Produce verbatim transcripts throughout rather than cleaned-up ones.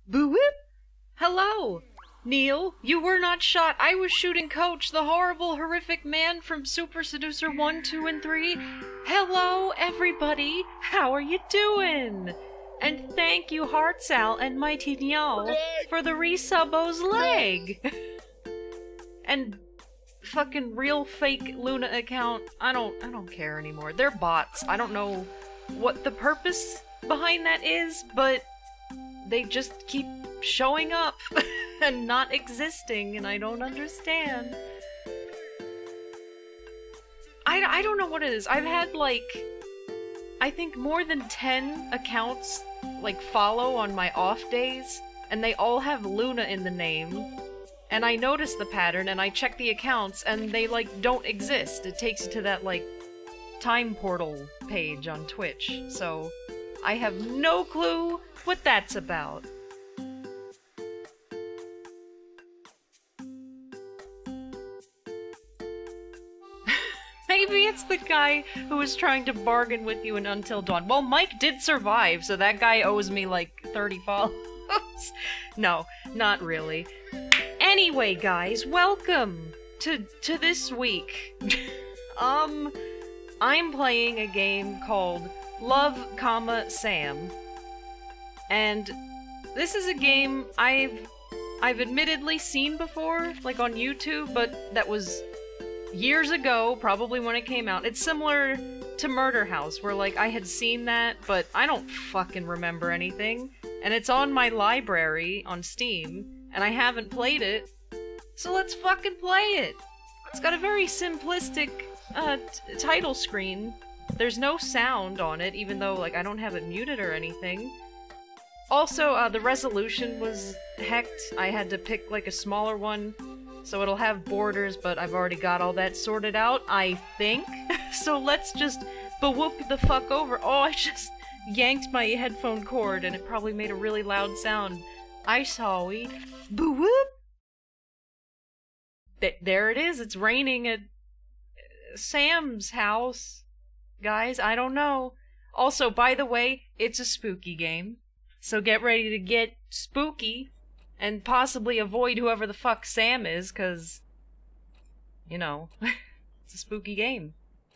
Boo whip! Hello! Neil, you were not shot. I was shooting Coach, the horrible, horrific man from Super Seducer one, two, and three. Hello, everybody! How are you doing? And thank you, Heartsal and Mighty Niall, for the resubbo's leg! And fucking real fake Luna account, I don't I don't care anymore. They're bots. I don't know what the purpose behind that is, but they just keep showing up and not existing, and I don't understand. I, I don't know what it is. I've had, like, I think more than ten accounts, like, follow on my off days, and they all have Luna in the name. And I notice the pattern, and I check the accounts, and they, like, don't exist. It takes you to that, like, time portal page on Twitch, so I have no clue what that's about. Maybe it's the guy who was trying to bargain with you in Until Dawn. Well, Mike did survive, so that guy owes me, like, thirty follows. No, not really. Anyway, guys, welcome to to this week. um, I'm playing a game called Love, comma, Sam. And this is a game I've I've admittedly seen before, like on YouTube, but that was years ago, probably when it came out. It's similar to Murder House, where like I had seen that, but I don't fucking remember anything. And it's on my library on Steam, and I haven't played it, so let's fucking play it! It's got a very simplistic uh, t title screen. There's no sound on it, even though like I don't have it muted or anything. Also, uh, the resolution was hecked. I had to pick like a smaller one, so it'll have borders, but I've already got all that sorted out, I think. So let's just ba-whoop the fuck over. Oh, I just yanked my headphone cord and it probably made a really loud sound. I sorry. Boo-whoop! Th there it is, it's raining at Sam's house. Guys, I don't know. Also, by the way, it's a spooky game. So get ready to get spooky and possibly avoid whoever the fuck Sam is, cause, you know, it's a spooky game.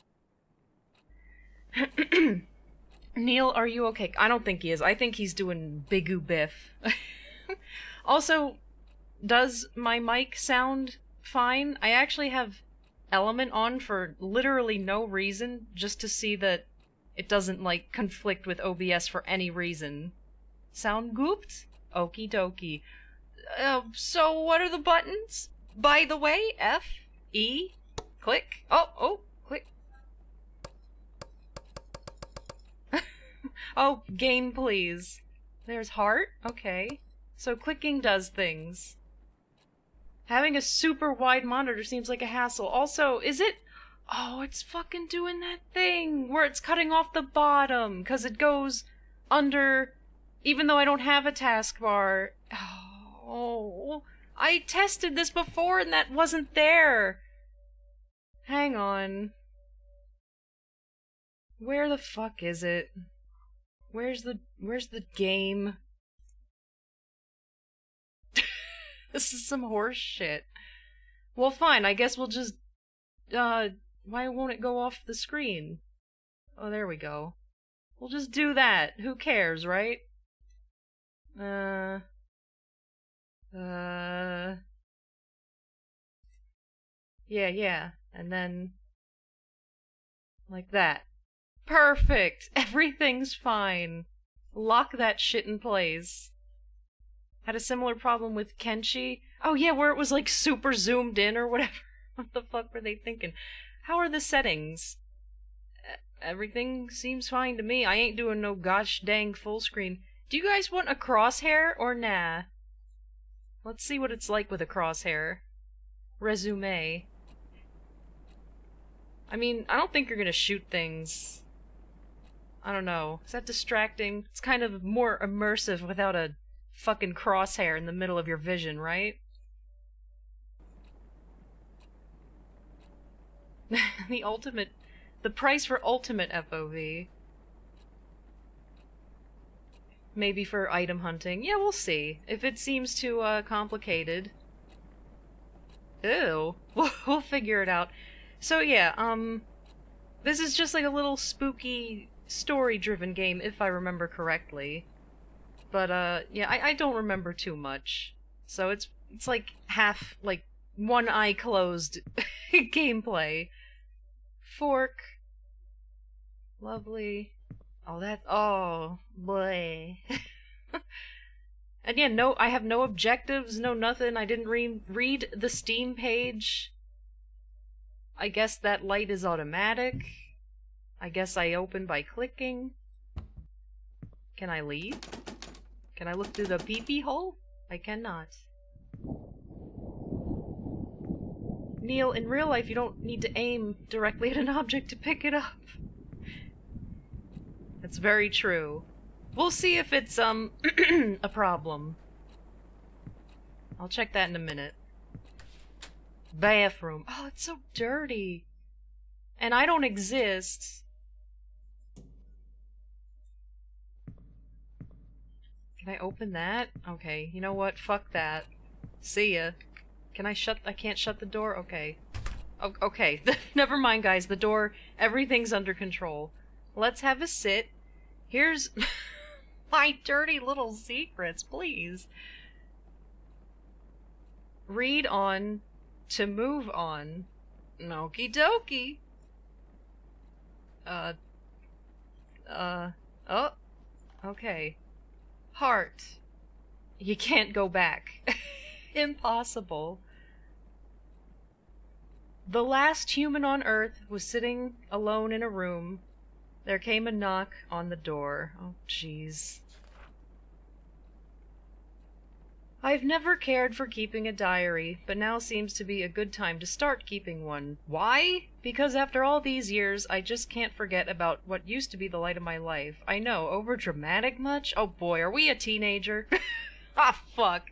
Neil, are you okay? I don't think he is. I think he's doing Bigoo Biff. Also, does my mic sound fine? I actually have Element on for literally no reason, just to see that it doesn't, like, conflict with O B S for any reason. Sound gooped? Okie dokie. Uh, so what are the buttons? By the way, F, E, click. Oh, oh, click. Oh, game please. There's heart? Okay. So clicking does things. Having a super wide monitor seems like a hassle. Also, is it... Oh, it's fucking doing that thing where it's cutting off the bottom because it goes under... Even though I don't have a taskbar. Oh, I tested this before and that wasn't there. Hang on. Where the fuck is it? Where's the where's the game? This is some horse shit. Well, fine. I guess we'll just uh why won't it go off the screen? Oh, there we go. We'll just do that. Who cares, right? Uh Uh Yeah, yeah. And then like that. Perfect! Everything's fine. Lock that shit in place. Had a similar problem with Kenshi. Oh yeah, where it was like super zoomed in or whatever. What the fuck were they thinking? How are the settings? Everything seems fine to me. I ain't doing no gosh dang full screen. Do you guys want a crosshair or nah? Let's see what it's like with a crosshair. Resume. I mean, I don't think you're gonna shoot things. I don't know. Is that distracting? It's kind of more immersive without a fucking crosshair in the middle of your vision, right? The ultimate... The price for ultimate F O V. Maybe for item hunting. Yeah, we'll see. If it seems too, uh, complicated. Ew. We'll, we'll figure it out. So yeah, um... this is just like a little spooky, story-driven game, if I remember correctly. But, uh, yeah, I, I don't remember too much. So it's, it's like half, like, one eye closed gameplay. Fork. Lovely. Oh, that. Oh, boy. And yeah, no, I have no objectives, no nothing. I didn't re read the Steam page. I guess that light is automatic. I guess I open by clicking. Can I leave? Can I look through the pee-pee hole? I cannot. Neil, in real life you don't need to aim directly at an object to pick it up. That's very true. We'll see if it's, um, a problem. I'll check that in a minute. Bathroom. Oh, it's so dirty. And I don't exist. Can I open that? Okay, you know what? Fuck that. See ya. Can I shut- I can't shut the door? Okay. O okay, never mind guys, the door, everything's under control. Let's have a sit. Here's my dirty little secrets, please. Read on to move on. Okie dokie. Uh. Uh. Oh. Okay. Heart. You can't go back. Impossible. The last human on Earth was sitting alone in a room. There came a knock on the door. Oh, jeez. I've never cared for keeping a diary, but now seems to be a good time to start keeping one. Why? Because after all these years, I just can't forget about what used to be the light of my life. I know, overdramatic much? Oh boy, are we a teenager? Ah, fuck.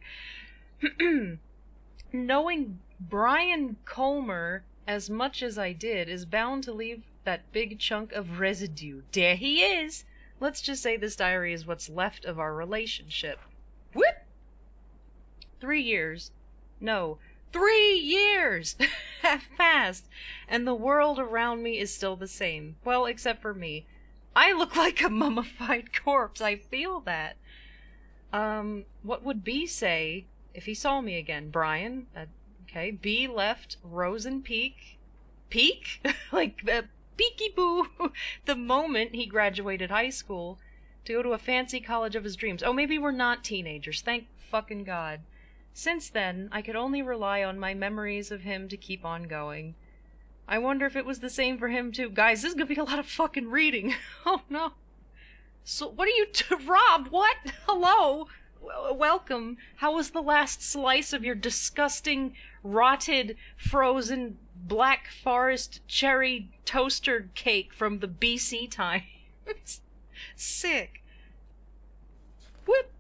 Knowing Brian Colmer as much as I did is bound to leave that big chunk of residue. There he is! Let's just say this diary is what's left of our relationship. Whoop! Three years. No. Three years have passed, and the world around me is still the same. Well, except for me. I look like a mummified corpse. I feel that. Um, what would B say if he saw me again? Brian? Uh, okay. B left Rosen Peak. Peak? Like, uh, peeky-boo! The moment he graduated high school to go to a fancy college of his dreams. Oh, maybe we're not teenagers. Thank fucking God. Since then, I could only rely on my memories of him to keep on going. I wonder if it was the same for him too. Guys, this is gonna be a lot of fucking reading. Oh no. So, what are you t- Rob, what? Hello? W- welcome. How was the last slice of your disgusting, rotted, frozen, black forest cherry toaster cake from the B C times? Sick. Whoop.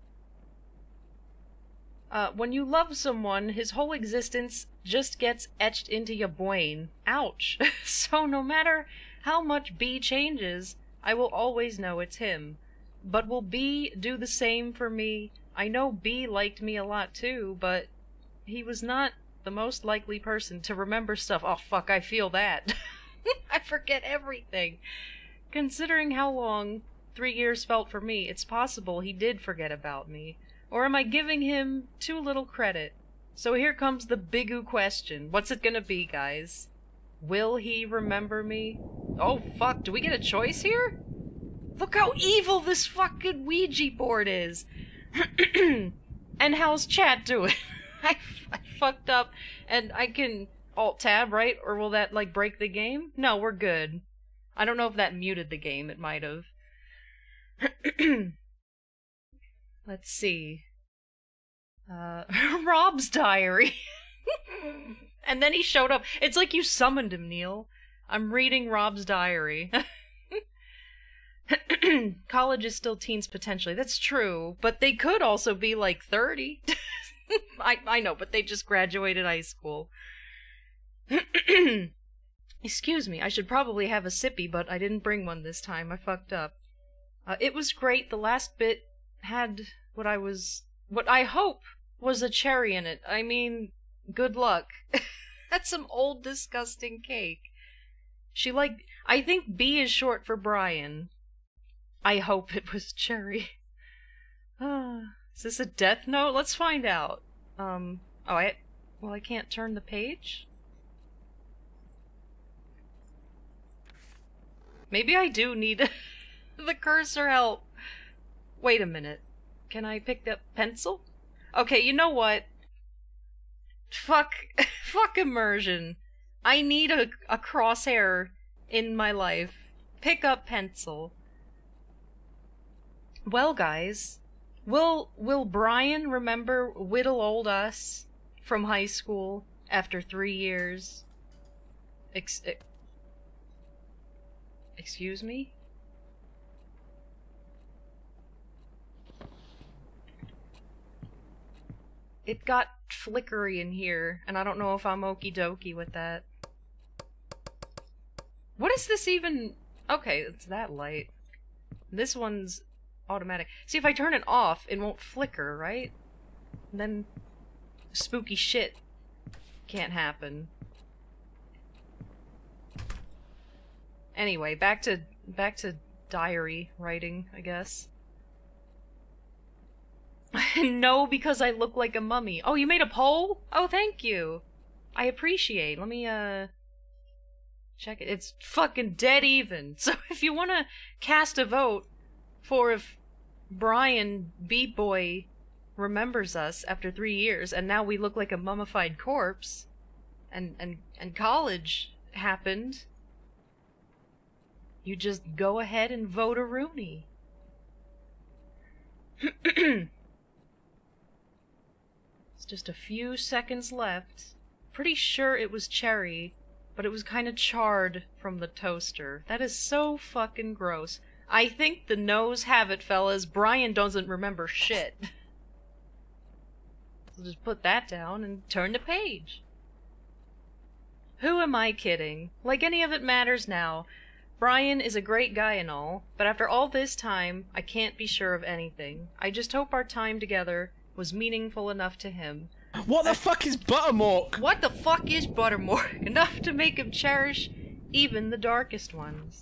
Uh, when you love someone, his whole existence just gets etched into your brain. Ouch. So no matter how much B changes, I will always know it's him. But will B do the same for me? I know B liked me a lot too, but he was not the most likely person to remember stuff. Oh fuck, I feel that. I forget everything. Considering how long three years felt for me, it's possible he did forget about me. Or am I giving him too little credit? So here comes the big-oo question. What's it gonna be, guys? Will he remember me? Oh, fuck, do we get a choice here? Look how evil this fucking Ouija board is! And how's chat doing? I, I fucked up, and I can Alt-Tab, right? Or will that, like, break the game? No, we're good. I don't know if that muted the game, it might have. Let's see. Uh, Rob's diary. And then he showed up. It's like you summoned him, Neil. I'm reading Rob's diary. College is still teens potentially. That's true. But they could also be like thirty. I, I know, but they just graduated high school. Excuse me, I should probably have a sippy, but I didn't bring one this time. I fucked up. Uh, it was great. The last bit had what I was... what I hope was a cherry in it. I mean, good luck. That's some old, disgusting cake. She like... I think B is short for Brian. I hope it was cherry. Ah, is this a death note? Let's find out. Um, oh, I... Well, I can't turn the page? Maybe I do need the cursor help. Wait a minute. Can I pick up pencil? Okay, you know what? Fuck, fuck immersion. I need a, a crosshair in my life. Pick up pencil. Well, guys, will will Brian remember whittle old us from high school after three years? Ex ex excuse me? It got flickery in here, and I don't know if I'm okie dokie with that. What is this even? Okay, it's that light. This one's automatic. See, if I turn it off, it won't flicker, right? And then spooky shit can't happen. Anyway, back to back to diary writing, I guess. No, because I look like a mummy. Oh, you made a poll? Oh, thank you. I appreciate. Let me, uh... check it. It's fucking dead even. So if you want to cast a vote for if Brian Beat Boy remembers us after three years and now we look like a mummified corpse and, and, and college happened, you just go ahead and vote a Rooney. Just a few seconds left. Pretty sure it was cherry, but it was kind of charred from the toaster. That is so fucking gross. I think the no's have it, fellas. Brian doesn't remember shit. So just put that down and turn the page. Who am I kidding? Like any of it matters now. Brian is a great guy and all, but after all this time, I can't be sure of anything. I just hope our time together was meaningful enough to him. What the uh, fuck is Buttermork? What the fuck is Buttermork? Enough to make him cherish even the darkest ones.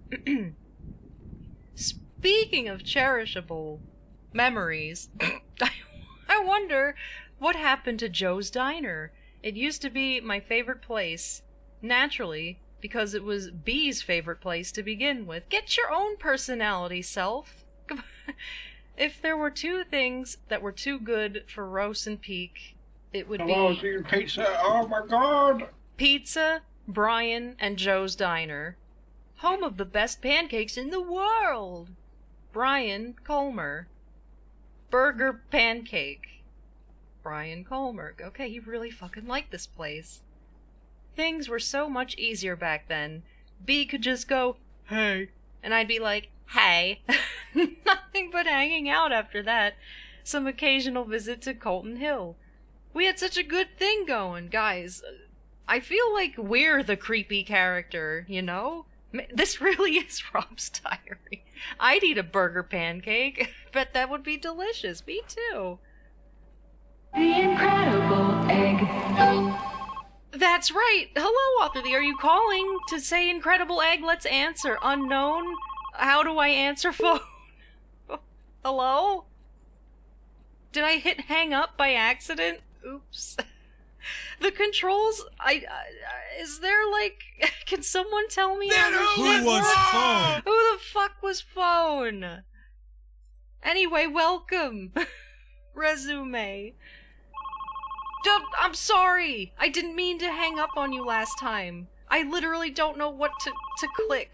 Speaking of cherishable memories, I, I wonder what happened to Joe's Diner. It used to be my favorite place, naturally, because it was B's favorite place to begin with. Get your own personality, self. If there were two things that were too good for Rose and Peak, it would Hello, be... Hello, pizza, oh my god! Pizza, Brian, and Joe's Diner. Home of the best pancakes in the world! Brian Colmer. Burger Pancake. Brian Colmer. Okay, you really fucking like this place. Things were so much easier back then. B could just go, hey, and I'd be like, hey. Nothing but hanging out after that. Some occasional visit to Colton Hill. We had such a good thing going, guys. I feel like we're the creepy character, you know? This really is Rob's diary. I'd eat a burger pancake. Bet that would be delicious. Me too. The Incredible Egg. That's right. Hello, Author Lee. Are you calling to say Incredible Egg? Let's answer. Unknown? How do I answer phone? Hello? Did I hit hang up by accident? Oops. The controls, I, I is there like, can someone tell me how this Who shit was works? phone? Who the fuck was phone? Anyway, welcome. Resume. Don't, I'm sorry. I didn't mean to hang up on you last time. I literally don't know what to, to click.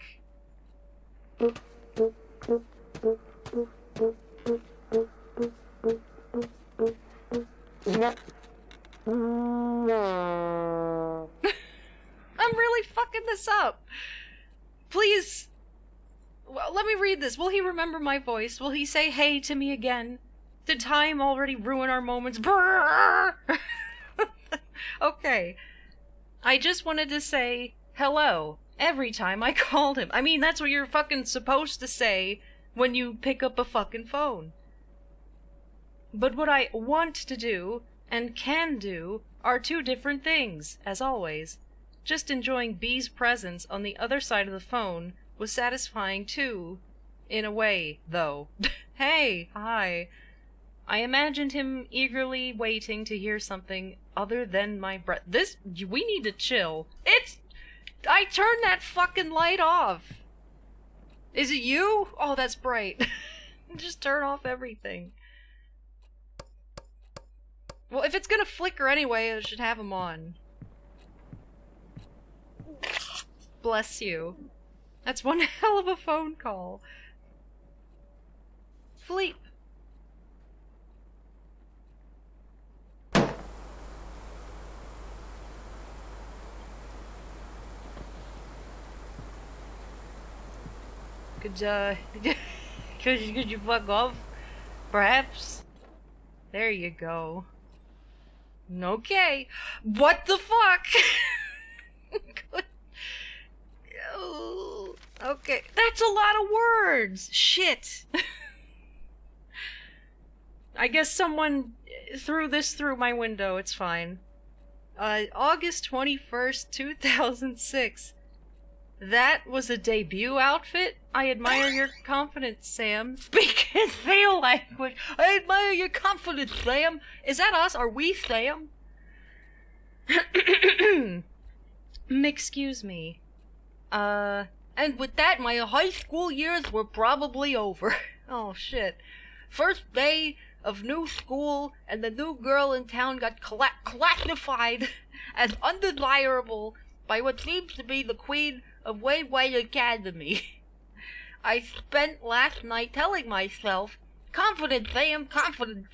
I'm really fucking this up. Please. Well, let me read this. Will he remember my voice? Will he say hey to me again? Did time already ruin our moments? Okay. I just wanted to say hello every time I called him. I mean, that's what you're fucking supposed to say when you pick up a fucking phone. But what I want to do, and can do, are two different things, as always. Just enjoying B's presence on the other side of the phone was satisfying too. In a way, though. Hey, hi. I imagined him eagerly waiting to hear something other than my breath. This, we need to chill. It's, I turned that fucking light off. Is it you? Oh, that's bright. Just turn off everything. Well, if it's gonna flicker anyway, I should have them on. Bless you. That's one hell of a phone call. Fleep. Could, uh, could you, could you fuck off? Perhaps? There you go. Okay. What the fuck? Oh, okay. That's a lot of words! Shit! I guess someone threw this through my window, it's fine. Uh, August twenty-first, two thousand six. That was a debut outfit? I admire your confidence, Sam. Speak in real language. I admire your confidence, Sam. Is that us? Are we Sam? Excuse me. Uh, and with that, my high school years were probably over. Oh, shit. First day of new school, and the new girl in town got cla classified as undesirable by what seems to be the queen of Way Way Academy. I spent last night telling myself, confidence, Sam, confidence.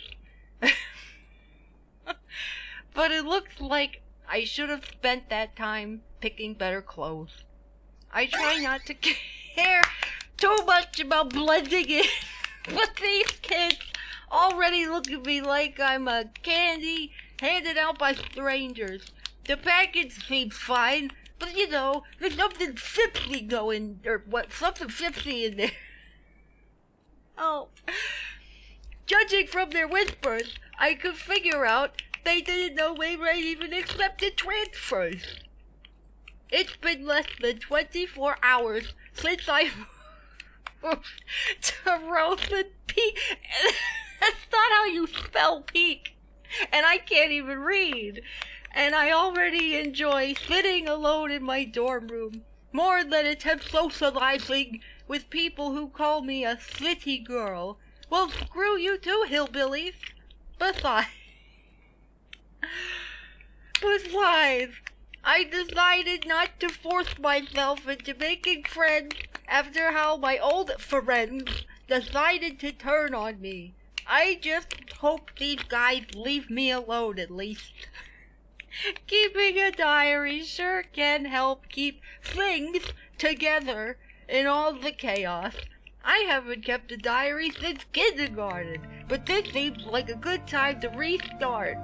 But it looks like I should have spent that time picking better clothes. I try not to care too much about blending in, but these kids already look at me like I'm a candy handed out by strangers. The package seems fine, but you know, there's something tipsy going, or what, something tipsy in there. Oh. Judging from their whispers, I could figure out they didn't know Wayride even accepted transfers. It's been less than twenty-four hours since I moved to Rosen Peak. That's not how you spell peak. And I can't even read. And I already enjoy sitting alone in my dorm room more than attempt socializing with people who call me a city girl. Well, screw you too, hillbillies. Besides, besides, I decided not to force myself into making friends after how my old friends decided to turn on me. I just hope these guys leave me alone at least. Keeping a diary sure can help keep things together in all the chaos. I haven't kept a diary since kindergarten, but this seems like a good time to restart.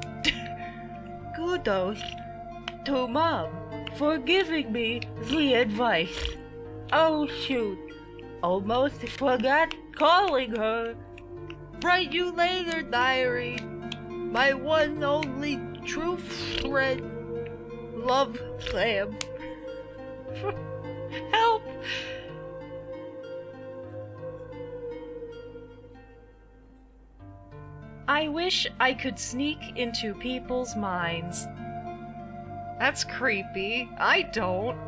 Kudos to Mom for giving me the advice. Oh shoot, almost forgot calling her. Write you later, diary. My one only true friend. Love, Sam. Help! I wish I could sneak into people's minds. That's creepy. I don't.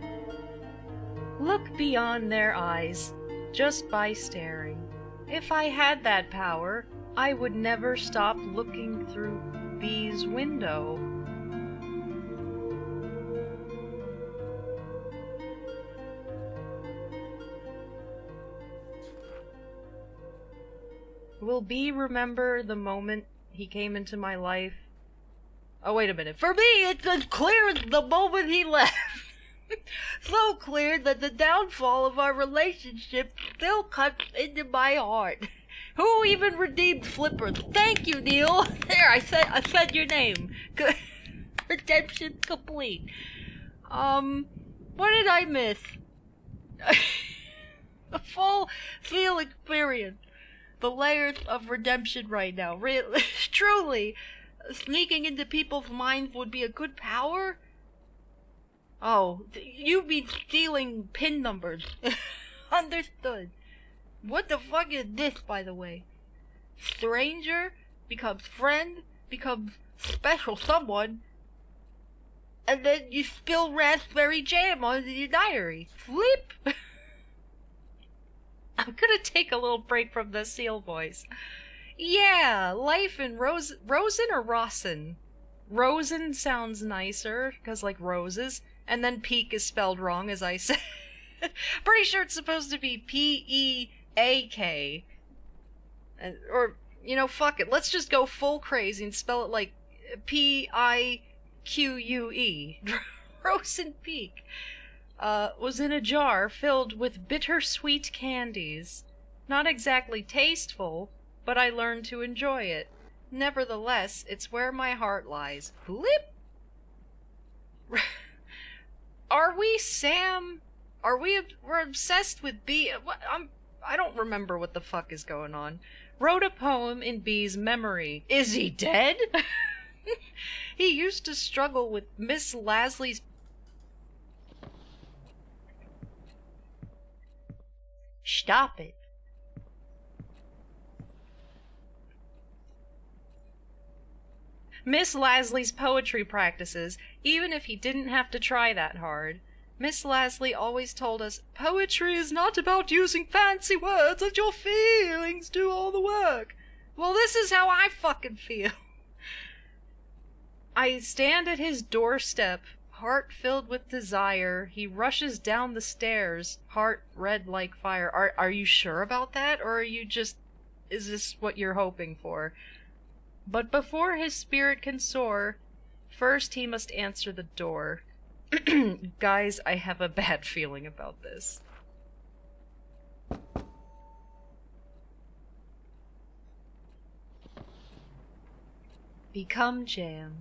Look beyond their eyes, just by staring. If I had that power, I would never stop looking through B's window. Will B remember the moment he came into my life? Oh, wait a minute. For me, it's as clear as the moment he left. So clear that the downfall of our relationship still cuts into my heart. Who even redeemed Flippers? Thank you, Neil. There, I said I said your name. Good. Redemption complete. Um, what did I miss? A full feel experience. the layers of redemption right now. Really, truly, sneaking into people's minds would be a good power? Oh, you mean stealing pin numbers. Understood. What the fuck is this, by the way? Stranger becomes friend, becomes special someone, and then you spill raspberry jam on your diary. Flip! I'm gonna take a little break from the seal voice. Yeah, life in Rose- Rosen or Rosen? Rosen sounds nicer, because like roses, and then peak is spelled wrong, as I said. Pretty sure it's supposed to be P E A K. Uh, or, you know, fuck it, let's just go full crazy and spell it like P I Q U E. Rosen Peak. Uh, was in a jar filled with bittersweet candies. Not exactly tasteful, but I learned to enjoy it. Nevertheless, it's where my heart lies. Flip! Are we Sam? Are we? We're obsessed with B. What, I'm. I don't remember what the fuck is going on. Wrote a poem in B's memory. Is he dead? He used to struggle with Miss Lasley's. Stop it. Miss Lasley's poetry practices, even if he didn't have to try that hard. Miss Lasley always told us, poetry is not about using fancy words, let your feelings do all the work. Well, this is how I fucking feel. I stand at his doorstep, heart filled with desire. He rushes down the stairs, heart red like fire. Are, are you sure about that, or are you just... is this what you're hoping for? But before his spirit can soar, first he must answer the door. Guys, I have a bad feeling about this. Become jam.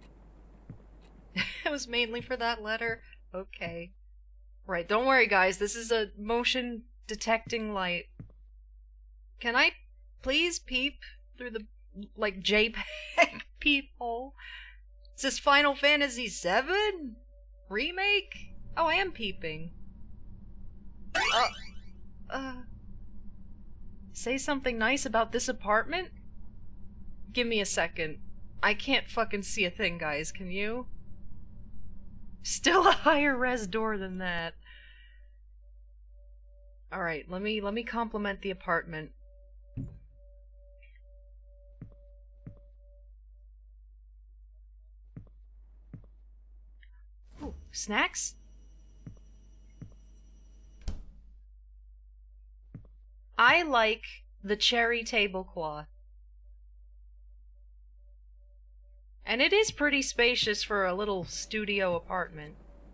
It was mainly for that letter? Okay. Right, don't worry guys, this is a motion detecting light. Can I please peep through the, like, JPEG peephole? Is this Final Fantasy seven? Remake? Oh, I am peeping. Uh, uh... Say something nice about this apartment? Give me a second. I can't fucking see a thing, guys, can you? Still a higher res door than that. Alright, let me, let me compliment the apartment. Ooh, snacks? I like the cherry tablecloth. And it is pretty spacious for a little studio apartment.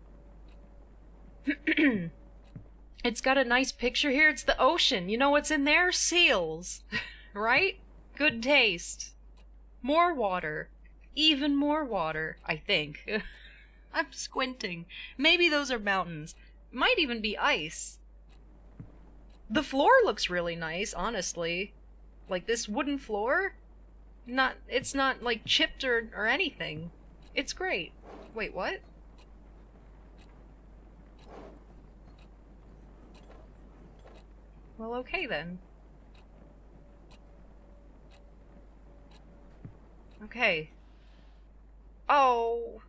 It's got a nice picture here. It's the ocean. You know what's in there? Seals. Right? Good taste. More water. Even more water, I think. I'm squinting. Maybe those are mountains. Might even be ice. The floor looks really nice, honestly. Like this wooden floor? Not, it's not like chipped or, or anything. It's great. Wait, what? Well, okay then. Okay. Oh.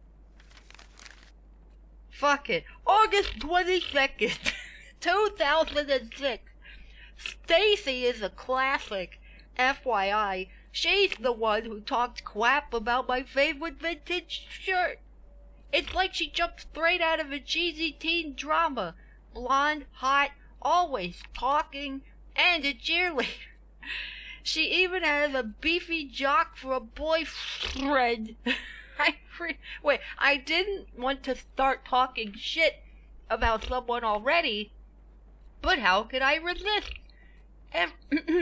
Fuck it. August twenty-second, two thousand six. Stacy is a classic. F Y I, she's the one who talked crap about my favorite vintage shirt. It's like she jumped straight out of a cheesy teen drama. Blonde, hot, always talking, and a cheerleader. She even has a beefy jock for a boyfriend. I re- Wait, I didn't want to start talking shit about someone already, but how could I resist? Ev-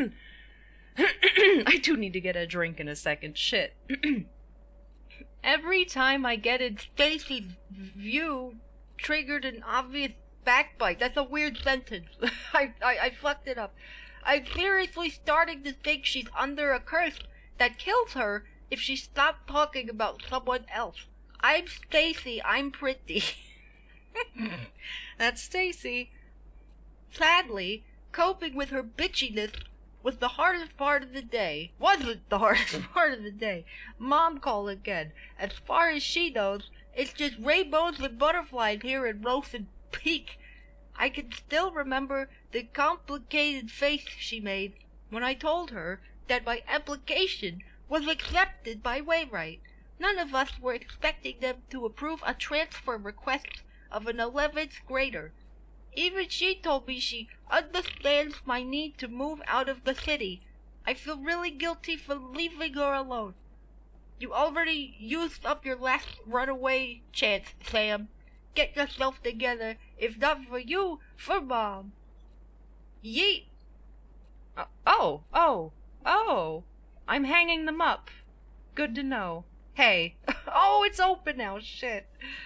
I do need to get a drink in a second. Shit. Every time I get in Stacy's view, triggered an obvious backbite. That's a weird sentence. I, I I fucked it up. I'm seriously starting to think she's under a curse that kills her if she stopped talking about someone else. I'm Stacy, I'm pretty. That's Stacy. Sadly, coping with her bitchiness was the hardest part of the day. Wasn't the hardest part of the day. Mom call again. As far as she knows, it's just rainbows and butterflies here in Rosen Peak. I can still remember the complicated face she made when I told her that my application was accepted by Wainwright. None of us were expecting them to approve a transfer request of an eleventh grader. Even she told me she understands my need to move out of the city. I feel really guilty for leaving her alone. You already used up your last runaway chance, Sam. Get yourself together. If not for you, for Mom. Yeet. Uh, oh, oh, oh. I'm hanging them up. Good to know. Hey. Oh, it's open now. Shit.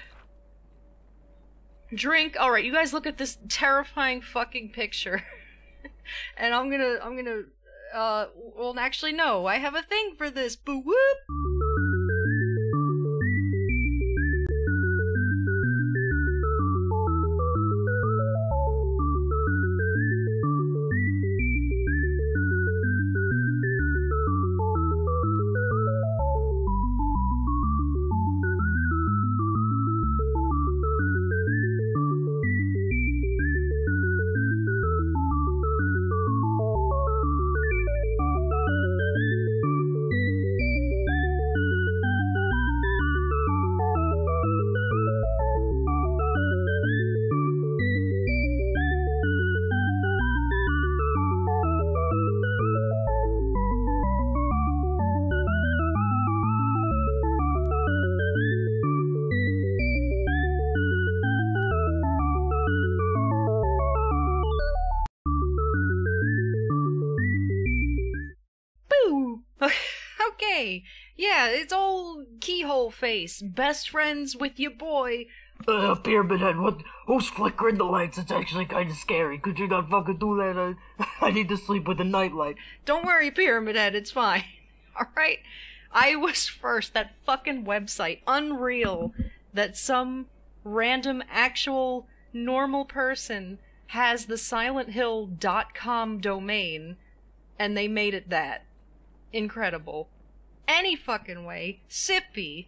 Drink. Alright, you guys look at this terrifying fucking picture. And I'm gonna, I'm gonna, uh, well, actually, no. I have a thing for this. Boo whoop. Okay, yeah, it's old keyhole face. Best friends with your boy. Uh, Pyramid Head, what? Who's flickering the lights? It's actually kind of scary. Could you not fucking do that? I, I need to sleep with a nightlight. Don't worry, Pyramid Head, it's fine. Alright? I was first. That fucking website. Unreal that some random, actual, normal person has the silent hill dot com domain, and they made it that. Incredible. Any fucking way. Sippy.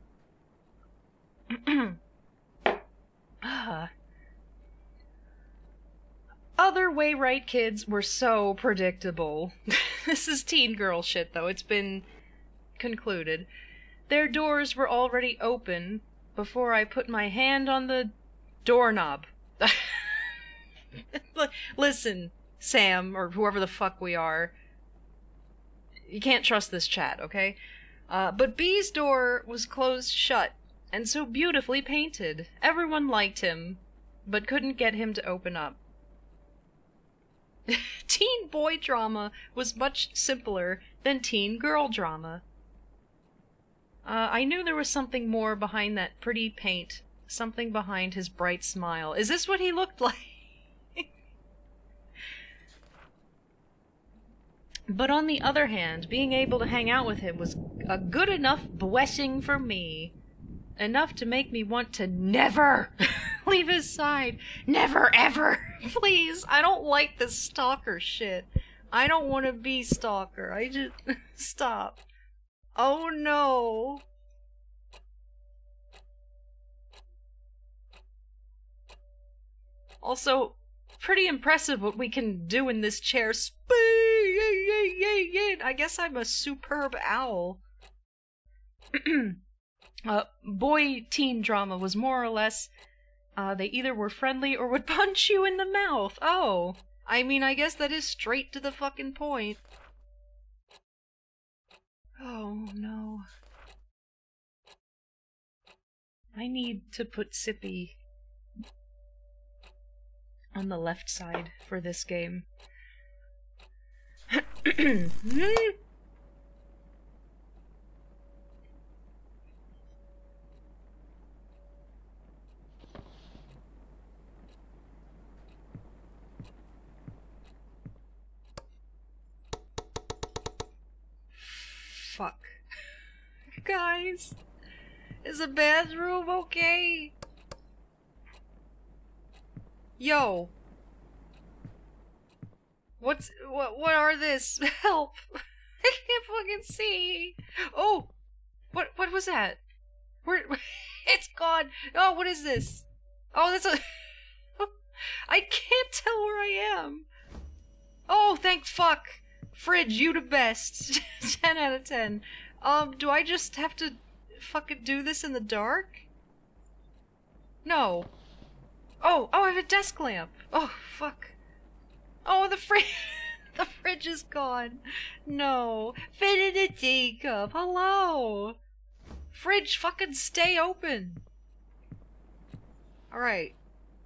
Other Wainwright kids were so predictable. This is teen girl shit, though. It's been concluded. Their doors were already open before I put my hand on the doorknob. Listen, Sam, or whoever the fuck we are. You can't trust this chat, okay? Uh, but B's door was closed shut, and so beautifully painted. Everyone liked him, but couldn't get him to open up. Teen boy drama was much simpler than teen girl drama. Uh, I knew there was something more behind that pretty paint, something behind his bright smile. Is this what he looked like? But on the other hand, being able to hang out with him was a good enough blessing for me. Enough to make me want to never leave his side. Never, ever. Please, I don't like this stalker shit. I don't want to be stalker. I just... Stop. Oh no. Also, pretty impressive what we can do in this chair. I guess I'm a superb owl. uh, boy teen drama was more or less, uh, they either were friendly or would punch you in the mouth. Oh. I mean, I guess that is straight to the fucking point. Oh, no. I need to put Sippy on the left side for this game. fuck. Guys, is the bathroom okay? Yo. What's, what, what are this? Help. I can't fucking see. Oh, what, what was that? Where, it's gone. Oh, what is this? Oh, that's a, I can't tell where I am. Oh, thank fuck. Fridge, you the best. ten out of ten. Um, do I just have to fucking do this in the dark? No. Oh, oh, I have a desk lamp. Oh, fuck. Oh, the fridge, the fridge is gone. No. Fit in a teacup. Hello. Fridge, fucking stay open. Alright.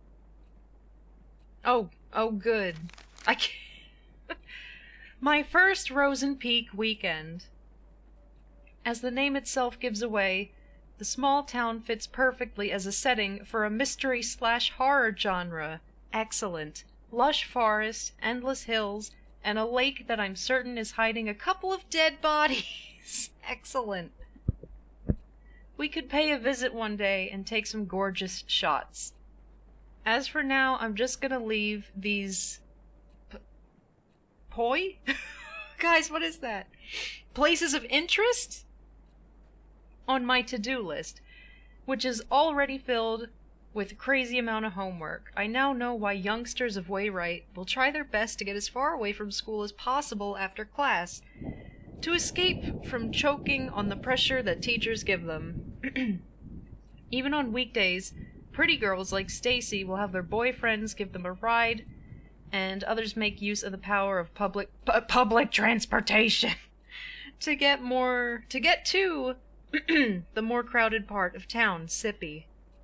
Oh, oh good. I can't. My first Rosen Peak weekend. As the name itself gives away, the small town fits perfectly as a setting for a mystery slash horror genre. Excellent. Lush forest, endless hills, and a lake that I'm certain is hiding a couple of dead bodies. Excellent. We could pay a visit one day and take some gorgeous shots. As for now, I'm just gonna leave these... P- poi? Guys, what is that? Places of interest? On my to-do list, which is already filled with a crazy amount of homework. I now know why youngsters of Wayrite will try their best to get as far away from school as possible after class, to escape from choking on the pressure that teachers give them. Even on weekdays, pretty girls like Stacy will have their boyfriends give them a ride, and others make use of the power of public pu- public transportation to get more to get to the more crowded part of town, Sippy.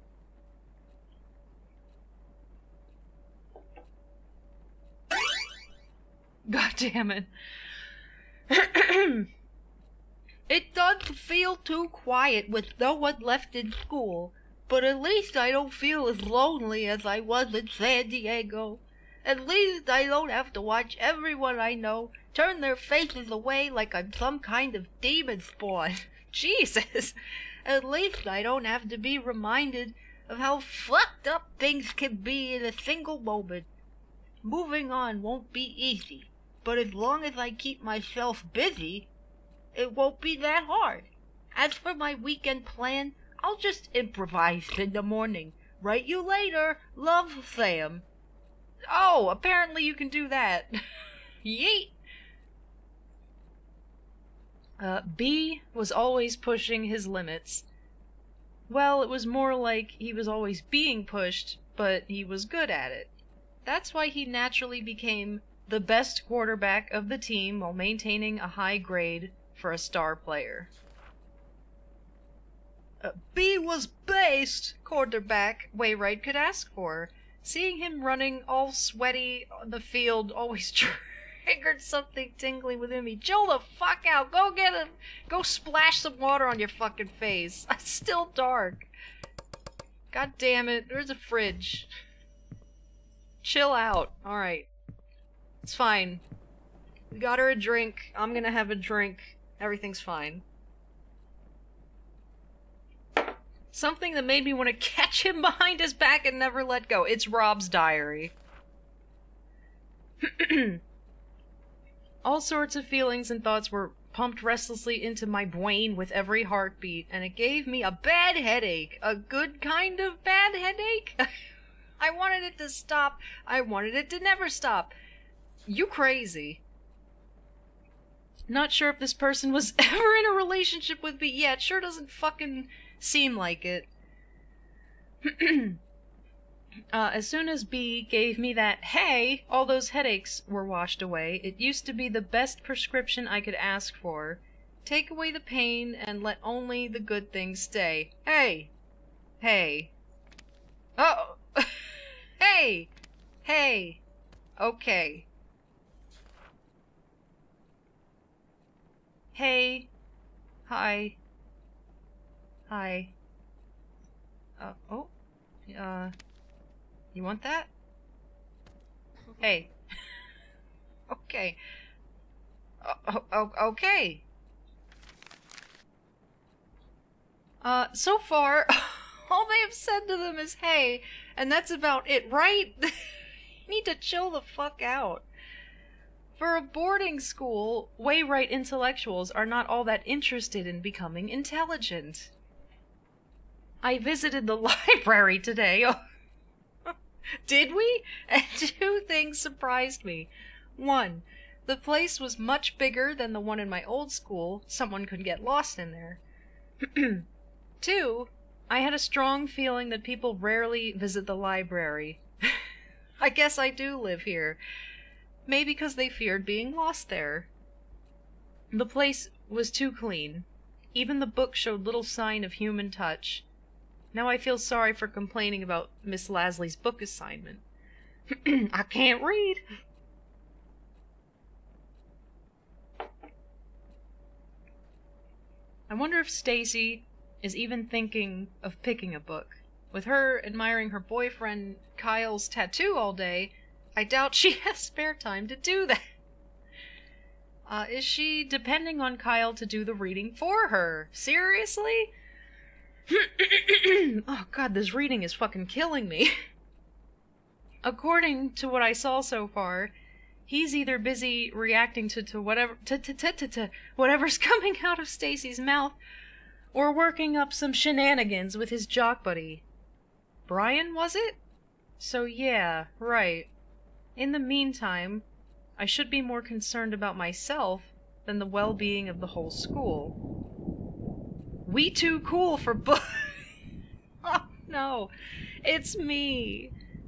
God damn it. It does feel too quiet with no one left in school, but at least I don't feel as lonely as I was in San Diego. At least I don't have to watch everyone I know turn their faces away like I'm some kind of demon spawn. Jesus! At least I don't have to be reminded of how fucked up things can be in a single moment. Moving on won't be easy, but as long as I keep myself busy, it won't be that hard. As for my weekend plan, I'll just improvise in the morning. Write you later. Love, Sam. Oh, apparently you can do that. Yeet! Uh, B was always pushing his limits. Well, it was more like he was always being pushed, but he was good at it. That's why he naturally became the best quarterback of the team while maintaining a high grade for a star player. Uh, B was best quarterback Wayrite could ask for. Seeing him running all sweaty on the field always triggered something tingling within me. Chill the fuck out. Go get him. Go splash some water on your fucking face. It's still dark. God damn it. There's a fridge. Chill out. Alright. It's fine. We got her a drink. I'm gonna have a drink. Everything's fine. Something that made me want to catch him behind his back and never let go. It's Rob's diary. All sorts of feelings and thoughts were pumped restlessly into my brain with every heartbeat, and it gave me a bad headache. A good kind of bad headache? I wanted it to stop. I wanted it to never stop. You crazy. Not sure if this person was ever in a relationship with me yet. Sure doesn't fucking seem like it. uh, as soon as B gave me that, hey, all those headaches were washed away. It used to be the best prescription I could ask for. Take away the pain and let only the good things stay. Hey. Hey. Oh. Hey. Hey. Okay. Hey. Hi. Hi. Uh, oh. Uh, you want that? Hey. Okay. Uh, oh, okay. Uh, so far, all they have said to them is, hey, and that's about it, right? You need to chill the fuck out. For a boarding school, way-right intellectuals are not all that interested in becoming intelligent. I visited the library today. Did we? And two things surprised me. One, the place was much bigger than the one in my old school. Someone could get lost in there. Two, I had a strong feeling that people rarely visit the library. I guess I do live here. Maybe because they feared being lost there. The place was too clean. Even the book showed little sign of human touch. Now I feel sorry for complaining about Miss Lasley's book assignment. I can't read. I wonder if Stacy is even thinking of picking a book. With her admiring her boyfriend Kyle's tattoo all day, I doubt she has spare time to do that. Uh, is she depending on Kyle to do the reading for her? Seriously? Oh god, this reading is fucking killing me. According to what I saw so far, he's either busy reacting to, to whatever to, to, to, to, to whatever's coming out of Stacy's mouth, or working up some shenanigans with his jock buddy. Brian, was it? So yeah, right. In the meantime, I should be more concerned about myself than the well-being of the whole school. We too cool for book. Oh no, it's me.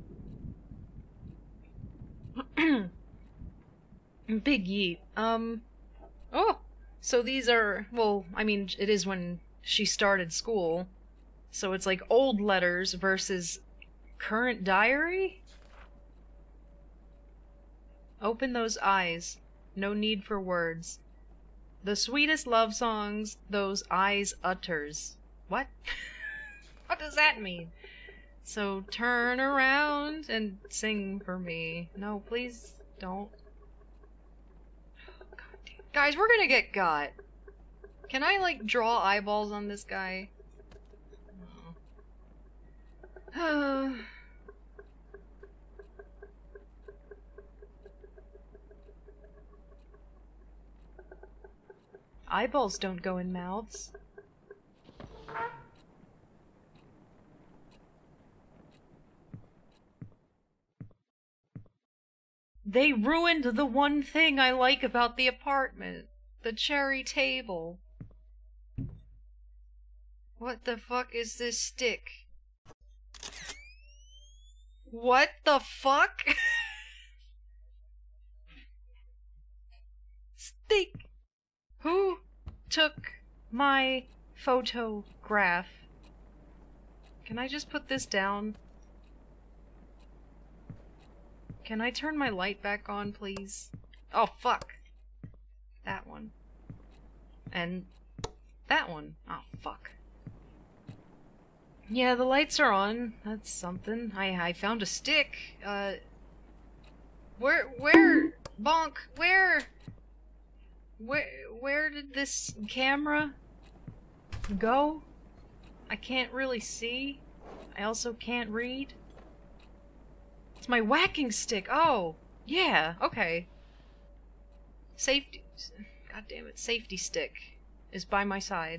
Big yeet. Um, oh, so these are, well, I mean, it is when she started school. So it's like old letters versus current diary? Open those eyes. No need for words. The sweetest love songs those eyes utters. What? What does that mean? So turn around and sing for me. No, please don't. God damn. Guys, we're gonna get got. Can I, like, draw eyeballs on this guy? No. Eyeballs don't go in mouths. They ruined the one thing I like about the apartment. The cherry table. What the fuck is this stick? What the fuck? Stick. Who took my photograph? Can I just put this down? Can I turn my light back on, please? Oh, fuck. That one. And that one. Oh, fuck. Yeah, the lights are on. That's something. I I found a stick. Uh, where where bonk? Where where where did this camera go? I can't really see. I also can't read. It's my whacking stick. Oh, yeah. Okay. Safety. God damn it. Safety stick is by my side.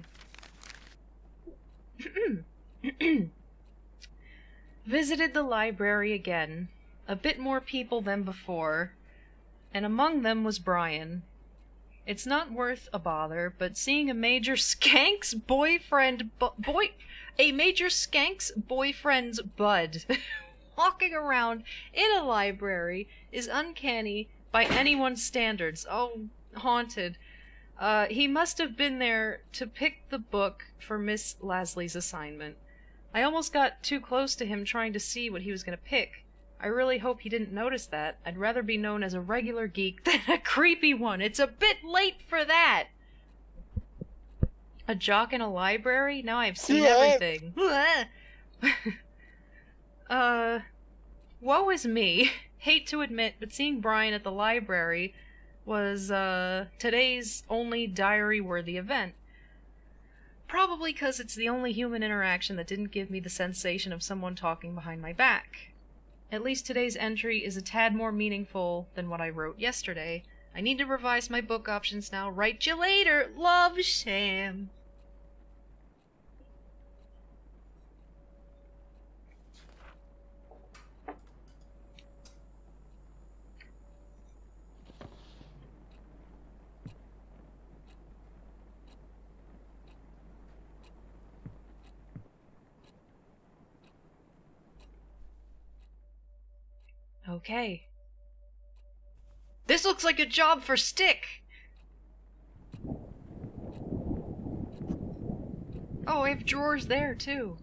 Visited the library again. A bit more people than before, and among them was Brian. It's not worth a bother, but seeing a major skank's boyfriend bu boy a major skank's boyfriend's bud walking around in a library is uncanny by anyone's standards. Oh, haunted. Uh, he must have been there to pick the book for Miss Lasley's assignment. I almost got too close to him trying to see what he was going to pick. I really hope he didn't notice that. I'd rather be known as a regular geek than a creepy one. It's a bit late for that! A jock in a library? Now I've seen everything. uh, woe is me. Hate to admit, but seeing Brian at the library was, uh, today's only diary-worthy event. Probably because it's the only human interaction that didn't give me the sensation of someone talking behind my back. At least today's entry is a tad more meaningful than what I wrote yesterday. I need to revise my book options now. Write you later. Love, Sam. Okay. This looks like a job for Stick! Oh, I have drawers there, too.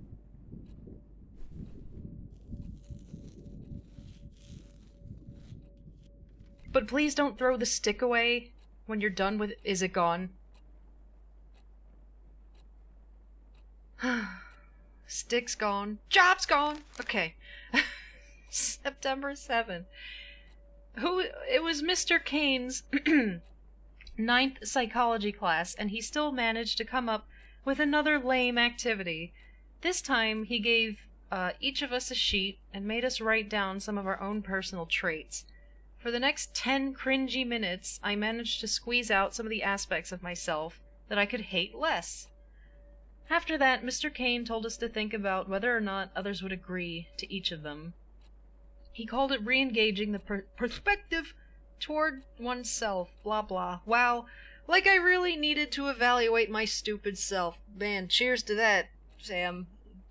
But please don't throw the stick away when you're done with it. Is it gone? Stick's gone. Job's gone! Okay. September seventh. Who? It was Mister Kane's ninth psychology class, and he still managed to come up with another lame activity. This time, he gave uh, each of us a sheet and made us write down some of our own personal traits. For the next ten cringy minutes, I managed to squeeze out some of the aspects of myself that I could hate less. After that, Mister Kane told us to think about whether or not others would agree to each of them. He called it re-engaging the per perspective toward oneself, blah blah. Wow, like I really needed to evaluate my stupid self. Man, cheers to that, Sam.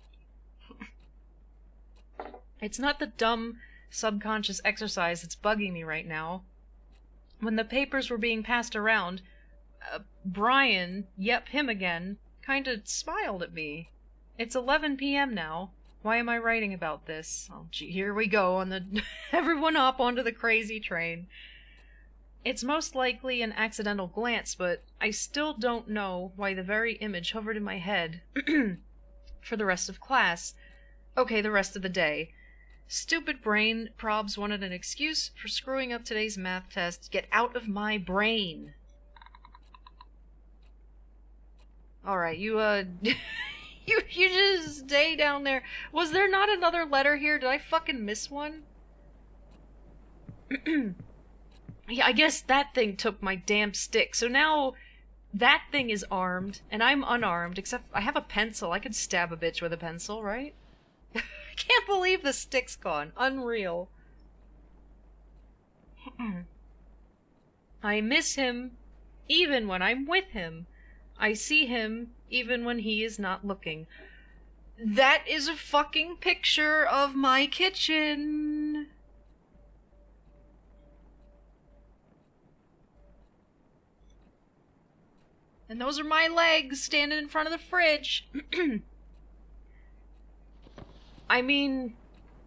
It's not the dumb, subconscious exercise that's bugging me right now. When the papers were being passed around, uh, Brian, yep, him again, kinda smiled at me. It's eleven p m now. Why am I writing about this? Oh, gee, here we go on the everyone up onto the crazy train. It's most likely an accidental glance, but I still don't know why the very image hovered in my head for the rest of class. Okay, the rest of the day. Stupid brain probs wanted an excuse for screwing up today's math test. Get out of my brain. Alright, you, uh... You you just stay down there. Was there not another letter here? Did I fucking miss one? Yeah, I guess that thing took my damn stick. So now that thing is armed, and I'm unarmed, except I have a pencil. I could stab a bitch with a pencil, right? I can't believe the stick's gone. Unreal. I miss him even when I'm with him. I see him even when he is not looking. That is a fucking picture of my kitchen. And those are my legs standing in front of the fridge. I mean,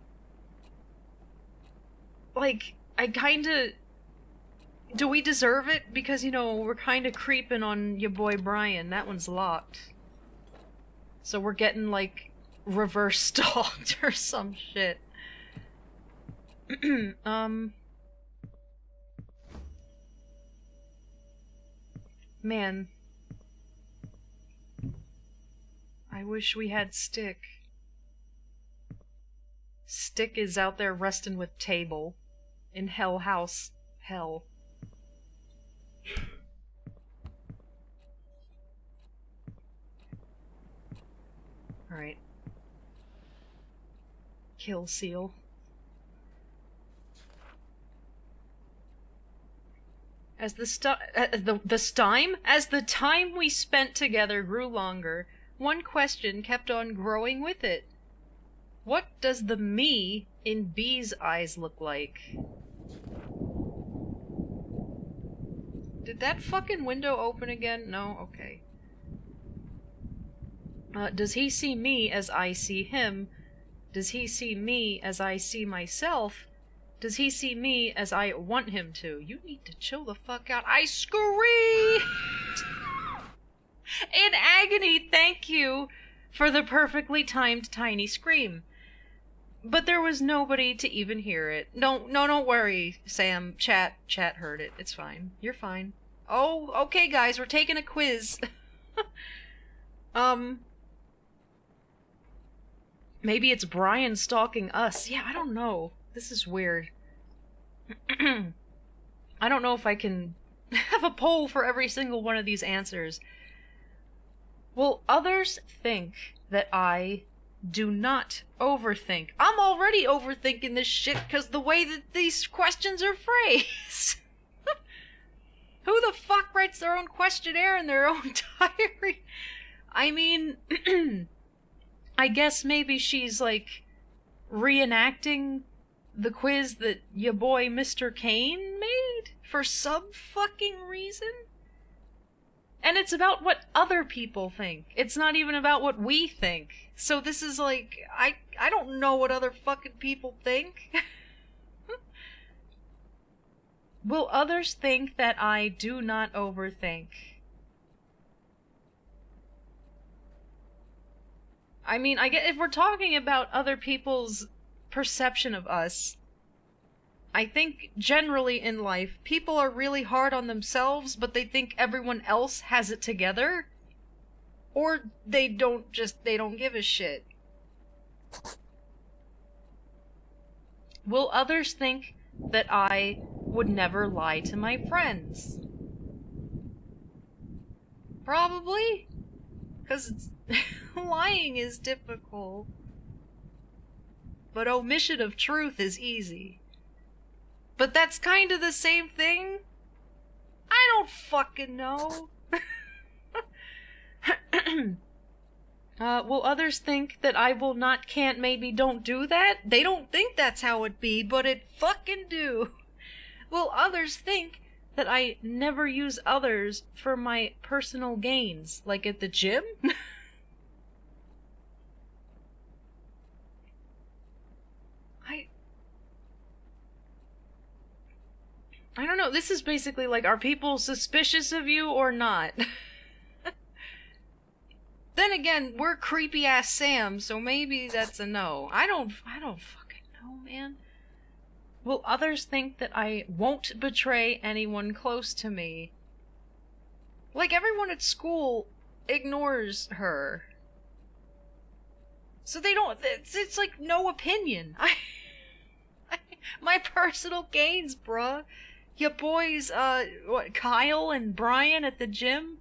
like, I kinda... Do we deserve it? Because, you know, we're kinda creeping on your boy Brian. That one's locked. So we're getting, like, reverse stalked or some shit. um... Man. I wish we had Stick. Stick is out there resting with Table. In Hell House. Hell. Alright. Kill Seal. As the stu- uh, the, the stime? As the time we spent together grew longer, one question kept on growing with it. What does the me in B's eyes look like? Did that fucking window open again? No? Okay. Uh, does he see me as I see him? Does he see me as I see myself? Does he see me as I want him to? You need to chill the fuck out. I screamed! In agony, thank you for the perfectly timed tiny scream. But there was nobody to even hear it. No, no, don't worry, Sam. Chat, chat heard it. It's fine. You're fine. Oh, okay, guys, we're taking a quiz. Um... Maybe it's Brian stalking us. Yeah, I don't know. This is weird. I don't know if I can have a poll for every single one of these answers. Will others think that I do not overthink? I'm already overthinking this shit because the way that these questions are phrased. Who the fuck writes their own questionnaire in their own diary? I mean, I guess maybe she's like reenacting the quiz that your boy Mister Kane made for some fucking reason. And it's about what other people think. It's not even about what we think. So this is like, I I don't know what other fucking people think. Will others think that I do not overthink? I mean, I get if we're talking about other people's perception of us, I think generally in life, people are really hard on themselves, but they think everyone else has it together. Or they don't just, they don't give a shit. Will others think that I would never lie to my friends? Probably. Because lying is difficult. But omission of truth is easy. But that's kind of the same thing? I don't fucking know. uh, will others think that I will not, can't, maybe don't do that? They don't think that's how it be, but it fucking do. Will others think that I never use others for my personal gains, like at the gym? I... I don't know, this is basically like, are people suspicious of you or not? Then again, we're creepy-ass Sam, so maybe that's a no. I don't, I don't fucking know, man. Will others think that I won't betray anyone close to me? Like, everyone at school ignores her. So they don't, it's, it's like no opinion. I, I, my personal gains, bruh. Your boys, uh, what, Kyle and Brian at the gym?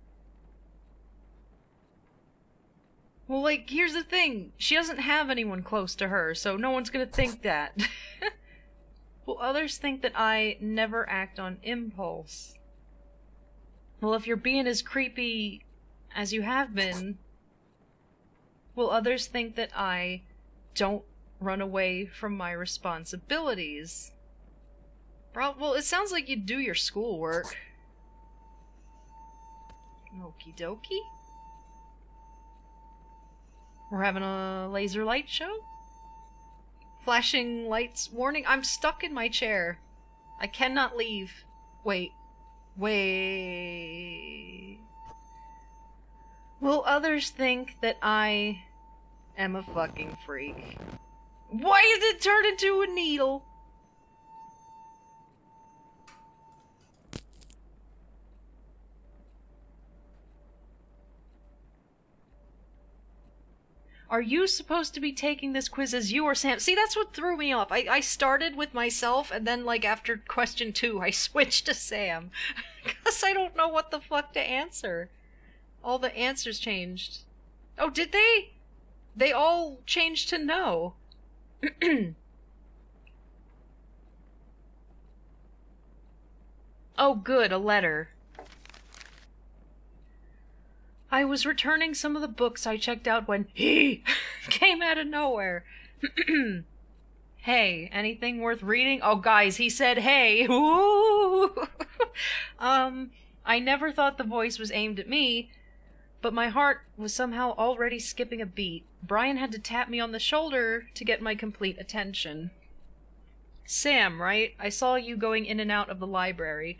Well, like, here's the thing. She doesn't have anyone close to her, so no one's gonna think that. Will others think that I never act on impulse? Well, if you're being as creepy as you have been, will others think that I don't run away from my responsibilities? Bro, well, it sounds like you do your schoolwork. Okie dokie. We're having a laser light show? Flashing lights warning. I'm stuck in my chair. I cannot leave. Wait. Wait. Will others think that I am a fucking freak? Why did it turn into a needle? Are you supposed to be taking this quiz as you or Sam? See, that's what threw me off. I, I started with myself, and then, like, after question two, I switched to Sam. Because I don't know what the fuck to answer. All the answers changed. Oh, did they? They all changed to no. Oh, good, a letter. I was returning some of the books I checked out when he came out of nowhere. Hey, anything worth reading? Oh, guys, he said hey. Ooh. um, I never thought the voice was aimed at me, but my heart was somehow already skipping a beat. Brian had to tap me on the shoulder to get my complete attention. Sam, right? I saw you going in and out of the library.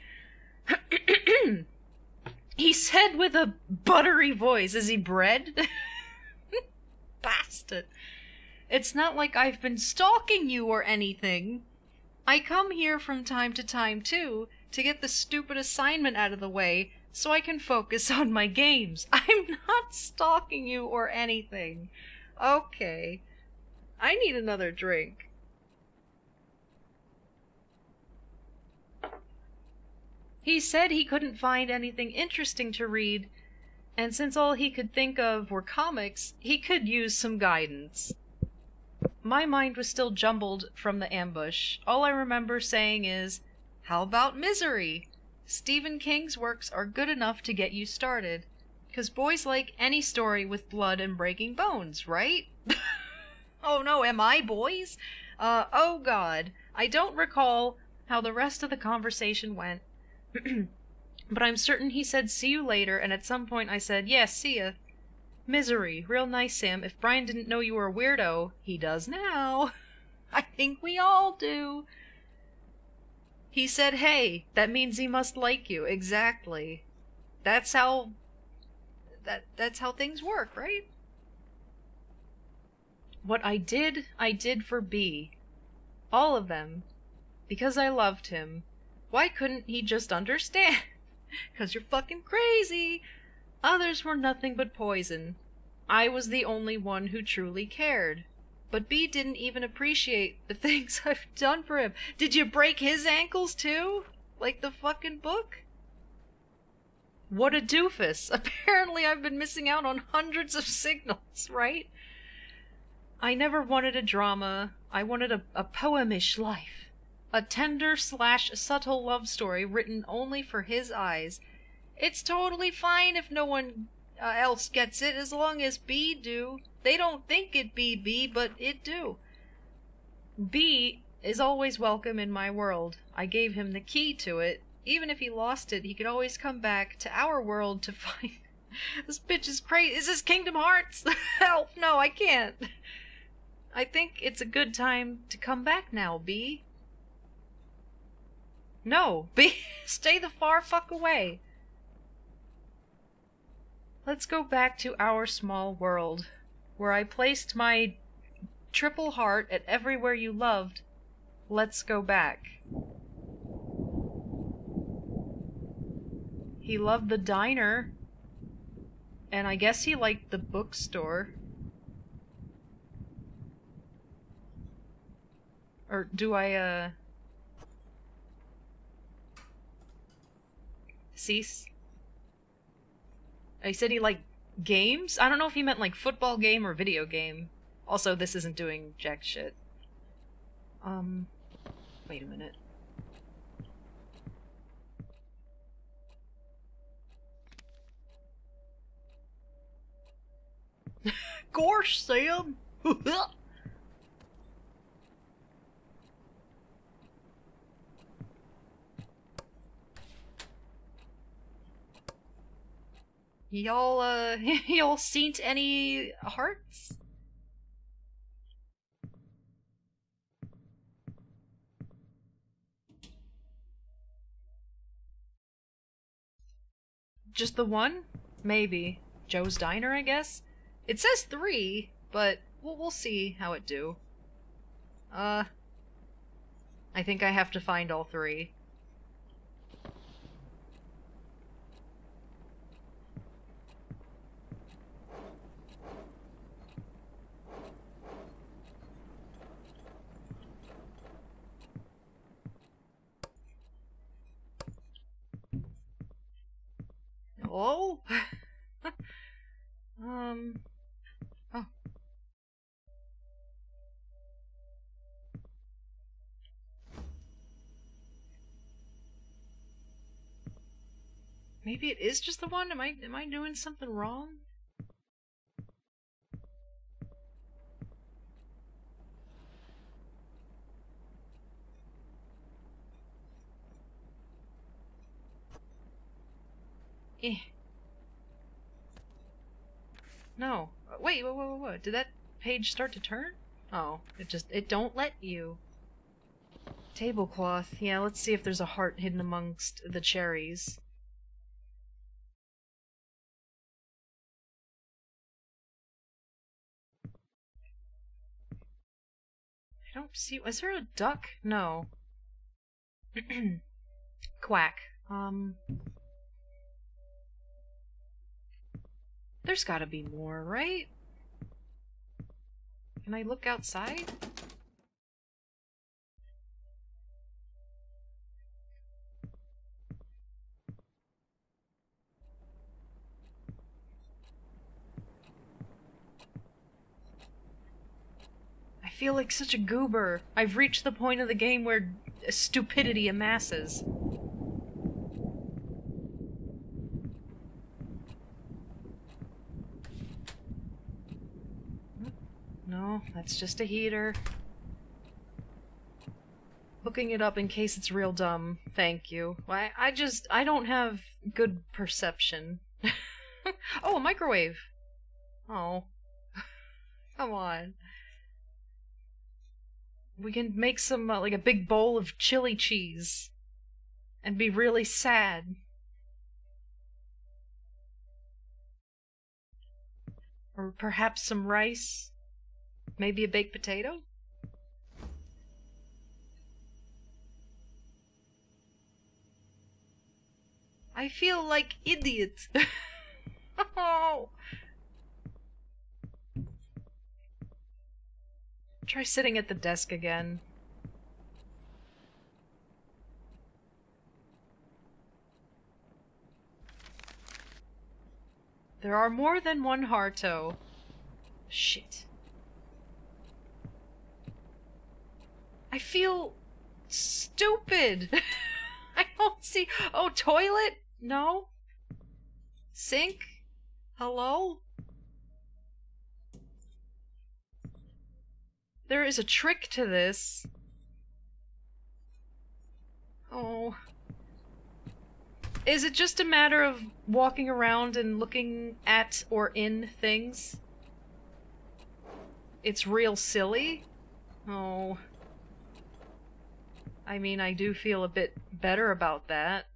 He said with a buttery voice, is he bread? Bastard. It's not like I've been stalking you or anything. I come here from time to time, too, to get the stupid assignment out of the way, so I can focus on my games. I'm not stalking you or anything. Okay. I need another drink. He said he couldn't find anything interesting to read, and since all he could think of were comics, he could use some guidance. My mind was still jumbled from the ambush. All I remember saying is, "How about Misery? Stephen King's works are good enough to get you started. 'Cause boys like any story with blood and breaking bones, right?" Oh no, am I, boys? Uh, oh god. I don't recall how the rest of the conversation went. But I'm certain he said see you later, and at some point I said, yes, yeah, see ya. Misery. Real nice, Sam. If Brian didn't know you were a weirdo, he does now. I think we all do. He said, hey, that means he must like you. Exactly. That's how... That, that's how things work, right? What I did, I did for B. All of them. Because I loved him. Why couldn't he just understand? 'Cause you're fucking crazy. Others were nothing but poison. I was the only one who truly cared. But B didn't even appreciate the things I've done for him. Did you break his ankles too? Like the fucking book? What a doofus. Apparently I've been missing out on hundreds of signals, right? I never wanted a drama. I wanted a, a poemish life. A tender slash subtle love story written only for his eyes. It's totally fine if no one uh, else gets it, as long as B do. They don't think it be B, but it do. B is always welcome in my world. I gave him the key to it. Even if he lost it, he could always come back to our world to find... This bitch is crazy. Is this Kingdom Hearts? Help! No, I can't. I think it's a good time to come back now, B. No, B, stay the far fuck away. Let's go back to our small world, where I placed my triple heart at everywhere you loved. Let's go back. He loved the diner, and I guess he liked the bookstore. Or do I, uh... cease? He said he liked games? I don't know if he meant like football game or video game. Also, this isn't doing jack shit. Um, wait a minute. Gosh, Sam! Y'all, uh, y'all seen any hearts? Just the one? Maybe. Joe's Diner, I guess? It says three, but we'll, we'll see how it do. Uh, I think I have to find all three. Oh? um... Oh. Maybe it is just the one? Am I, am I doing something wrong? Eh. No. Wait, wait, wait, wait, wait. Did that page start to turn? Oh, it just, it don't let you. Tablecloth. Yeah, let's see if there's a heart hidden amongst the cherries. I don't see... Is there a duck? No. Quack. Um... There's gotta be more, right? Can I look outside? I feel like such a goober. I've reached the point of the game where stupidity amasses. No, that's just a heater. Looking it up in case it's real dumb. Thank you. I, I just, I don't have good perception. Oh, a microwave! Oh. Come on. We can make some, uh, like a big bowl of chili cheese. And be really sad. Or perhaps some rice? Maybe a baked potato? I feel like idiot. Oh. Try sitting at the desk again. There are more than one Harto. Shit. I feel stupid. I don't see. Oh, toilet? No. Sink? Hello? There is a trick to this. Oh. Is it just a matter of walking around and looking at or in things? It's real silly? Oh. I mean, I do feel a bit better about that.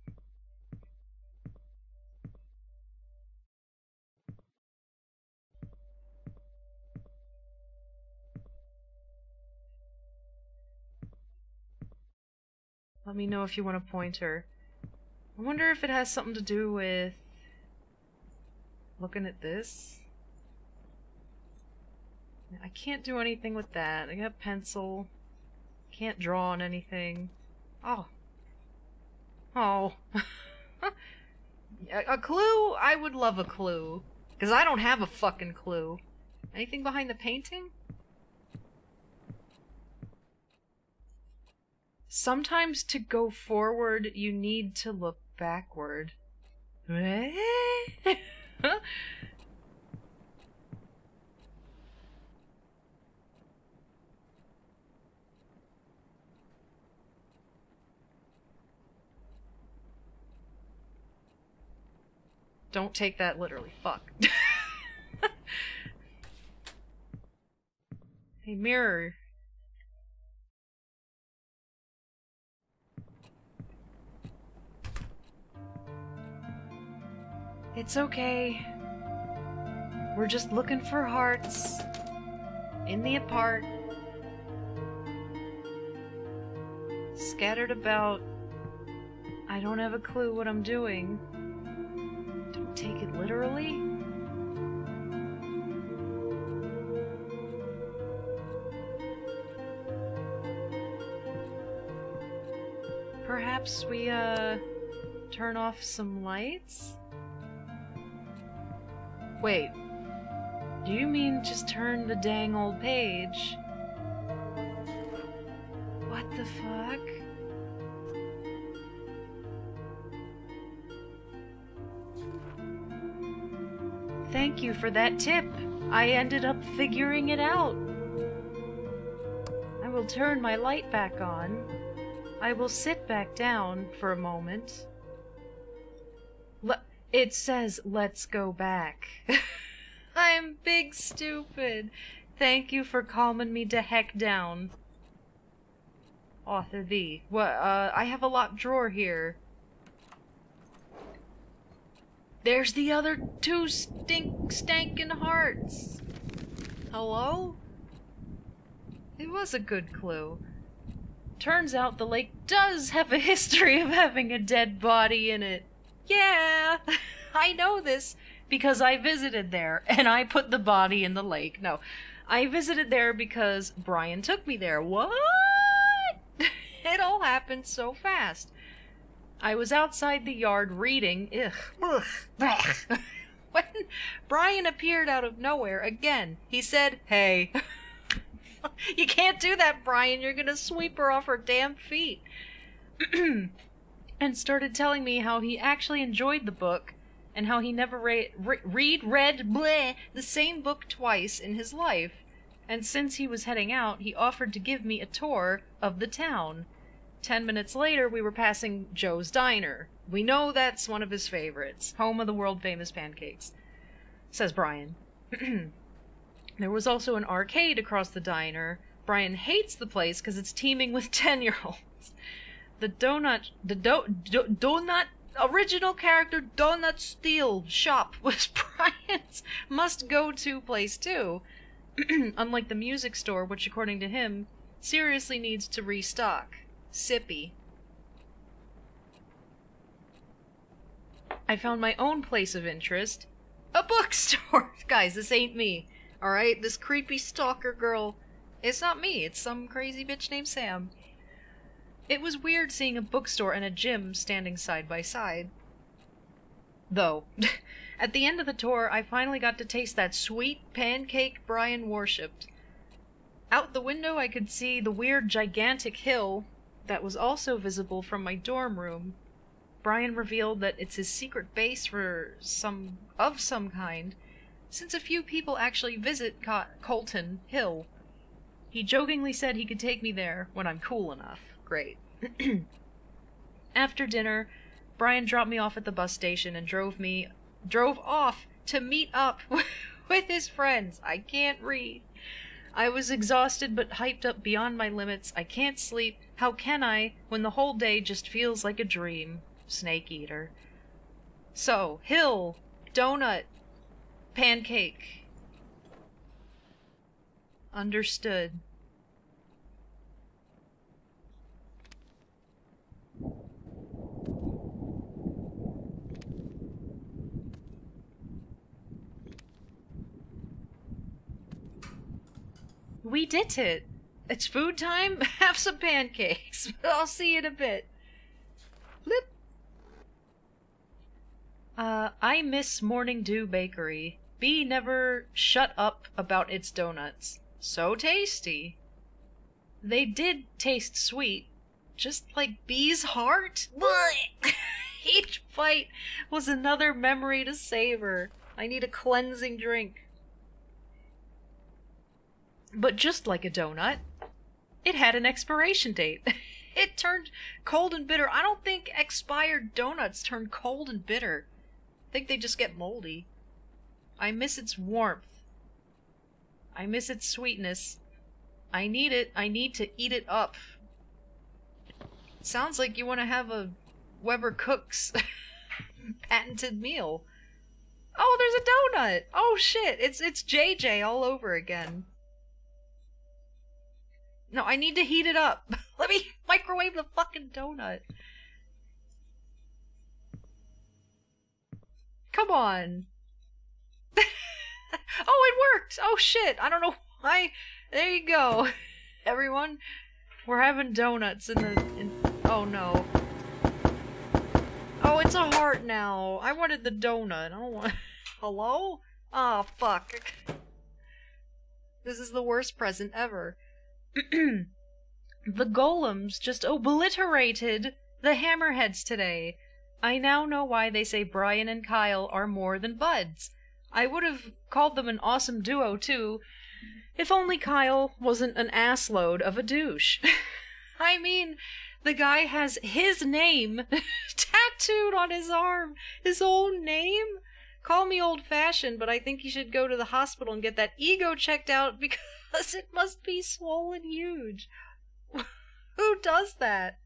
Let me know if you want a pointer. I wonder if it has something to do with looking at this. I can't do anything with that. I got a pencil. Can't draw on anything. Oh. Oh. A clue? I would love a clue. Because I don't have a fucking clue. Anything behind the painting? Sometimes to go forward, you need to look backward. Don't take that literally. Fuck. Hey, mirror. It's okay. We're just looking for hearts in the apart, scattered about. I don't have a clue what I'm doing. Don't take it literally. Perhaps we, uh, turn off some lights? Wait, do you mean just turn the dang old page? What the fuck? Thank you for that tip. I ended up figuring it out. I will turn my light back on. I will sit back down for a moment. Le- it says, let's go back. I'm big stupid. Thank you for calming me to heck down. Author thee. What, uh, I have a locked drawer here. There's the other two stink stankin' hearts. Hello? It was a good clue. Turns out the lake does have a history of having a dead body in it. Yeah, I know this because I visited there and I put the body in the lake. No, I visited there because Brian took me there. What? It all happened so fast. I was outside the yard reading. Ugh. Ugh. Ugh. When Brian appeared out of nowhere again, he said, "Hey." You can't do that, Brian. You're gonna sweep her off her damn feet. And started telling me how he actually enjoyed the book and how he never re re read, read, bleh, the same book twice in his life. And since he was heading out, he offered to give me a tour of the town. Ten minutes later, we were passing Joe's Diner. We know that's one of his favorites. Home of the world-famous pancakes, says Brian. There was also an arcade across the diner. Brian hates the place because it's teeming with ten-year-olds. The donut... The do, do, donut... Original character Donut Steel shop was Brian's must-go-to place, too. Unlike the music store, which, according to him, seriously needs to restock. Sippy. I found my own place of interest. A bookstore! Guys, this ain't me. Alright? This creepy stalker girl. It's not me. It's some crazy bitch named Sam. It was weird seeing a bookstore and a gym standing side by side. Though, at the end of the tour, I finally got to taste that sweet pancake Brian worshipped. Out the window, I could see the weird gigantic hill that was also visible from my dorm room. Brian revealed that it's his secret base for some of some kind, since a few people actually visit Co Colton Hill. He jokingly said he could take me there when I'm cool enough. Great. After dinner, Brian dropped me off at the bus station and drove me drove off to meet up with his friends. I can't read. I was exhausted but hyped up beyond my limits. I can't sleep. How can I when the whole day just feels like a dream? Snake eater. So, hill, donut, pancake. Understood. We did it! It's food time? Have some pancakes. I'll see you in a bit. Flip. Uh, I miss Morning Dew Bakery. B never shut up about its donuts. So tasty. They did taste sweet, just like B's heart. Each bite was another memory to savor. I need a cleansing drink. But just like a donut, it had an expiration date. It turned cold and bitter. I don't think expired donuts turn cold and bitter. I think they just get moldy. I miss its warmth. I miss its sweetness. I need it. I need to eat it up. Sounds like you want to have a Weber Cooks patented meal. Oh, there's a donut! Oh shit, it's it's J J all over again. No, I need to heat it up. Let me microwave the fucking donut. Come on. Oh, it worked! Oh shit, I don't know why. There you go. Everyone, we're having donuts in the... In, oh no. Oh, it's a heart now. I wanted the donut. I don't want... Hello? Oh, fuck. This is the worst present ever. The golems just obliterated the hammerheads today. I now know why they say Brian and Kyle are more than buds. I would have called them an awesome duo too, if only Kyle wasn't an assload of a douche. I mean, the guy has his name tattooed on his arm. His own name? Call me old-fashioned, but I think he should go to the hospital and get that ego checked out because it must be swollen huge. Who does that?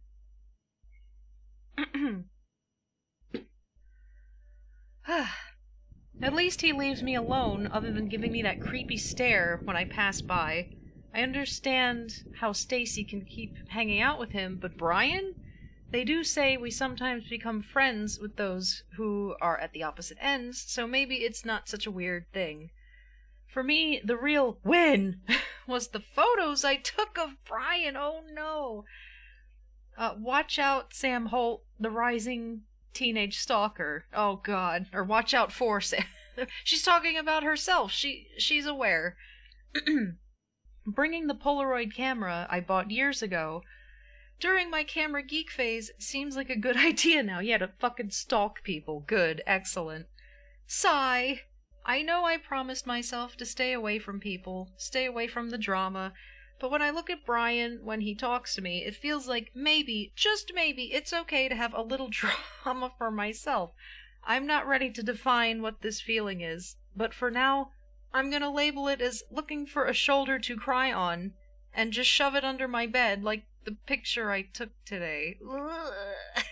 At least he leaves me alone, other than giving me that creepy stare when I pass by. I understand how Stacy can keep hanging out with him, but Brian? They do say we sometimes become friends with those who are at the opposite ends, so maybe it's not such a weird thing. For me, the real win was the photos I took of Brian. Oh no. Uh, watch out, Sam Holt, the rising teenage stalker. Oh god. Or watch out for Sam. She's talking about herself. She She's aware. Bringing the Polaroid camera I bought years ago during my camera geek phase seems like a good idea now. Yeah, to fucking stalk people. Good. Excellent. Sigh. I know I promised myself to stay away from people, stay away from the drama, but when I look at Brian when he talks to me, it feels like maybe, just maybe, it's okay to have a little drama for myself. I'm not ready to define what this feeling is, but for now, I'm gonna label it as looking for a shoulder to cry on, and just shove it under my bed like the picture I took today. Ugh.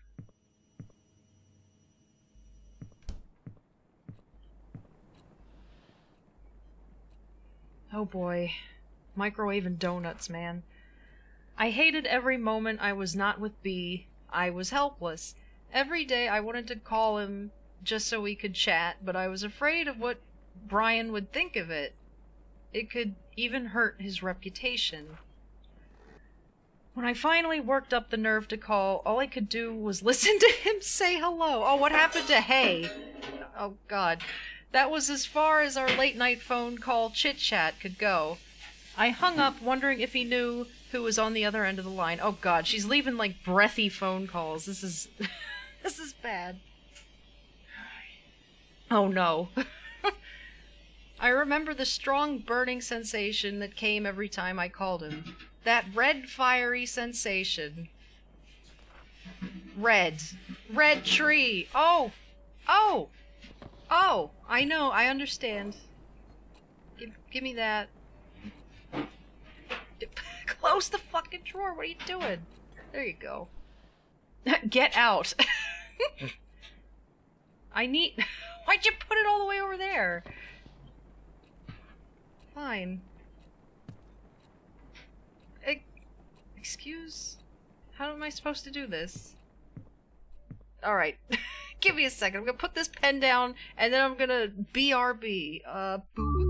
Oh boy. Microwave and donuts, man. I hated every moment I was not with B. I was helpless. Every day I wanted to call him just so we could chat, but I was afraid of what Brian would think of it. It could even hurt his reputation. When I finally worked up the nerve to call, all I could do was listen to him say hello. Oh, what happened to hey? Oh god. That was as far as our late-night phone call chit-chat could go. I hung up, wondering if he knew who was on the other end of the line. Oh god, she's leaving, like, breathy phone calls. This is... this is bad. Oh no. I remember the strong burning sensation that came every time I called him. That red, fiery sensation. Red. Red tree! Oh! Oh! Oh, I know, I understand. Give, give me that. Close the fucking drawer, what are you doing? There you go. Get out. I need... Why'd you put it all the way over there? Fine. E- Excuse? How am I supposed to do this? Alright. Give me a second. I'm gonna put this pen down, and then I'm gonna B R B. Uh, boo.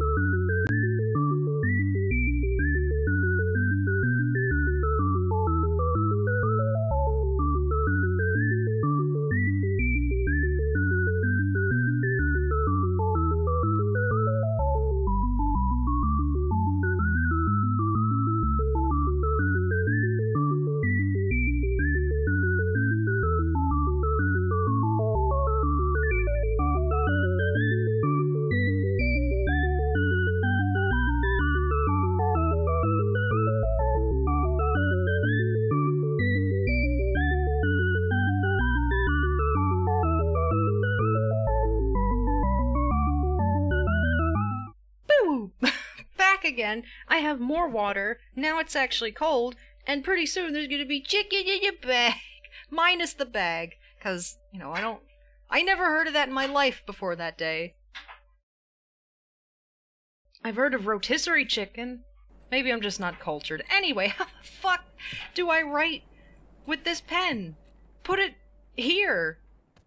Again, I have more water, now it's actually cold, and pretty soon there's gonna be chicken in your bag, minus the bag, cause, you know, I don't, I never heard of that in my life before that day. I've heard of rotisserie chicken, maybe I'm just not cultured. Anyway, how the fuck do I write with this pen? Put it here.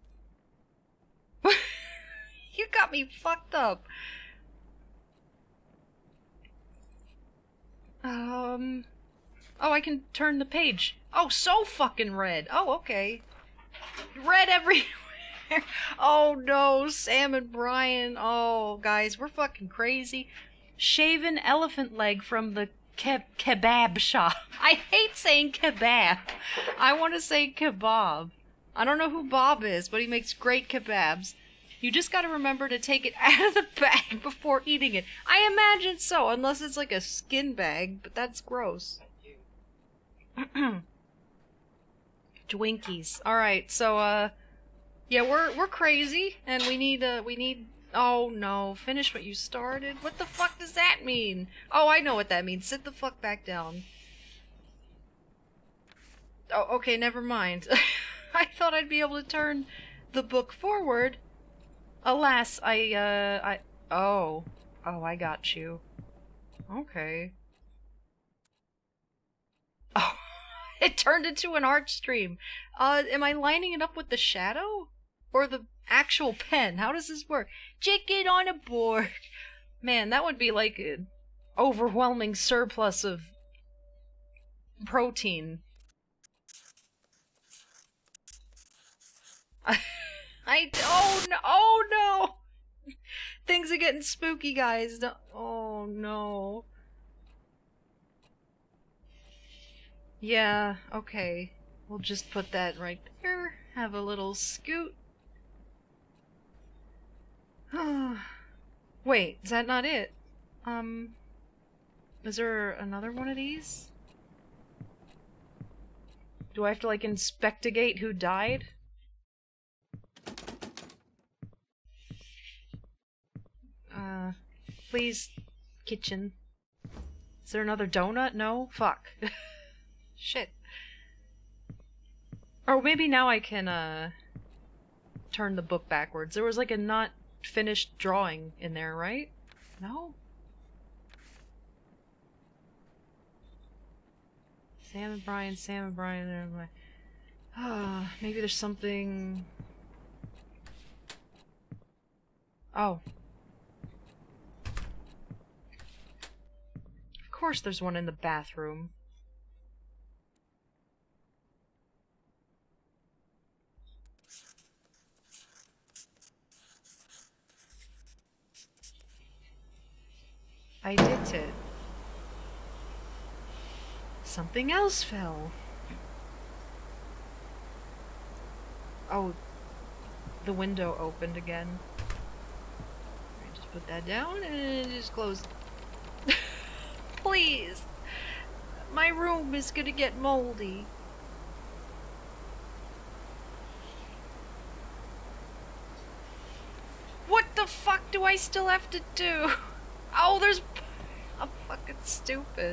You got me fucked up. Um... Oh, I can turn the page. Oh, so fucking red. Oh, okay. Red everywhere. Oh, no. Sam and Brian. Oh, guys, we're fucking crazy. Shaven elephant leg from the ke kebab shop. I hate saying kebab. I want to say kebab. I don't know who Bob is, but he makes great kebabs. You just gotta remember to take it out of the bag before eating it. I imagine so, unless it's like a skin bag, but that's gross. Twinkies. Alright, so, uh... yeah, we're we're crazy, and we need, uh, we need... Oh, no. Finish what you started? What the fuck does that mean? Oh, I know what that means. Sit the fuck back down. Oh, okay, never mind. I thought I'd be able to turn the book forward. Alas, I, uh, I... Oh. Oh, I got you. Okay. Oh, It turned into an art stream. Uh, am I lining it up with the shadow? Or the actual pen? How does this work? Chicken on a board. Man, that would be like an overwhelming surplus of protein. I, I oh no, oh no! Things are getting spooky, guys. No, oh no. Yeah, okay. We'll just put that right there. Have a little scoot. Wait, is that not it? Um, is there another one of these? Do I have to, like, inspectigate who died? Uh, please, kitchen. Is there another donut? No? Fuck. Shit. Or maybe now I can, uh, turn the book backwards. There was, like, a not finished drawing in there, right? No? Sam and Brian, Sam and Brian, and my... Ah, maybe there's something... Oh. Of course there's one in the bathroom. I did it. Something else fell. Oh, the window opened again. I just put that down and just close. Please. My room is gonna get moldy. What the fuck do I still have to do? Oh, there's... I'm fucking stupid.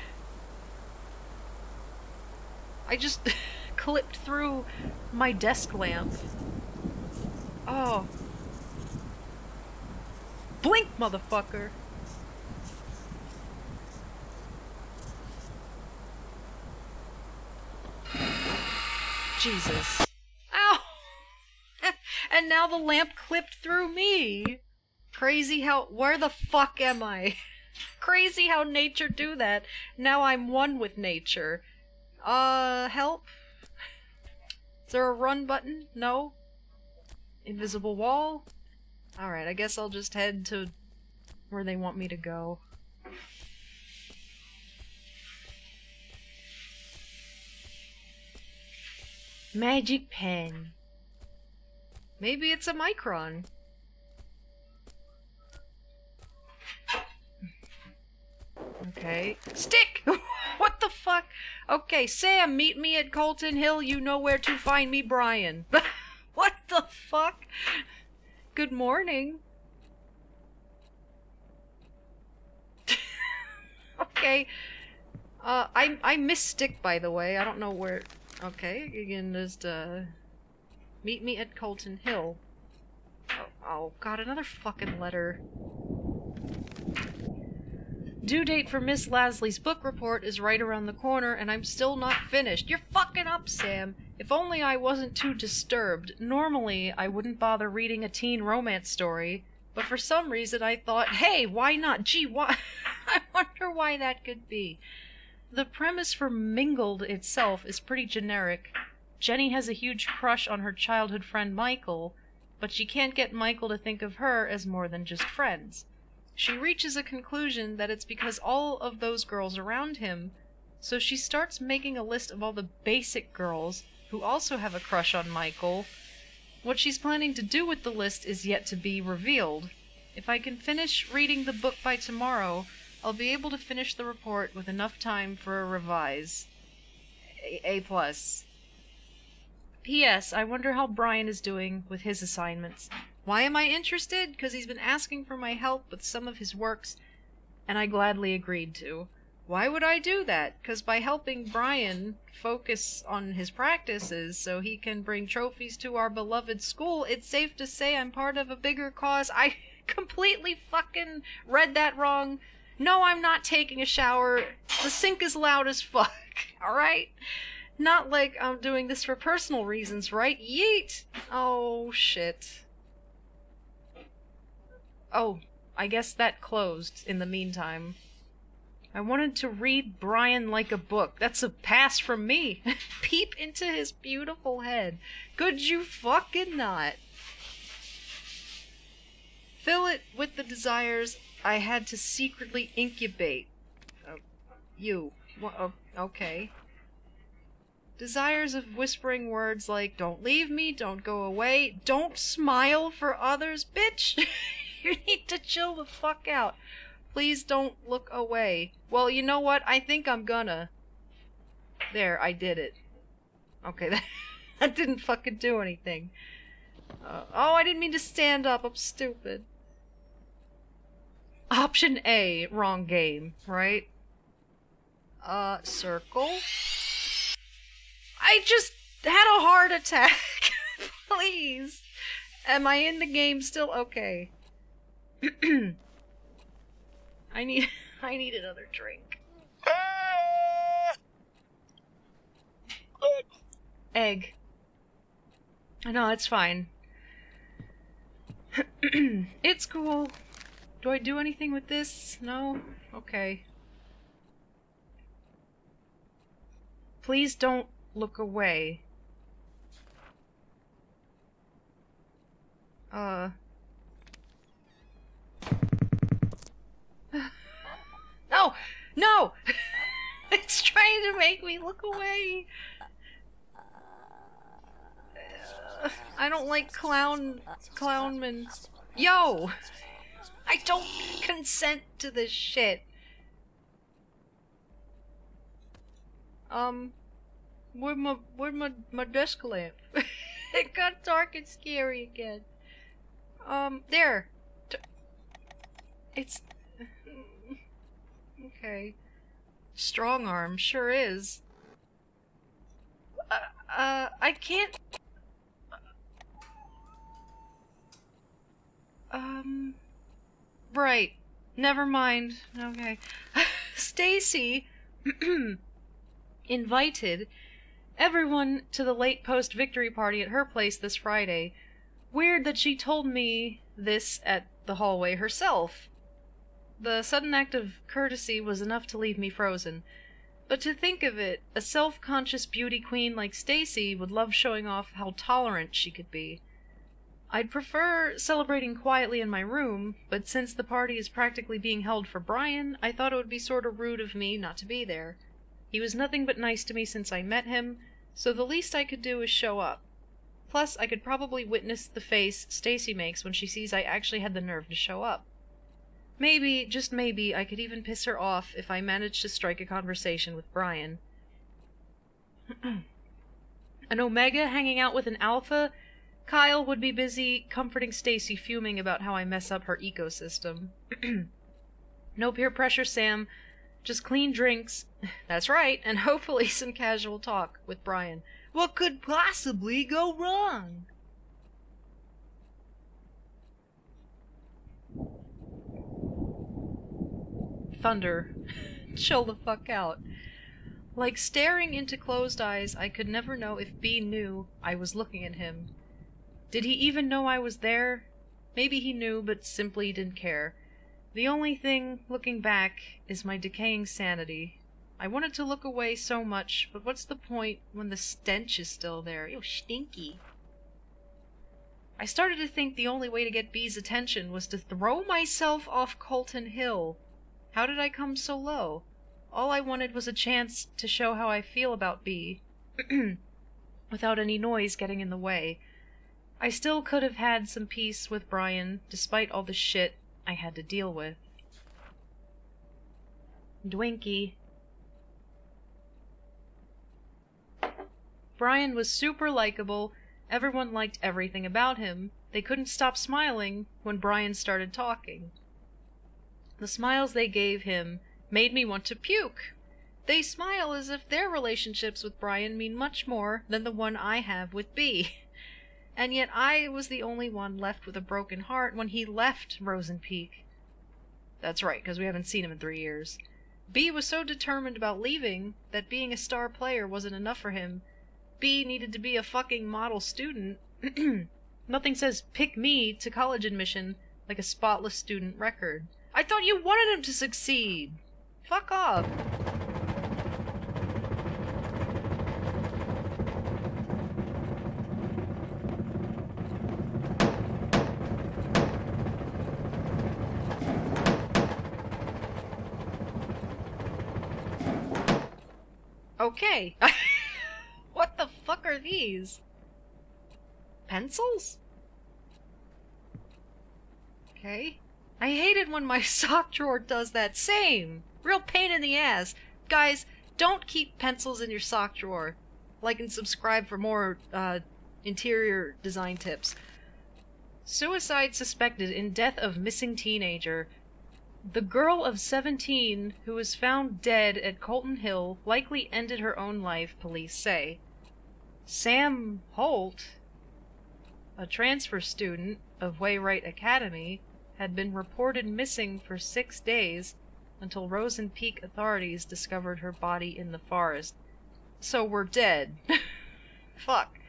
I just clipped through my desk lamp. Oh. Blink, motherfucker! Jesus. Ow! And now the lamp clipped through me! Crazy how- where the fuck am I? Crazy how nature do that. Now I'm one with nature. Uh, help? Is there a run button? No? Invisible wall? Alright, I guess I'll just head to where they want me to go. Magic pen. Maybe it's a micron. Okay. Stick! What the fuck? Okay, Sam, meet me at Colton Hill. You know where to find me, Brian. What the fuck? Good morning. Okay. Uh, I I miss Stick, by the way. I don't know where... Okay, you can just, uh... meet me at Colton Hill. Oh, oh god, another fucking letter. Due date for Miss Lasley's book report is right around the corner, and I'm still not finished. You're fucking up, Sam. If only I wasn't too disturbed. Normally, I wouldn't bother reading a teen romance story, but for some reason I thought, hey, why not? Gee, why? I wonder why that could be. The premise for Mingled itself is pretty generic. Jenny has a huge crush on her childhood friend Michael, but she can't get Michael to think of her as more than just friends. She reaches a conclusion that it's because all of those girls around him, so she starts making a list of all the basic girls who also have a crush on Michael. What she's planning to do with the list is yet to be revealed. If I can finish reading the book by tomorrow, I'll be able to finish the report with enough time for a revise. A, A plus. P S. I wonder how Brian is doing with his assignments. Why am I interested? Because he's been asking for my help with some of his works, and I gladly agreed to. Why would I do that? Because by helping Brian focus on his practices so he can bring trophies to our beloved school, it's safe to say I'm part of a bigger cause. I completely fucking read that wrong. No, I'm not taking a shower. The sink is loud as fuck, alright? Not like I'm doing this for personal reasons, right? Yeet! Oh, shit. Oh, I guess that closed in the meantime. I wanted to read Brian like a book. That's a pass from me. Peep into his beautiful head. Could you fucking not? Fill it with the desires I had to secretly incubate. Uh, you. Wha- uh, okay. Desires of whispering words like, don't leave me, don't go away, don't smile for others, bitch! You need to chill the fuck out. Please don't look away. Well, you know what? I think I'm gonna. There, I did it. Okay, that, that didn't fucking do anything. Uh, oh, I didn't mean to stand up. I'm stupid. Option A, wrong game, right? Uh, circle? I just had a heart attack. Please. Am I in the game still? Okay. I need I need another drink. Egg. No, it's fine. It's cool. Do I do anything with this? No? Okay. Please don't look away. Uh... No! No! It's trying to make me look away! Uh, I don't like clown... clownmen. Yo! I don't consent to this shit. Um... Where'd my... where'd my, my desk lamp? It got dark and scary again. Um, there! T- it's... Okay. Strong arm, sure is. Uh, uh, I can't... Um... Right. Never mind. Okay. Stacy invited everyone to the late post-victory party at her place this Friday. Weird that she told me this at the hallway herself. The sudden act of courtesy was enough to leave me frozen. But to think of it, a self-conscious beauty queen like Stacy would love showing off how tolerant she could be. I'd prefer celebrating quietly in my room, but since the party is practically being held for Brian, I thought it would be sort of rude of me not to be there. He was nothing but nice to me since I met him, so the least I could do is show up. Plus, I could probably witness the face Stacy makes when she sees I actually had the nerve to show up. Maybe, just maybe, I could even piss her off if I managed to strike a conversation with Brian. An Omega hanging out with an Alpha? Kyle would be busy comforting Stacy, fuming about how I mess up her ecosystem. No peer pressure, Sam. Just clean drinks. That's right, and hopefully some casual talk with Brian. What could possibly go wrong? Thunder. Chill the fuck out. Like staring into closed eyes, I could never know if B knew I was looking at him. Did he even know I was there? Maybe he knew, but simply didn't care. The only thing, looking back, is my decaying sanity. I wanted to look away so much, but what's the point when the stench is still there? Ew, stinky. I started to think the only way to get B's attention was to throw myself off Colton Hill. How did I come so low? All I wanted was a chance to show how I feel about B, without any noise getting in the way. I still could have had some peace with Brian, despite all the shit I had to deal with. Dwinkie. Brian was super likable. Everyone liked everything about him. They couldn't stop smiling when Brian started talking. The smiles they gave him made me want to puke. They smile as if their relationships with Brian mean much more than the one I have with B. And yet I was the only one left with a broken heart when he left Rosen Peak. That's right, because we haven't seen him in three years. B was so determined about leaving that being a star player wasn't enough for him. B needed to be a fucking model student. Nothing says pick me to college admission like a spotless student record. I thought you wanted him to succeed! Fuck off! Okay. What the fuck are these? Pencils? Okay. I hate it when my sock drawer does that. Same! Real pain in the ass. Guys, don't keep pencils in your sock drawer. Like and subscribe for more, uh, interior design tips. Suicide suspected in death of missing teenager. The girl of seventeen who was found dead at Colton Hill likely ended her own life, police say. Sam Holt, a transfer student of Waywright Academy, had been reported missing for six days until Rosen Peak authorities discovered her body in the forest. So we're dead. Fuck.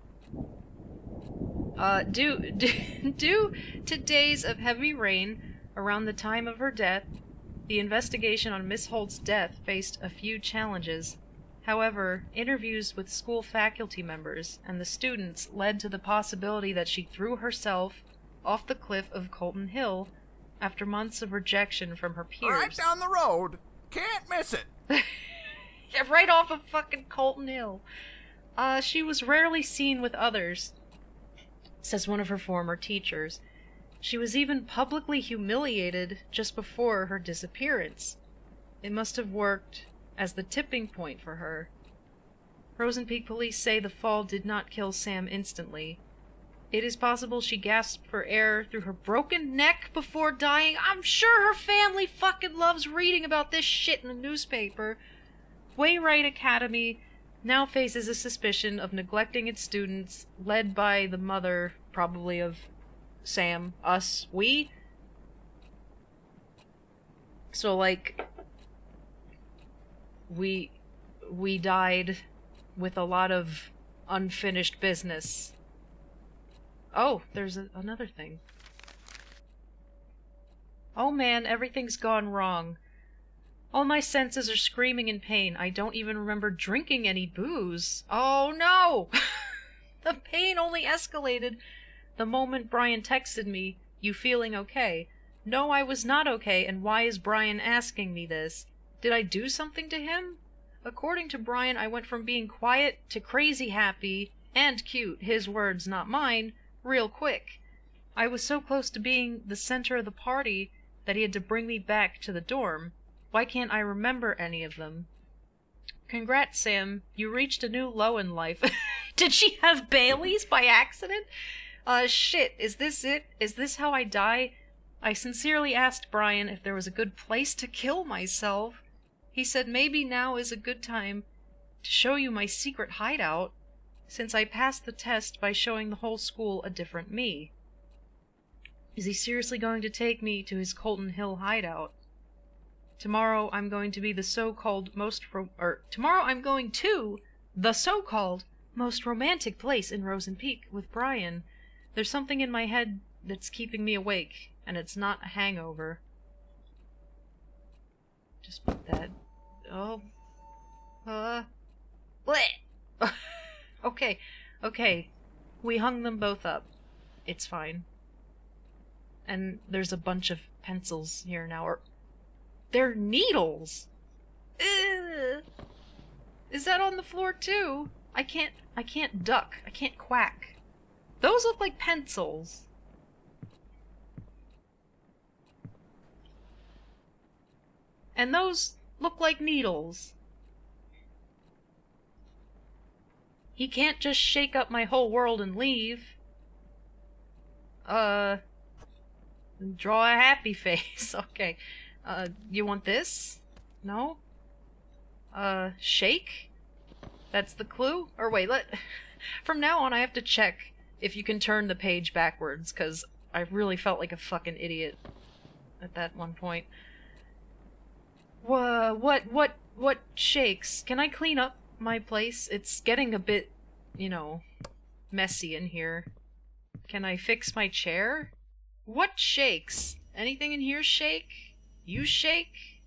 Uh, due, due, due to days of heavy rain around the time of her death, the investigation on Miss Holt's death faced a few challenges. However, interviews with school faculty members and the students led to the possibility that she threw herself off the cliff of Colton Hill after months of rejection from her peers. Right down the road. Can't miss it. Yeah, right off of fucking Colton Hill. Uh, she was rarely seen with others, says one of her former teachers. She was even publicly humiliated just before her disappearance. It must have worked as the tipping point for her. Rosen Peak police say the fall did not kill Sam instantly. It is possible she gasped for air through her broken neck before dying. I'm sure her family fucking loves reading about this shit in the newspaper. Waywright Academy now faces a suspicion of neglecting its students, led by the mother, probably of Sam, us, we. So, like, we, we died with a lot of unfinished business. Oh, there's a, another thing. Oh man, everything's gone wrong. All my senses are screaming in pain. I don't even remember drinking any booze. Oh no! The pain only escalated the moment Brian texted me, "You feeling okay?" No, I was not okay, and why is Brian asking me this? Did I do something to him? According to Brian, I went from being quiet to crazy happy and cute, his words, not mine, real quick. I was so close to being the center of the party that he had to bring me back to the dorm. Why can't I remember any of them? Congrats, Sam. You reached a new low in life. Did she have Bailey's by accident? Uh, shit, is this it? Is this how I die? I sincerely asked Brian if there was a good place to kill myself. He said maybe now is a good time to show you my secret hideout, since I passed the test by showing the whole school a different me. Is he seriously going to take me to his Colton Hill hideout? Tomorrow I'm going to be the so-called most ro- or tomorrow I'm going to the so-called most romantic place in Rosen Peak with Brian. There's something in my head that's keeping me awake, and it's not a hangover. Just put that. Oh. Uh. Bleh. Okay. Okay. We hung them both up. It's fine. And there's a bunch of pencils here now. Or they're needles! Ugh. Is that on the floor too? I can't, I can't duck. I can't quack. Those look like pencils. And those look like needles. He can't just shake up my whole world and leave. Uh... Draw a happy face. Okay. Uh, you want this? No? Uh, shake? That's the clue? Or wait, let... From now on I have to check if you can turn the page backwards, because I really felt like a fucking idiot. at that one point. Wha what, what, what shakes? Can I clean up my place? It's getting a bit, you know, messy in here. Can I fix my chair? What shakes? Anything in here shake? You shake?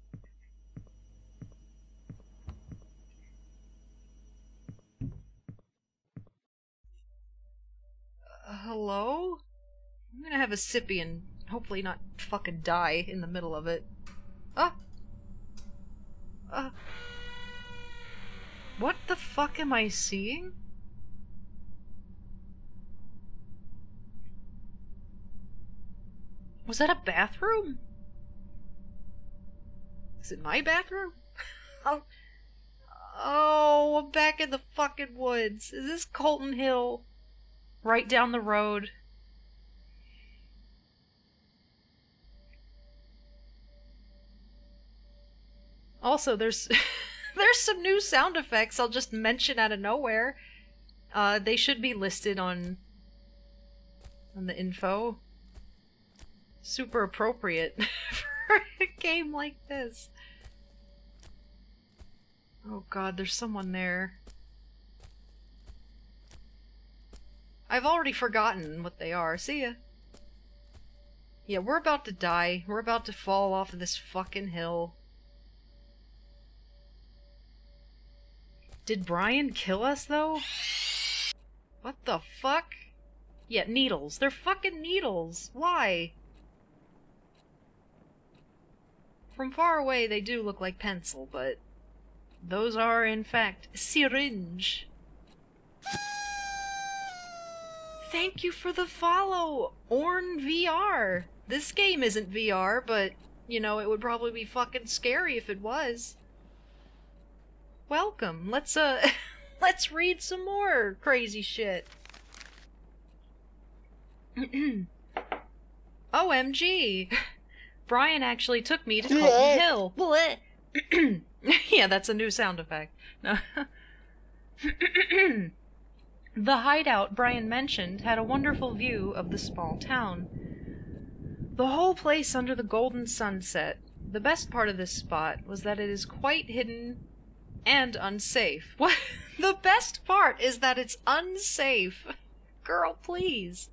Uh, hello? I'm gonna have a sippy and hopefully not fucking die in the middle of it. Ah! Uh... What the fuck am I seeing? Was that a bathroom? Is it my bathroom? Oh, oh, I'm back in the fucking woods. Is this Colton Hill? Right down the road. Also, there's there's some new sound effects I'll just mention out of nowhere. Uh, they should be listed on on the info. Super appropriate for a game like this. Oh god, there's someone there. I've already forgotten what they are. See ya. Yeah, we're about to die. We're about to fall off of this fucking hill. Did Brian kill us, though? What the fuck? Yeah, needles. They're fucking needles. Why? From far away, they do look like pencil, but those are, in fact, syringe. Thank you for the follow, Orn V R. This game isn't V R, but, you know, it would probably be fucking scary if it was. Welcome. Let's, uh, let's read some more crazy shit. O M G. Brian actually took me to Colton Hill. What? Yeah, that's a new sound effect. No. The hideout Brian mentioned had a wonderful view of the small town. The whole place under the golden sunset. The best part of this spot was that it is quite hidden and unsafe. What? The best part is that it's unsafe. Girl, please.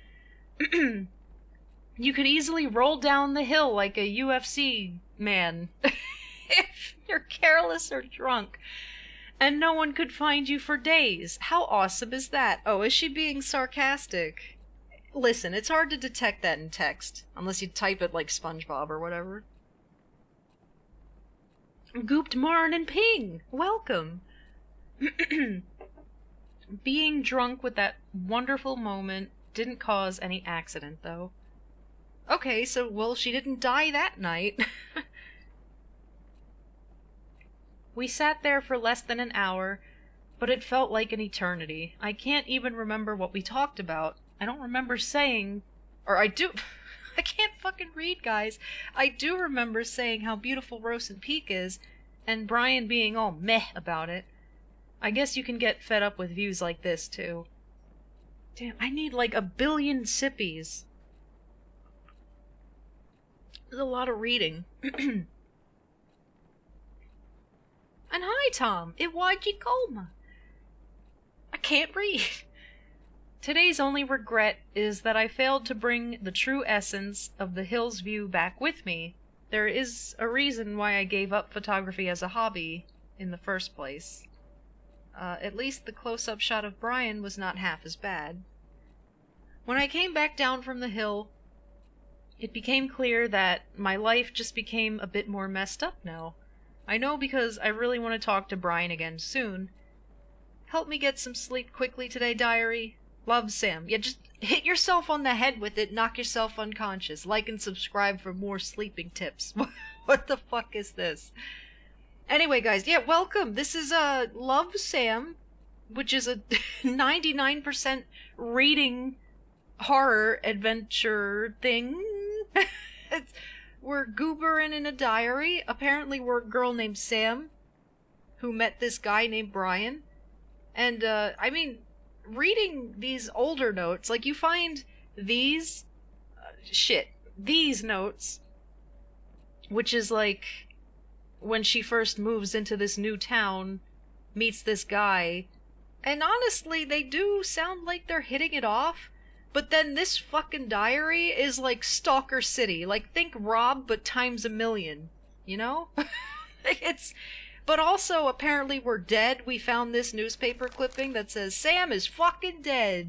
You could easily roll down the hill like a U F C man if you're careless or drunk, and no one could find you for days. How awesome is that? Oh, is she being sarcastic? Listen, it's hard to detect that in text, unless you type it like SpongeBob or whatever. Gooped Marn and Ping, welcome. Being drunk with that wonderful moment didn't cause any accident, though. Okay, so, well, she didn't die that night. We sat there for less than an hour, but it felt like an eternity. I can't even remember what we talked about. I don't remember saying... Or I do... I can't fucking read, guys. I do remember saying how beautiful Rosen Peak is, and Brian being all meh about it. I guess you can get fed up with views like this, too. Damn, I need like a billion sippies. There's a lot of reading. And hi, Tom. Iwaji Goma. I can't read. Today's only regret is that I failed to bring the true essence of the Hills View back with me. There is a reason why I gave up photography as a hobby in the first place. Uh, at least the close-up shot of Brian was not half as bad. When I came back down from the hill, it became clear that my life just became a bit more messed up now. I know because I really want to talk to Brian again soon. Help me get some sleep quickly today, diary. Love, Sam. Yeah, just hit yourself on the head with it, knock yourself unconscious. Like and subscribe for more sleeping tips. What the fuck is this? Anyway, guys, yeah, welcome. This is, uh, Love, Sam, which is a ninety-nine percent reading horror adventure thing. It's, we're goobering in a diary. Apparently we're a girl named Sam who met this guy named Brian. And, uh, I mean, reading these older notes, like, you find these... Uh, shit. these notes, which is like when she first moves into this new town, meets this guy, and honestly, they do sound like they're hitting it off, but then this fucking diary is like Stalker City. Like, think Rob, but times a million, you know? It's... But also, apparently we're dead. We found this newspaper clipping that says, Sam is fucking dead.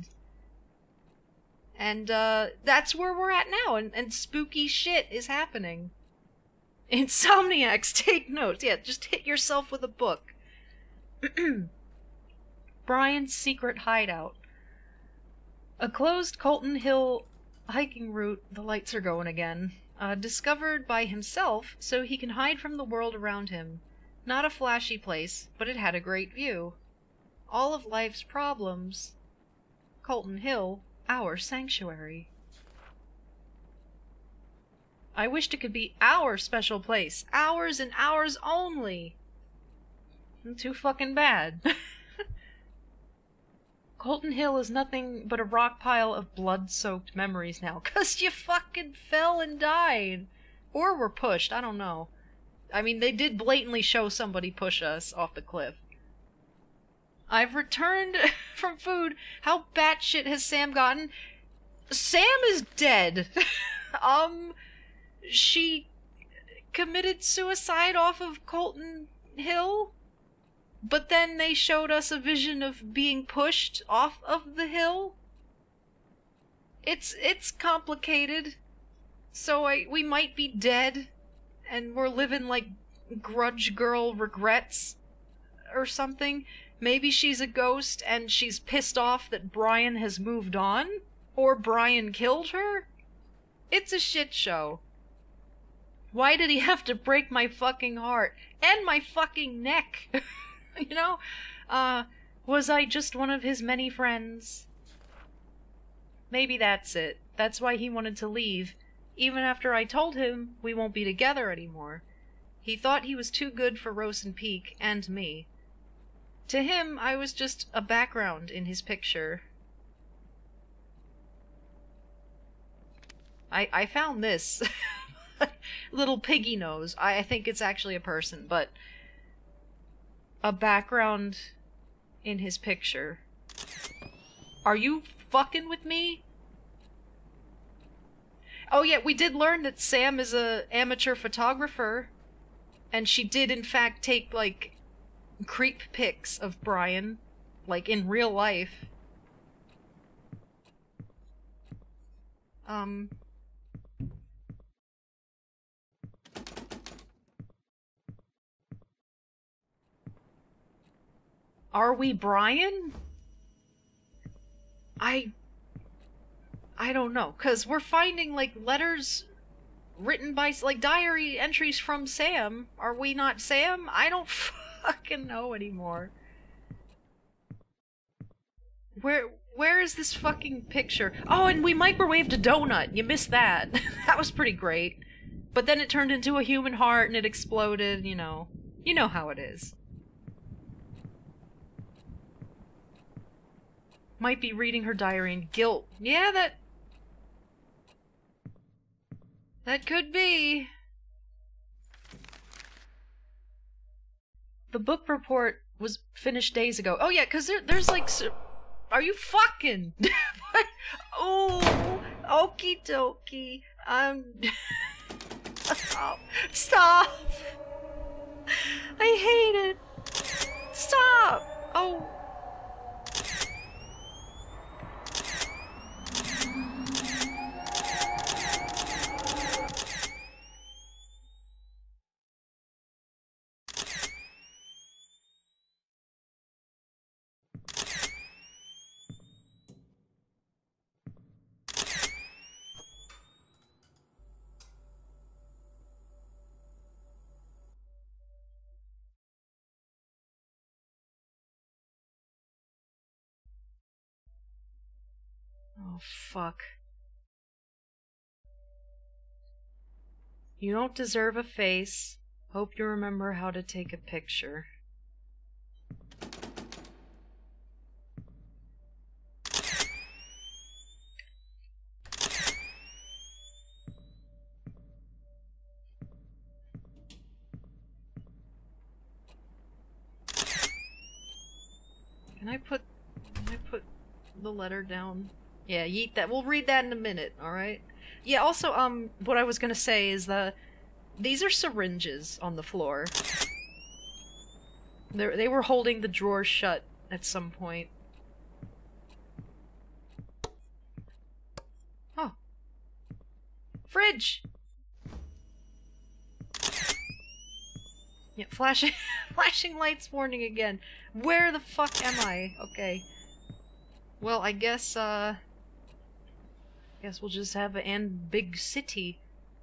And, uh, that's where we're at now, and, and spooky shit is happening. Insomniacs, take notes. Yeah, just hit yourself with a book. Brian's secret hideout. A closed Colton Hill hiking route, the lights are going again, uh, discovered by himself so he can hide from the world around him. Not a flashy place, but it had a great view. All of life's problems. Colton Hill, our sanctuary. I wished it could be our special place. Ours and ours only. Too fucking bad. Colton Hill is nothing but a rock pile of blood-soaked memories now. 'Cause you fucking fell and died. Or were pushed, I don't know. I mean, they did blatantly show somebody push us off the cliff. I've returned from food. How batshit has Sam gotten? Sam is dead. um, she committed suicide off of Colton Hill? But then they showed us a vision of being pushed off of the hill? It's, it's complicated. So I, we might be dead. And we're living like grudge girl regrets or something. Maybe she's a ghost and she's pissed off that Brian has moved on? Or Brian killed her? It's a shit show. Why did he have to break my fucking heart? And my fucking neck? You know? Uh, was I just one of his many friends? Maybe that's it. That's why he wanted to leave. Even after I told him we won't be together anymore. He thought he was too good for Rosen Peak and me. To him, I was just a background in his picture. I I found this. Little piggy nose. I, I think it's actually a person, but a background in his picture. Are you fucking with me? Oh yeah, we did learn that Sam is a amateur photographer, and she did in fact take, like, creep pics of Brian, like, in real life. Um... Are we Brian? I... I don't know, because we're finding, like, letters written by, like, diary entries from Sam. Are we not Sam? I don't fucking know anymore. Where, where is this fucking picture? Oh, and we microwaved a donut. You missed that. That was pretty great. But then it turned into a human heart and it exploded, you know. You know how it is. Might be reading her diary in guilt. Yeah, that... That could be. The book report was finished days ago. Oh yeah, because there, there's like... Are you fucking... Oh, okie dokie. Um... Stop. Stop. I hate it. Stop. Oh... Oh, fuck. You don't deserve a face. Hope you remember how to take a picture. Can I put... Can I put the letter down? Yeah, yeet that. We'll read that in a minute, alright? Yeah, also, um, what I was gonna say is that these are syringes on the floor. They're, they were holding the drawer shut at some point. Oh. Fridge! Yeah, flashing, flashing lights warning again. Where the fuck am I? Okay. Well, I guess, uh... guess we'll just have an big city.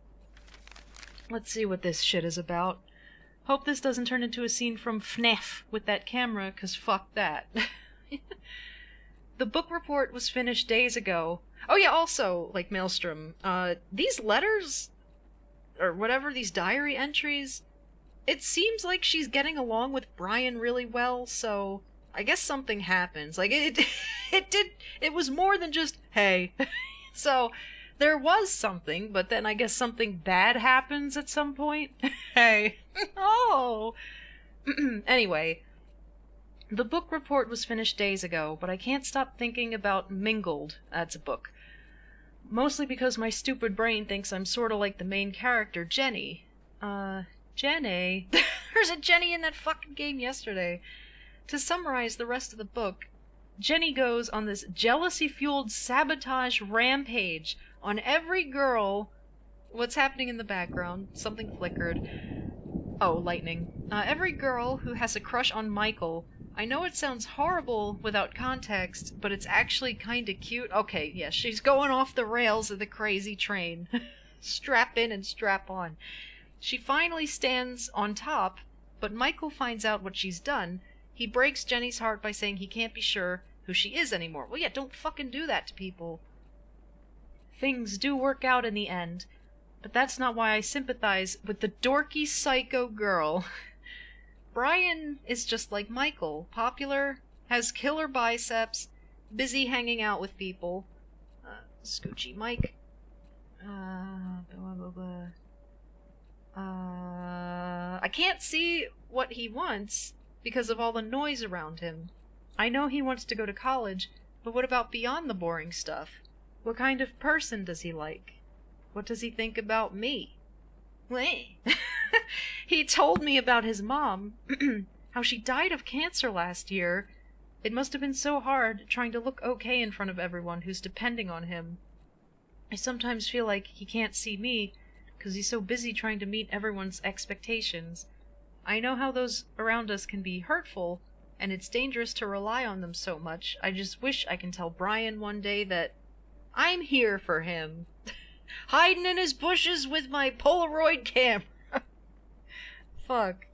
Let's see what this shit is about. Hope this doesn't turn into a scene from F N A F with that camera, cause fuck that. The book report was finished days ago. Oh yeah, also, like Maelstrom, uh, these letters, or whatever, these diary entries, it seems like she's getting along with Brian really well, so I guess something happens. Like, it, it did, it was more than just, hey. So, there was something, but then I guess something bad happens at some point. Hey. Oh. Anyway, the book report was finished days ago, but I can't stop thinking about Mingled as a book. Mostly because my stupid brain thinks I'm sorta like the main character, Jenny. Uh, Jenny? There's a Jenny in that fucking game yesterday. To summarize the rest of the book, Jenny goes on this jealousy-fueled sabotage rampage on every girl... What's happening in the background? Something flickered. Oh, lightning. Uh, every girl who has a crush on Michael. I know it sounds horrible without context, but it's actually kinda cute. Okay, yes, yeah, she's going off the rails of the crazy train. Strap in and strap on. She finally stands on top, but Michael finds out what she's done. He breaks Jenny's heart by saying he can't be sure who she is anymore. Well, yeah, don't fucking do that to people. Things do work out in the end, but that's not why I sympathize with the dorky psycho girl. Brian is just like Michael. Popular, has killer biceps, busy hanging out with people. Uh, Scoochie Mike. Uh, blah, blah, blah. Uh, I can't see what he wants because of all the noise around him. I know he wants to go to college, but what about beyond the boring stuff? What kind of person does he like? What does he think about me? He told me about his mom, how she died of cancer last year. It must have been so hard trying to look okay in front of everyone who's depending on him. I sometimes feel like he can't see me because he's so busy trying to meet everyone's expectations. I know how those around us can be hurtful, and it's dangerous to rely on them so much. I just wish I can tell Brian one day that I'm here for him. Hiding in his bushes with my Polaroid camera. Fuck.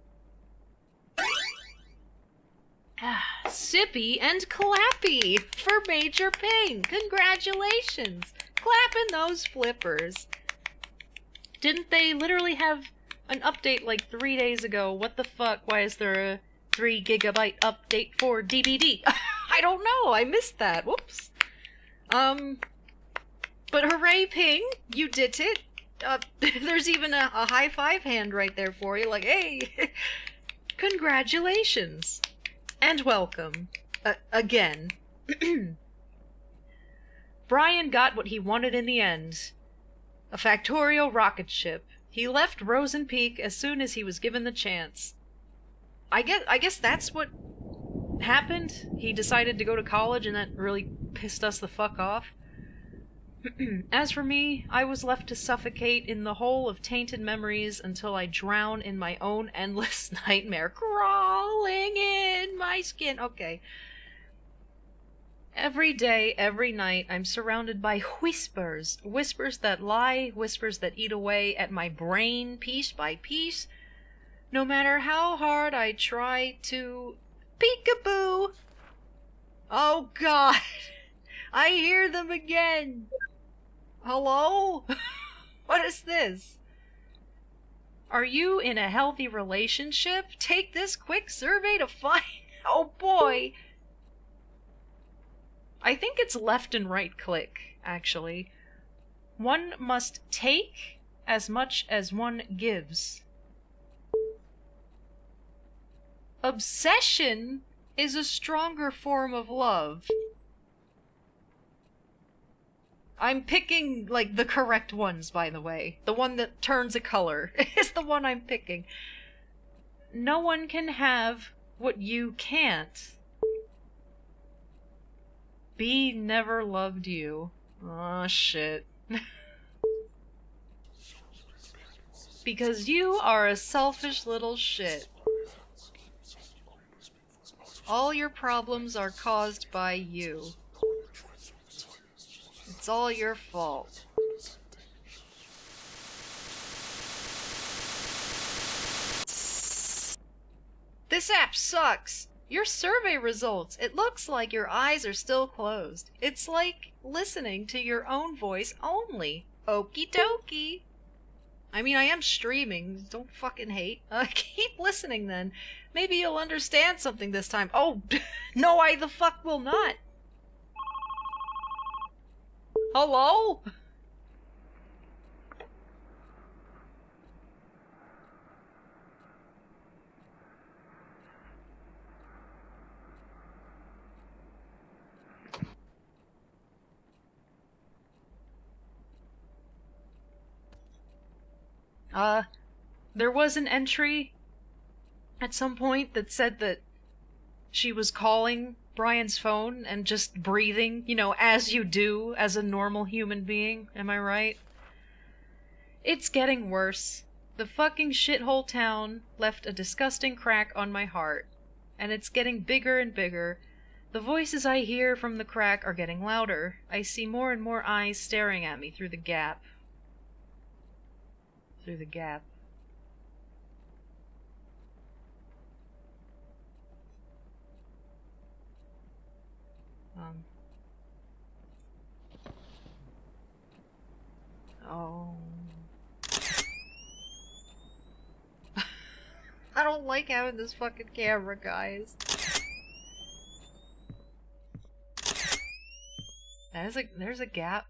Sippy and Clappy for Major Ping. Congratulations. Clapping those flippers. Didn't they literally have an update like three days ago? What the fuck? Why is there a three gigabyte update for D B D? I don't know. I missed that. Whoops. Um... But hooray, Ping! You did it! Uh, there's even a, a high five hand right there for you, like, hey! Congratulations! And welcome. Uh, again. Brian got what he wanted in the end. A Factorio rocket ship. He left Rosen Peak as soon as he was given the chance. I guess, I guess that's what happened? He decided to go to college and that really pissed us the fuck off. As for me, I was left to suffocate in the hole of tainted memories until I drown in my own endless nightmare, crawling in my skin. Okay. Every day, every night, I'm surrounded by whispers. Whispers that lie, whispers that eat away at my brain piece by piece. No matter how hard I try to... Peekaboo! Oh god! I hear them again! Hello? What is this? Are you in a healthy relationship? Take this quick survey to find... Oh boy! I think it's left and right click, actually. One must take as much as one gives. Obsession is a stronger form of love. I'm picking, like, the correct ones, by the way. The one that turns a color is the one I'm picking. No one can have what you can't. B never loved you. Aw, shit. Because you are a selfish little shit. All your problems are caused by you. It's all your fault. This app sucks. Your survey results. It looks like your eyes are still closed. It's like listening to your own voice only. Okie dokie. I mean, I am streaming. Don't fucking hate. Uh, keep listening then. Maybe you'll understand something this time. Oh, no, I the fuck will not. Hello? Uh, there was an entry at some point that said that she was calling Brian's phone and just breathing, you know, as you do as a normal human being. Am I right? It's getting worse. The fucking shithole town left a disgusting crack on my heart, and it's getting bigger and bigger. The voices I hear from the crack are getting louder. I see more and more eyes staring at me through the gap. Through the gap. Um. Oh. I don't like having this fucking camera, guys. There's a there's a gap.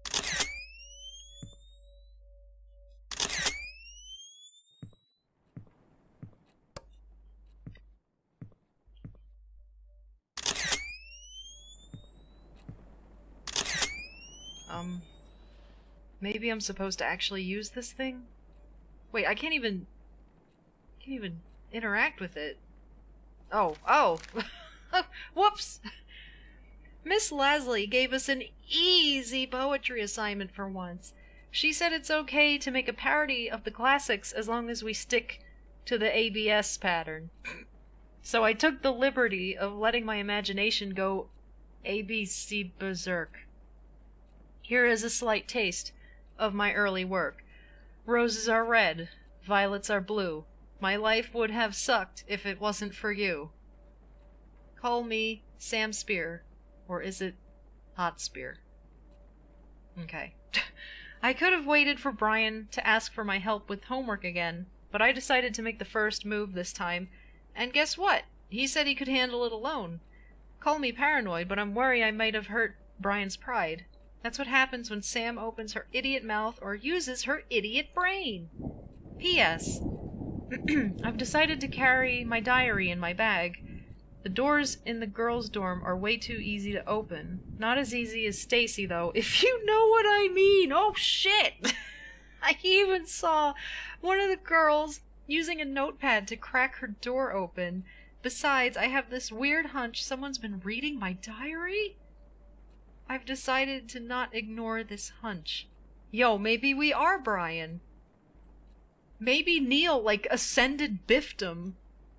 Um, maybe I'm supposed to actually use this thing? Wait, I can't even... can't even interact with it. Oh, oh! Whoops! Miss Lasley gave us an easy poetry assignment for once. She said it's okay to make a parody of the classics as long as we stick to the A B S pattern. So I took the liberty of letting my imagination go A B C berserk. Here is a slight taste of my early work. Roses are red, violets are blue. My life would have sucked if it wasn't for you. Call me Sam Spear, or is it Hot Spear? Okay. I could have waited for Brian to ask for my help with homework again, but I decided to make the first move this time, and guess what? He said he could handle it alone. Call me paranoid, but I'm worried I might have hurt Brian's pride. That's what happens when Sam opens her idiot mouth or uses her idiot brain. P S I've decided to carry my diary in my bag. The doors in the girls' dorm are way too easy to open. Not as easy as Stacy, though, if you know what I mean. Oh, shit! I even saw one of the girls using a notepad to crack her door open. Besides, I have this weird hunch someone's been reading my diary? I've decided to not ignore this hunch. Yo, maybe we are Brian. Maybe Neil, like, ascended Biffdom.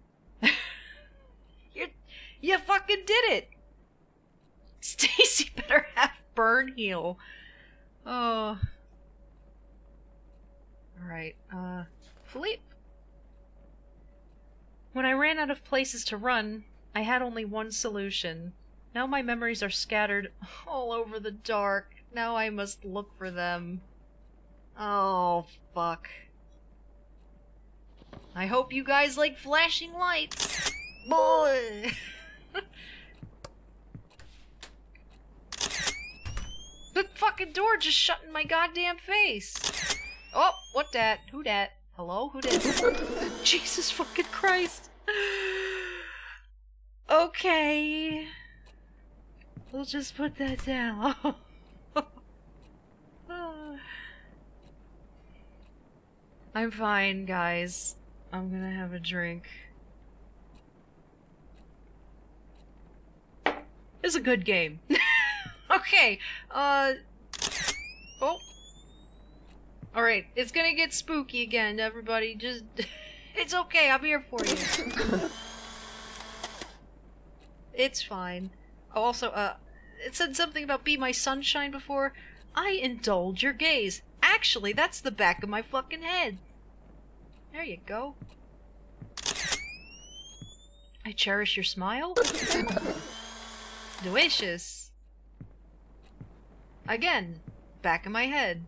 you, you fucking did it! Stacy better have burn heal. Oh. Alright, uh, Philippe. When I ran out of places to run, I had only one solution. Now my memories are scattered all over the dark. Now I must look for them. Oh, fuck. I hope you guys like flashing lights. Boy! The fucking door just shut in my goddamn face. Oh, what dat? Who dat? Hello? Who dat? Jesus fucking Christ. Okay. We'll just put that down. I'm fine, guys. I'm gonna have a drink. It's a good game. Okay, uh... Oh. Alright, it's gonna get spooky again, everybody. Just... It's okay, I'm here for you. It's fine. Oh, also, uh, it said something about Be My Sunshine before. I indulge your gaze. Actually, that's the back of my fucking head. There you go. I cherish your smile. Delicious. Again, back of my head.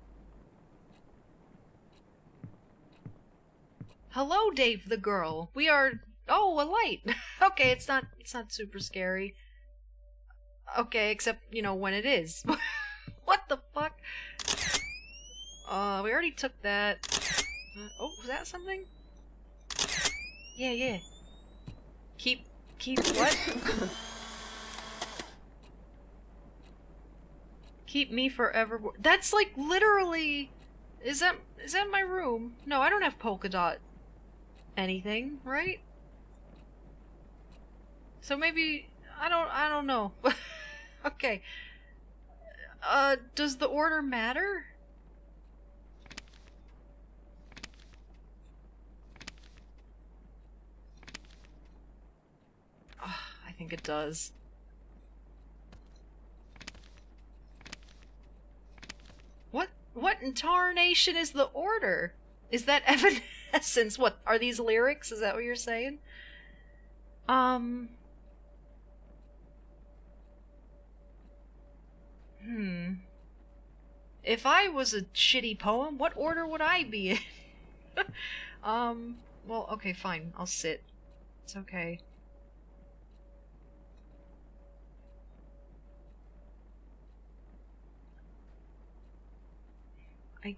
Hello, Dave the girl. We are... Oh, a light. Okay, it's not it's not super scary. Okay, except, you know, when it is. What the fuck? Uh, we already took that. Uh, oh, was that something? Yeah, yeah. Keep... Keep what? Keep me forever... That's like literally... Is that... Is that my room? No, I don't have polka dot anything, right? So maybe... I don't... I don't know. Okay. Uh, does the order matter? Oh, I think it does. What? What in tarnation is the order? Is that Evanescence? What? Are these lyrics? Is that what you're saying? Um... Hmm. If I was a shitty poem, what order would I be in? um, well, okay, fine. I'll sit. It's okay. I...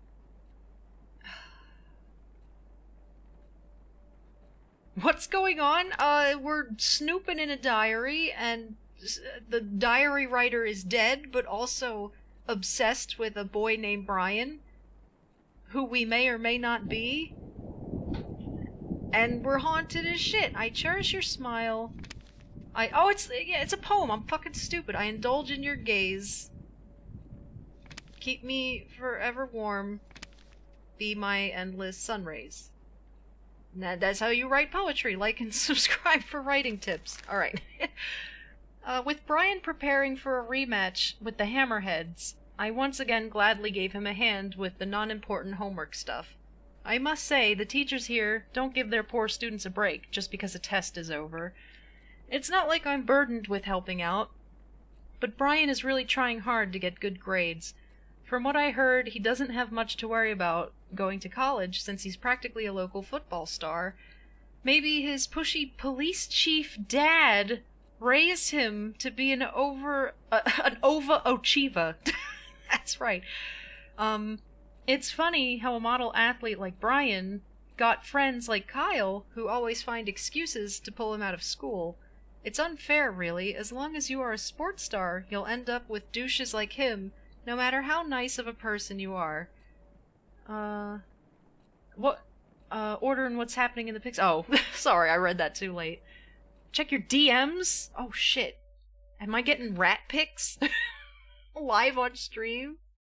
What's going on? Uh, we're snooping in a diary, and the diary writer is dead, but also obsessed with a boy named Brian, who we may or may not be. And we're haunted as shit. I cherish your smile. I- oh, it's- yeah, it's a poem. I'm fucking stupid. I indulge in your gaze. Keep me forever warm. Be my endless sun rays. That, that's how you write poetry. Like and subscribe for writing tips. Alright. Uh, with Brian preparing for a rematch with the Hammerheads, I once again gladly gave him a hand with the non-important homework stuff. I must say, the teachers here don't give their poor students a break just because a test is over. It's not like I'm burdened with helping out, but Brian is really trying hard to get good grades. From what I heard, he doesn't have much to worry about going to college since he's practically a local football star. Maybe his pushy police chief dad raised him to be an over uh, an overachiever. That's right. Um, it's funny how a model athlete like Brian got friends like Kyle who always find excuses to pull him out of school. It's unfair, really. As long as you are a sports star, you'll end up with douches like him, no matter how nice of a person you are. Uh, what? Uh, ordering what's happening in the pics. Oh, sorry, I read that too late. Check your D Ms? Oh shit. Am I getting rat pics? Live on stream?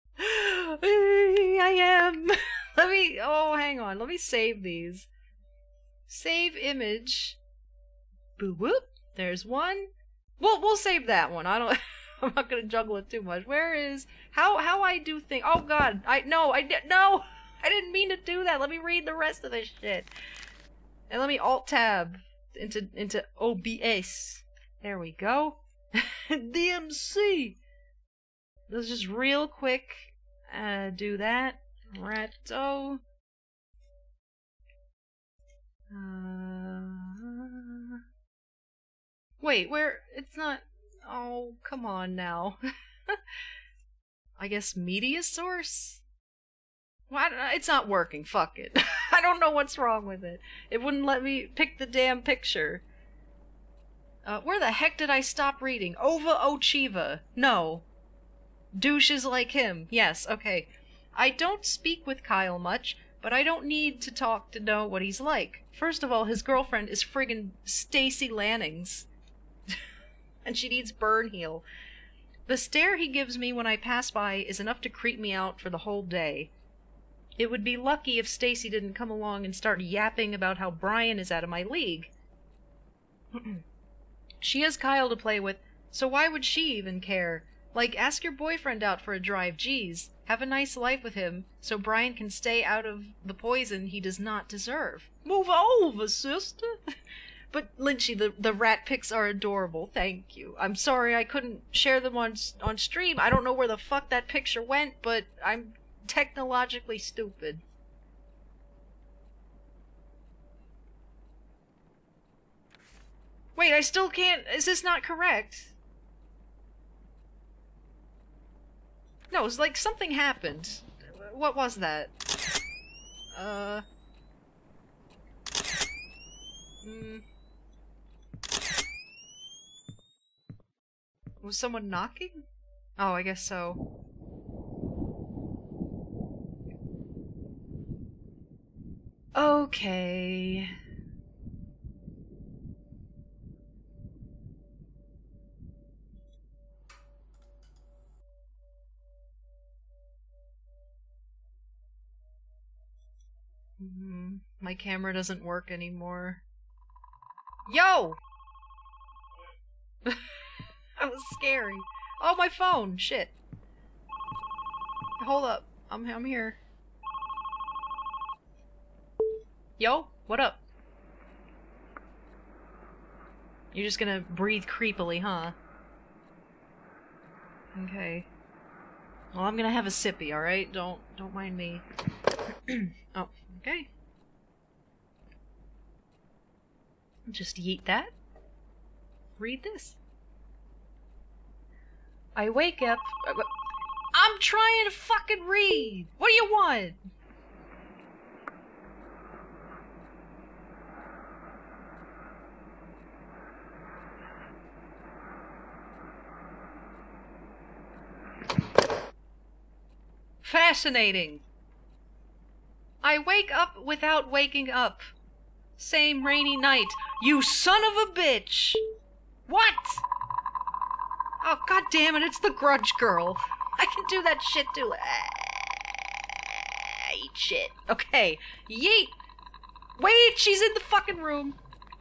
I am. Let me, oh, hang on. Let me save these. Save image. Boo whoop. There's one. We'll, we'll save that one. I don't, I'm not gonna juggle it too much. Where is, how, how I do things? Oh god. I, no, I did, no! I didn't mean to do that. Let me read the rest of this shit. And let me alt-tab. into into O B S. There we go. D M C. Let's just real quick uh, do that. Ratto. Uh, wait, where? It's not. Oh, come on now. I guess media source? Well, I don't know. It's not working. Fuck it. I don't know what's wrong with it. It wouldn't let me pick the damn picture. Uh, where the heck did I stop reading? Ova Ochiva. No. Douches like him. Yes, okay. I don't speak with Kyle much, but I don't need to talk to know what he's like. First of all, his girlfriend is friggin' Stacy Lannings. And she needs burn heal. The stare he gives me when I pass by is enough to creep me out for the whole day. It would be lucky if Stacy didn't come along and start yapping about how Brian is out of my league. She has Kyle to play with, so why would she even care? Like, ask your boyfriend out for a drive, geez. Have a nice life with him, so Brian can stay out of the poison he does not deserve. Move over, sister! But, Lynchy, the, the rat pics are adorable, thank you. I'm sorry I couldn't share them on, on stream. I don't know where the fuck that picture went, but I'm technologically stupid. Wait, I still can't... Is this not correct? No, it's like something happened. What was that? Uh... Hmm... Was someone knocking? Oh, I guess so. Okay... Mm-hmm. My camera doesn't work anymore. Yo! That was scary. Oh, my phone! Shit. Hold up. I'm, I'm here. Yo? What up? You're just gonna breathe creepily, huh? Okay. Well, I'm gonna have a sippy, alright? Don't, don't mind me. Oh, okay. Just yeet that. Read this. I wake up... I'm trying to fucking read! What do you want? Fascinating. I wake up without waking up. Same rainy night. You son of a bitch! What? Oh, god damn it, it's the Grudge Girl. I can do that shit too. Ah, eat shit. Okay. Yeet! Wait, she's in the fucking room.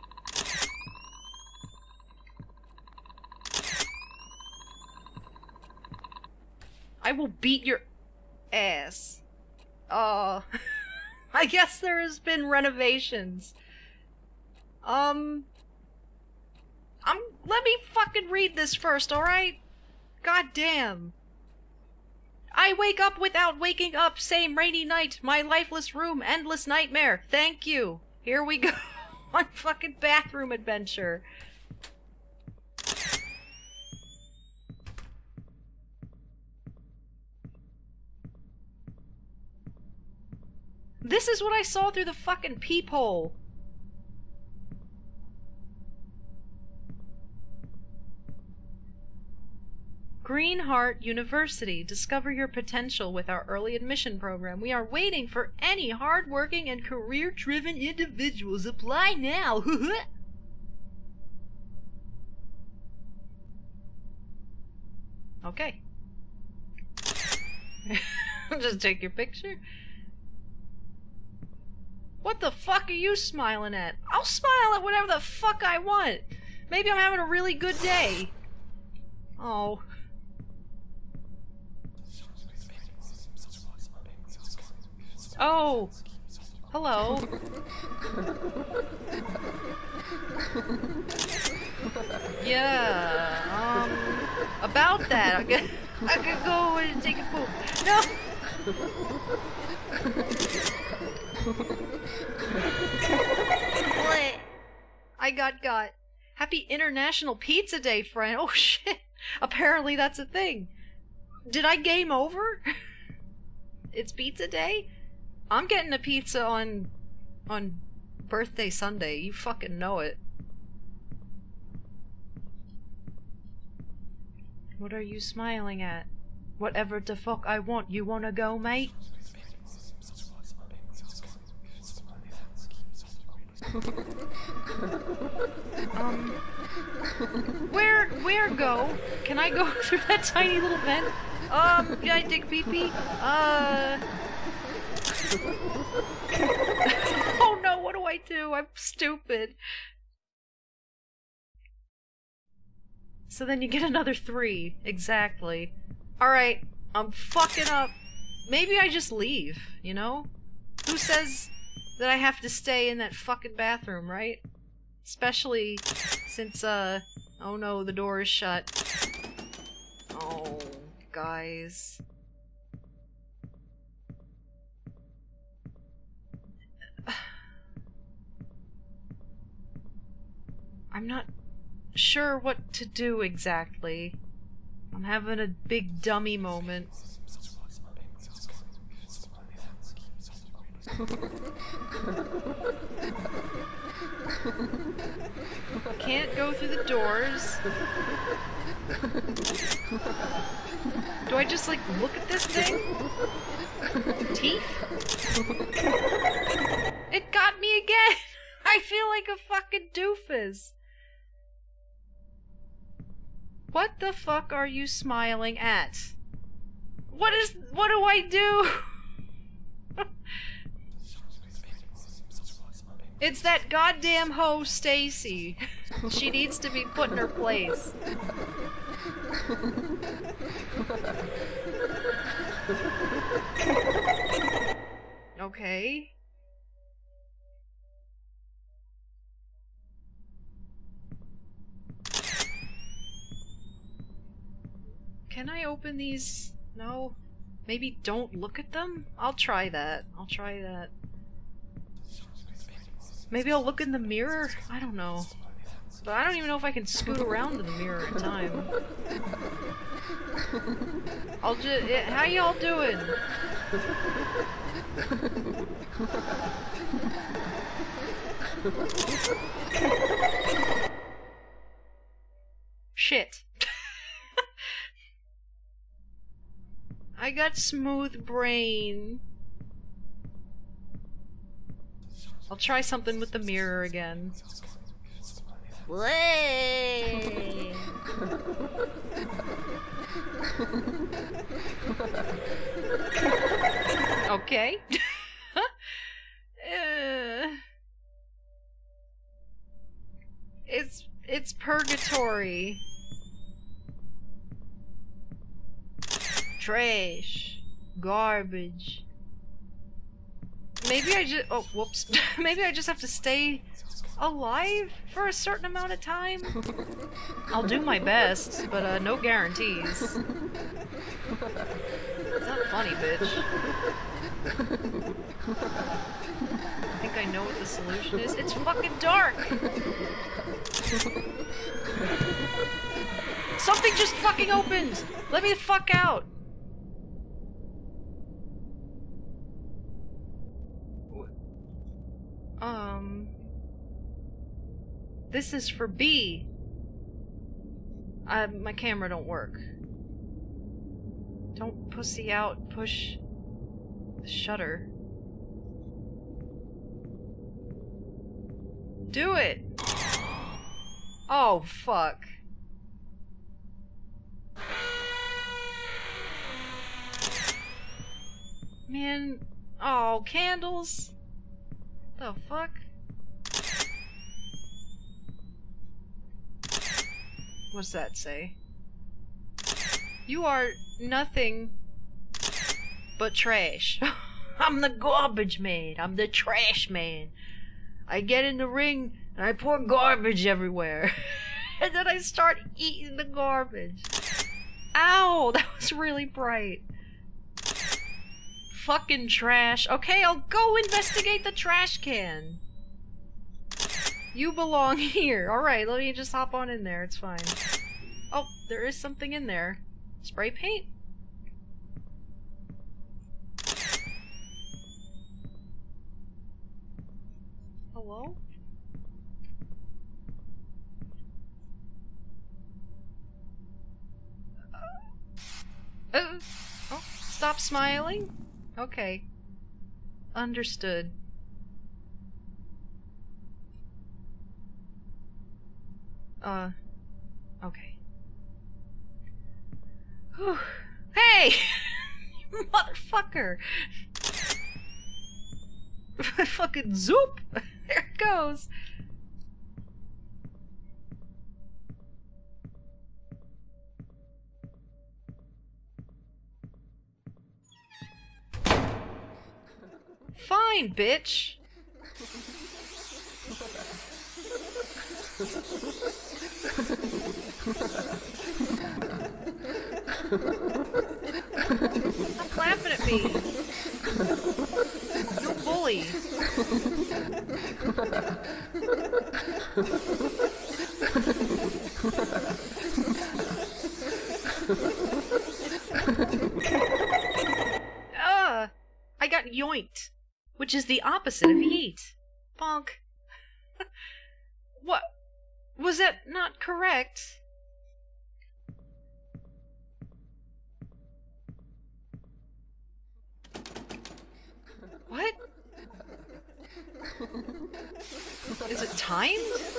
I will beat your ass. Oh. I guess there has been renovations. Um... I'm- let me fucking read this first, alright? God damn. I wake up without waking up, same rainy night, my lifeless room, endless nightmare. Thank you. Here we go. On fucking bathroom adventure. This is what I saw through the fucking peephole. Greenheart University. Discover your potential with our early admission program. We are waiting for any hardworking and career-driven individuals. Apply now. Okay. Just take your picture. What the fuck are you smiling at? I'll smile at whatever the fuck I want. Maybe I'm having a really good day. Oh. Oh. Hello. Yeah. Um. About that, I could, I could go and take a poop. No. What? I got got. Happy International Pizza Day, friend. Oh shit. Apparently that's a thing. Did I game over? It's pizza day? I'm getting a pizza on on birthday Sunday. You fucking know it. What are you smiling at? Whatever the fuck I want, you wanna go, mate? um, where, where go? Can I go through that tiny little vent? Um, can I take pee pee? Uh. Oh no, what do I do? I'm stupid. So then you get another three. Exactly. Alright, I'm fucking up. Maybe I just leave, you know? Who says that I have to stay in that fucking bathroom, right? Especially since, uh, oh no, the door is shut. Oh, guys. I'm not sure what to do exactly. I'm having a big dummy moment. Can't go through the doors. Do I just, like, look at this thing? Teeth? It got me again! I feel like a fucking doofus. What the fuck are you smiling at? What is- what do I do? It's that goddamn hoe Stacy. She needs to be put in her place. Okay. Can I open these? No? Maybe don't look at them? I'll try that. I'll try that. Maybe I'll look in the mirror? I don't know. But I don't even know if I can scoot around to the mirror in time. I'll just. How y'all doing? Shit. I got smooth brain. I'll try something with the mirror again. Way. Okay. uh, it's it's purgatory. Trash. Garbage. Maybe I just- oh, whoops. Maybe I just have to stay alive for a certain amount of time? I'll do my best, but uh, no guarantees. It's not funny, bitch. I think I know what the solution is. It's fucking dark! Something just fucking opened! Let me the fuck out! Um... This is for B. Uh, my camera don't work. Don't pussy out, push the shutter. Do it! Oh, fuck. Man, oh, candles? The fuck? What's that say? You are nothing but trash. I'm the garbage man. I'm the trash man. I get in the ring and I pour garbage everywhere. And then I start eating the garbage. Ow! That was really bright. Fucking trash. Okay, I'll go investigate the trash can. You belong here. Alright, let me just hop on in there. It's fine. Oh, there is something in there. Spray paint? Hello? Uh, oh, stop smiling? Okay. Understood. Uh, okay. Whew. Hey! Motherfucker! Fucking zoop! There it goes! Fine, bitch! Stop laughing at me! You bully! Ugh! I got yoinked, which is the opposite of yeet. Bonk. What? Was that not correct? What? Is it timed?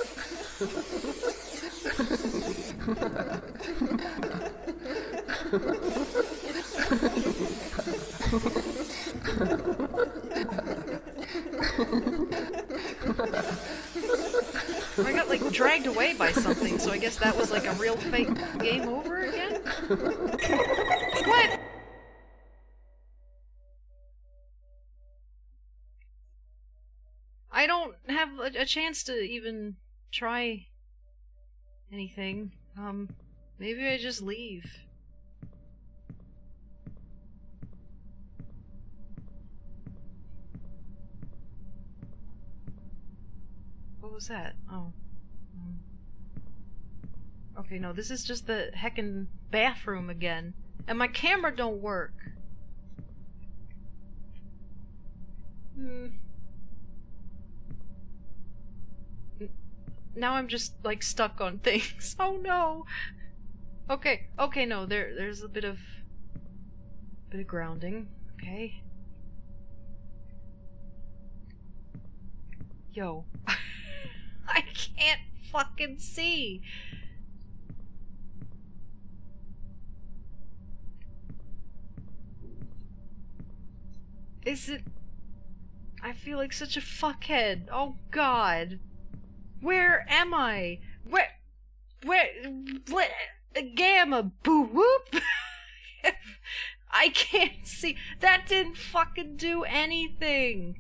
I got like dragged away by something, so I guess that was like a real fake game over again? What? I don't have a, a chance to even try anything. Um, maybe I just leave. What was that? Oh. Um, okay, no, this is just the heckin' bathroom again. And my camera don't work. Hmm. Now I'm just, like, stuck on things. Oh no! Okay, okay, no, there, there's a bit of... bit of grounding. Okay. Yo. I can't fucking see! Is it... I feel like such a fuckhead. Oh god. Where am I? Where... Where... What... Gamma boo whoop? I can't see. That didn't fucking do anything.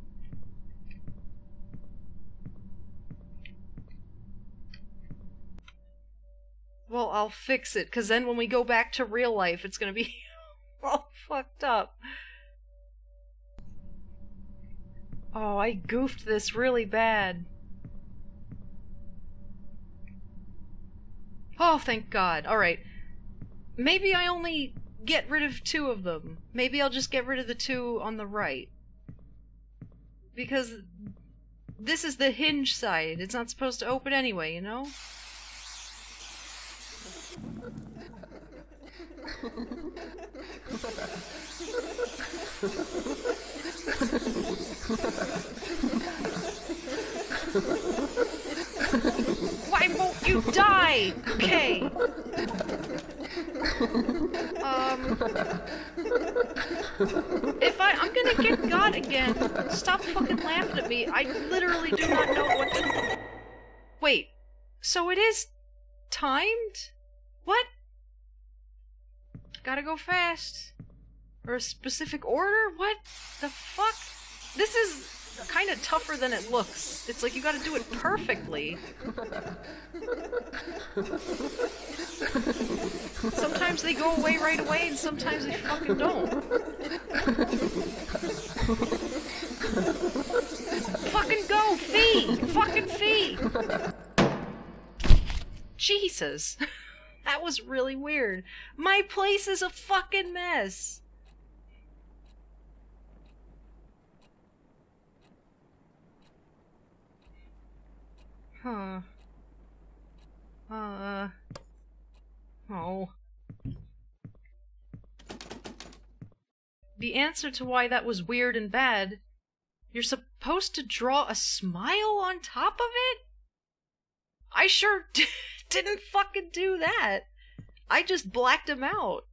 Well, I'll fix it, because then when we go back to real life, it's gonna be all fucked up. Oh, I goofed this really bad. Oh, thank God. Alright. Maybe I only get rid of two of them. Maybe I'll just get rid of the two on the right. Because this is the hinge side. It's not supposed to open anyway, you know? Why won't you die? Okay. Um. If I, I'm gonna get God again. Stop fucking laughing at me. I literally do not know what to. Wait. So it is timed? What? Gotta go fast. Or a specific order? What the fuck? This is kind of tougher than it looks. It's like you gotta do it perfectly. Sometimes they go away right away, and sometimes they fucking don't. Fucking go! Fee! Fucking fee! Jesus. That was really weird. My place is a fucking mess. Huh. Uh. Oh. the answer to why that was weird and bad. You're supposed to draw a smile on top of it? I sure d- didn't fucking do that. I just blacked him out.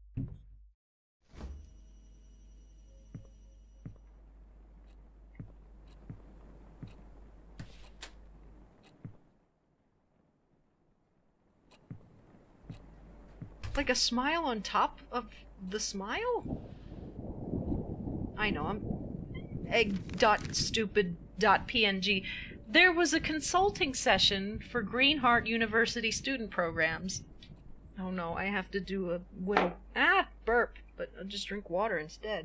Like a smile on top of the smile? I know, I'm egg.stupid.png. There was a consulting session for Greenheart University student programs. Oh no, I have to do a will. Ah, burp, but I'll just drink water instead.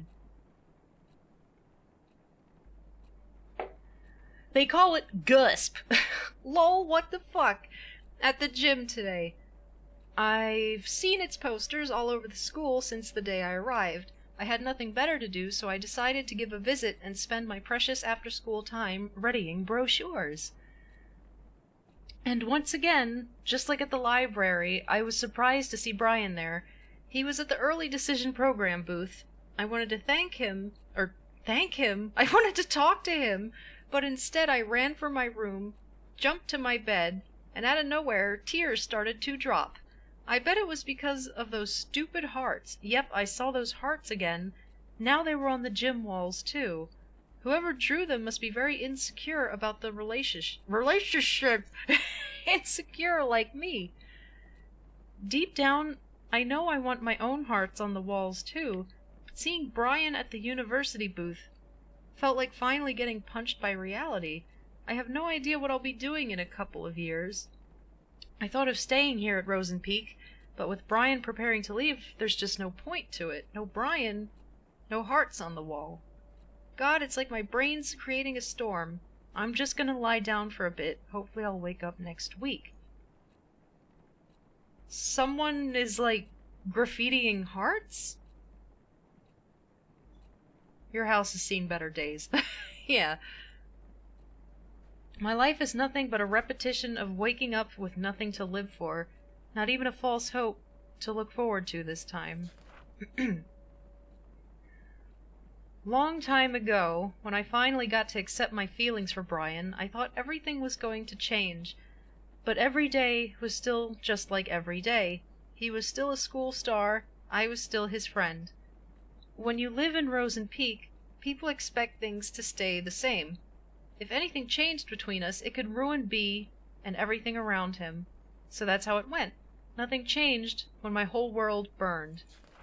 They call it GUSP. Lol, what the fuck? At the gym today. I've seen its posters all over the school since the day I arrived. I had nothing better to do, so I decided to give a visit and spend my precious after-school time readying brochures. And once again, just like at the library, I was surprised to see Brian there. He was at the early decision program booth. I wanted to thank him, or thank him, I wanted to talk to him, but instead I ran for my room, jumped to my bed, and out of nowhere, tears started to drop. I bet it was because of those stupid hearts. Yep, I saw those hearts again. Now they were on the gym walls, too. Whoever drew them must be very insecure about the relationship. Relationship! Insecure like me. Deep down, I know I want my own hearts on the walls, too. But seeing Brian at the university booth felt like finally getting punched by reality. I have no idea what I'll be doing in a couple of years. I thought of staying here at Rosen Peak, but with Brian preparing to leave, there's just no point to it. No Brian, no hearts on the wall. God, it's like my brain's creating a storm. I'm just gonna lie down for a bit. Hopefully I'll wake up next week. Someone is, like, graffitiing hearts? Your house has seen better days. Yeah. My life is nothing but a repetition of waking up with nothing to live for, not even a false hope to look forward to this time. Long time ago, when I finally got to accept my feelings for Brian, I thought everything was going to change. But every day was still just like every day. He was still a school star, I was still his friend. When you live in Rosen Peak, people expect things to stay the same. If anything changed between us, it could ruin B and everything around him. So that's how it went. Nothing changed when my whole world burned.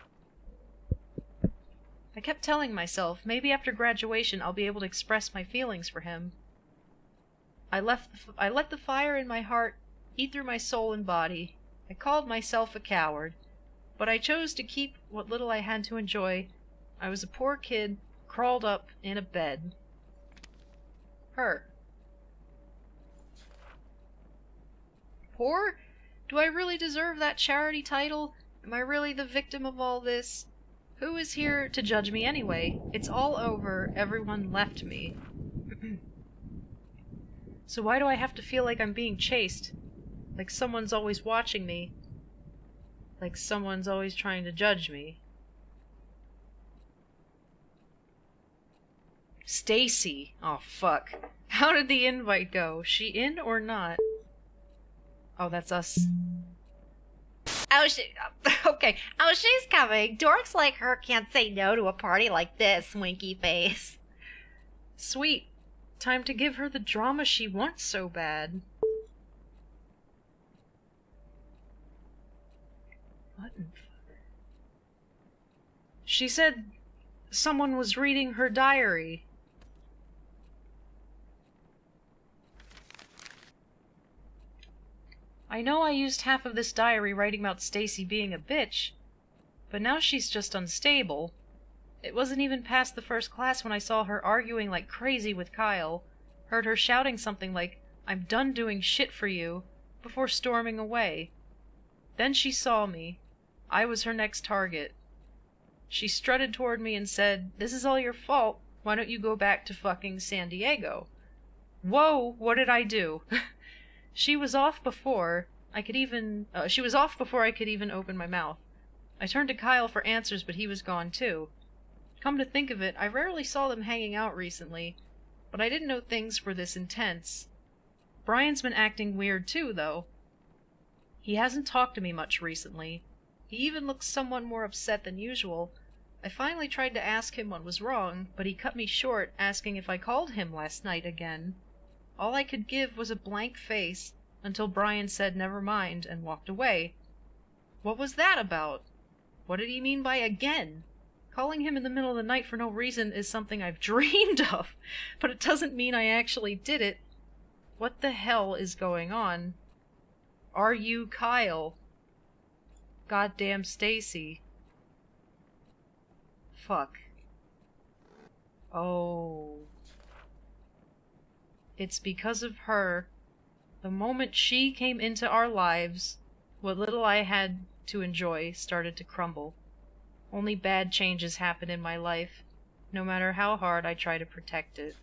I kept telling myself, maybe after graduation I'll be able to express my feelings for him. I left the f- I let the fire in my heart eat through my soul and body. I called myself a coward. But I chose to keep what little I had to enjoy. I was a poor kid, crawled up in a bed. Her. Poor? Do I really deserve that charity title? Am I really the victim of all this? Who is here to judge me anyway? It's all over. Everyone left me. So why do I have to feel like I'm being chased? Like someone's always watching me? Like someone's always trying to judge me? Stacy. Oh, fuck. How did the invite go? She in or not? Oh, that's us. Oh, she... Okay. Oh, she's coming. Dorks like her can't say no to a party like this, winky face. Sweet. Time to give her the drama she wants so bad. What in fuck? She said someone was reading her diary. I know I used half of this diary writing about Stacy being a bitch, but now she's just unstable. It wasn't even past the first class when I saw her arguing like crazy with Kyle, heard her shouting something like, "I'm done doing shit for you," before storming away. Then she saw me. I was her next target. She strutted toward me and said, "This is all your fault. Why don't you go back to fucking San Diego?" Whoa, what did I do? She was off before I could even, uh, she was off before I could even open my mouth. I turned to Kyle for answers, but he was gone too. Come to think of it, I rarely saw them hanging out recently, but I didn't know things were this intense. Brian's been acting weird too, though. He hasn't talked to me much recently. He even looks somewhat more upset than usual. I finally tried to ask him what was wrong, but he cut me short, asking if I called him last night again. All I could give was a blank face, until Brian said never mind and walked away. What was that about? What did he mean by again? Calling him in the middle of the night for no reason is something I've dreamed of, but it doesn't mean I actually did it. What the hell is going on? Are you Kyle? Goddamn Stacy. Fuck. Oh. It's because of her. The moment she came into our lives, what little I had to enjoy started to crumble. Only bad changes happen in my life, no matter how hard I try to protect it.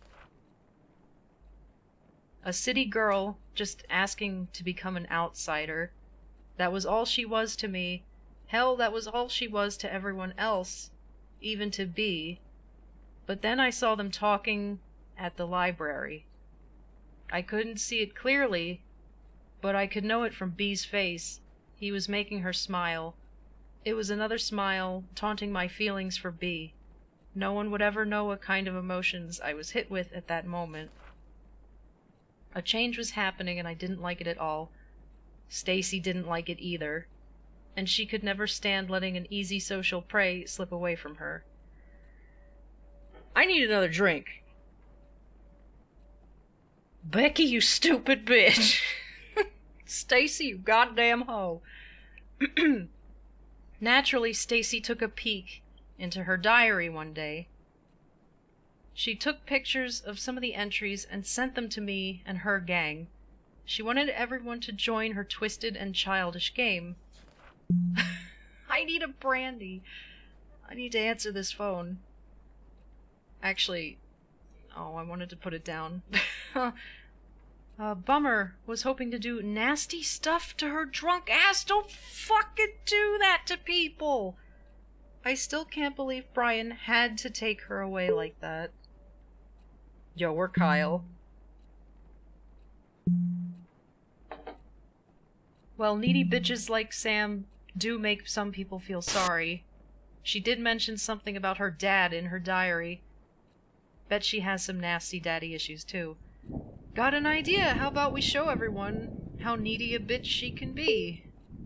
A city girl just asking to become an outsider. That was all she was to me. Hell, that was all she was to everyone else, even to B. But then I saw them talking at the library. I couldn't see it clearly, but I could know it from B's face. He was making her smile. It was another smile, taunting my feelings for B. No one would ever know what kind of emotions I was hit with at that moment. A change was happening and I didn't like it at all. Stacy didn't like it either. And she could never stand letting an easy social prey slip away from her. I need another drink. Becky, you stupid bitch. Stacy, you goddamn hoe. Naturally, Stacy took a peek into her diary one day. She took pictures of some of the entries and sent them to me and her gang. She wanted everyone to join her twisted and childish game. I need a brandy. I need to answer this phone. Actually, oh, I wanted to put it down. uh, Bummer was hoping to do nasty stuff to her drunk ass. Don't fucking do that to people. I still can't believe Brian had to take her away like that. Yo, we're Kyle. Well, needy bitches like Sam do make some people feel sorry. She did mention something about her dad in her diary. Bet she has some nasty daddy issues too. Got an idea? How about we show everyone how needy a bitch she can be?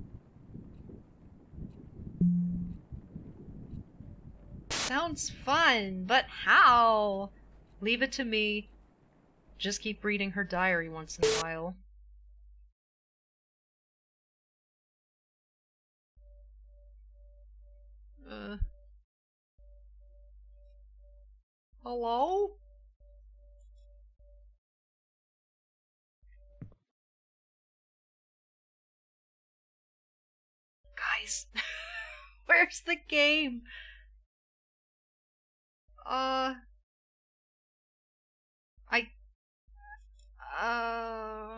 Sounds fun, but how? Leave it to me. Just keep reading her diary once in a while. Uh. Hello? Guys, where's the game? Uh... I... Uh...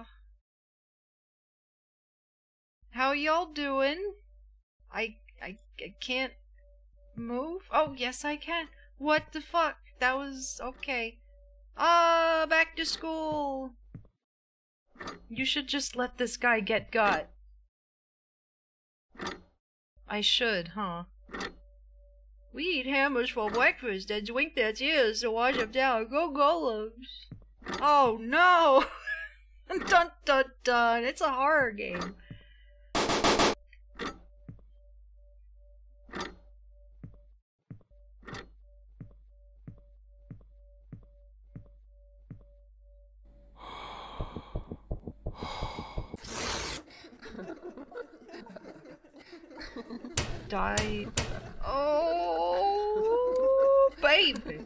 How y'all doing? I... I... I can't... move? Oh, yes I can. What the fuck? That was... okay. Ah, uh, back to school! You should just let this guy get got. I should, huh? We eat hammers for breakfast and drink their tears to wash them down. Go golems! Oh no! Dun dun dun! It's a horror game. Die. Oh, baby.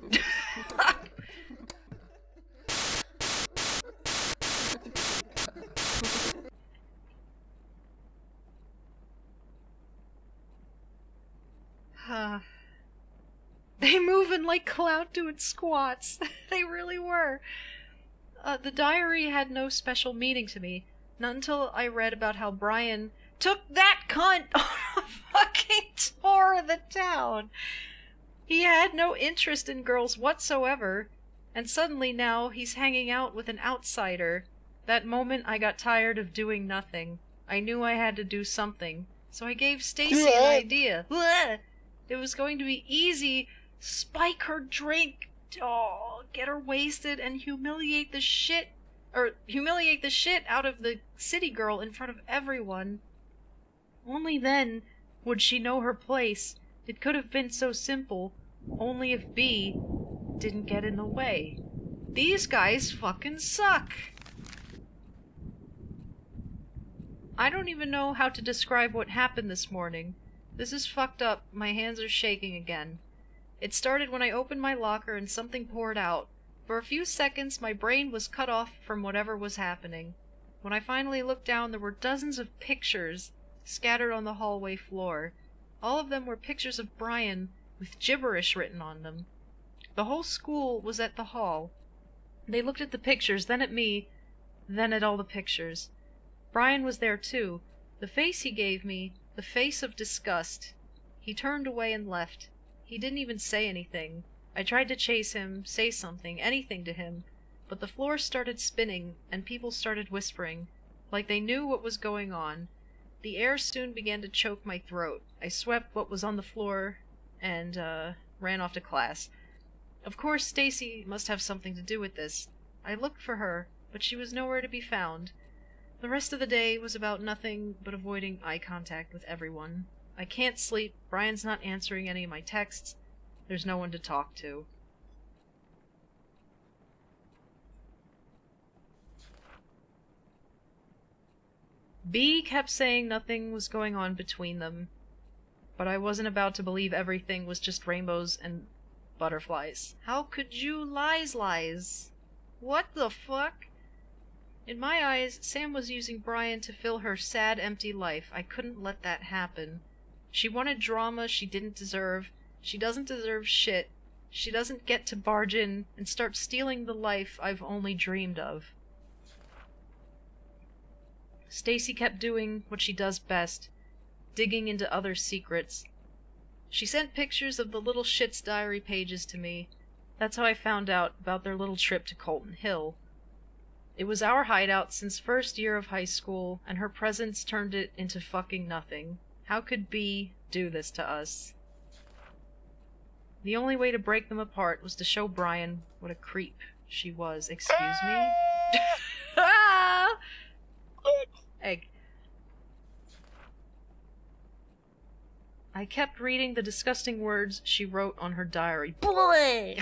Huh. They moving like Cloud doing squats. They really were. Uh, the diary had no special meaning to me, not until I read about how Brian took that cunt on a fucking tour of the town. He had no interest in girls whatsoever, and suddenly now he's hanging out with an outsider. That moment I got tired of doing nothing. I knew I had to do something, so I gave Stacy an idea. It was going to be easy. Spike her drink. Oh, get her wasted and humiliate the shit, or humiliate the shit out of the city girl in front of everyone. Only then would she know her place. It could have been so simple, only if B didn't get in the way. These guys fucking suck. I don't even know how to describe what happened this morning. This is fucked up. My hands are shaking again. It started when I opened my locker and something poured out. For a few seconds, my brain was cut off from whatever was happening. When I finally looked down, there were dozens of pictures scattered on the hallway floor. All of them were pictures of Brian with gibberish written on them. The whole school was at the hall. They looked at the pictures, then at me, then at all the pictures. Brian was there too. The face he gave me, the face of disgust. He turned away and left. He didn't even say anything. I tried to chase him, say something, anything to him, but the floor started spinning, and people started whispering, like they knew what was going on. The air soon began to choke my throat. I swept what was on the floor, and, uh, ran off to class. Of course, Stacy must have something to do with this. I looked for her, but she was nowhere to be found. The rest of the day was about nothing but avoiding eye contact with everyone. I can't sleep. Brian's not answering any of my texts. There's no one to talk to. B kept saying nothing was going on between them, but I wasn't about to believe everything was just rainbows and butterflies. How could you lies lies? What the fuck? In my eyes, Sam was using Brian to fill her sad, empty life. I couldn't let that happen. She wanted drama she didn't deserve. She doesn't deserve shit. She doesn't get to barge in and start stealing the life I've only dreamed of. Stacy kept doing what she does best, digging into other secrets. She sent pictures of the little shit's diary pages to me. That's how I found out about their little trip to Colton Hill. It was our hideout since first year of high school, and her presence turned it into fucking nothing. How could B do this to us? The only way to break them apart was to show Brian what a creep she was. Excuse me? Ah! Egg. I kept reading the disgusting words she wrote on her diary. Boy!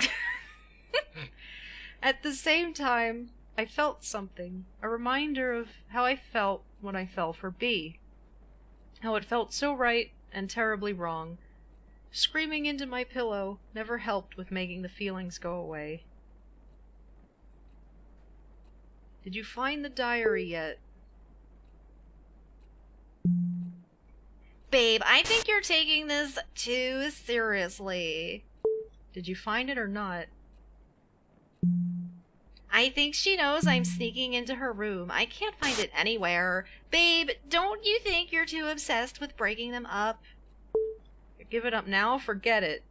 At the same time, I felt something. A reminder of how I felt when I fell for B. How it felt so right and terribly wrong. Screaming into my pillow never helped with making the feelings go away. Did you find the diary yet? Babe, I think you're taking this too seriously. Did you find it or not? I think she knows I'm sneaking into her room. I can't find it anywhere. Babe, don't you think you're too obsessed with breaking them up? Give it up now, forget it.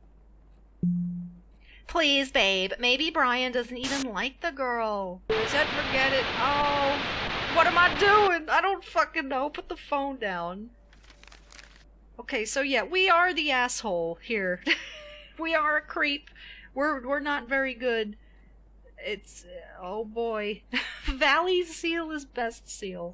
Please, babe. Maybe Brian doesn't even like the girl. I said forget it. Oh, what am I doing? I don't fucking know. Put the phone down. Okay, so yeah, we are the asshole here. We are a creep. We're we're not very good. It's oh boy. Valley's seal is best seal.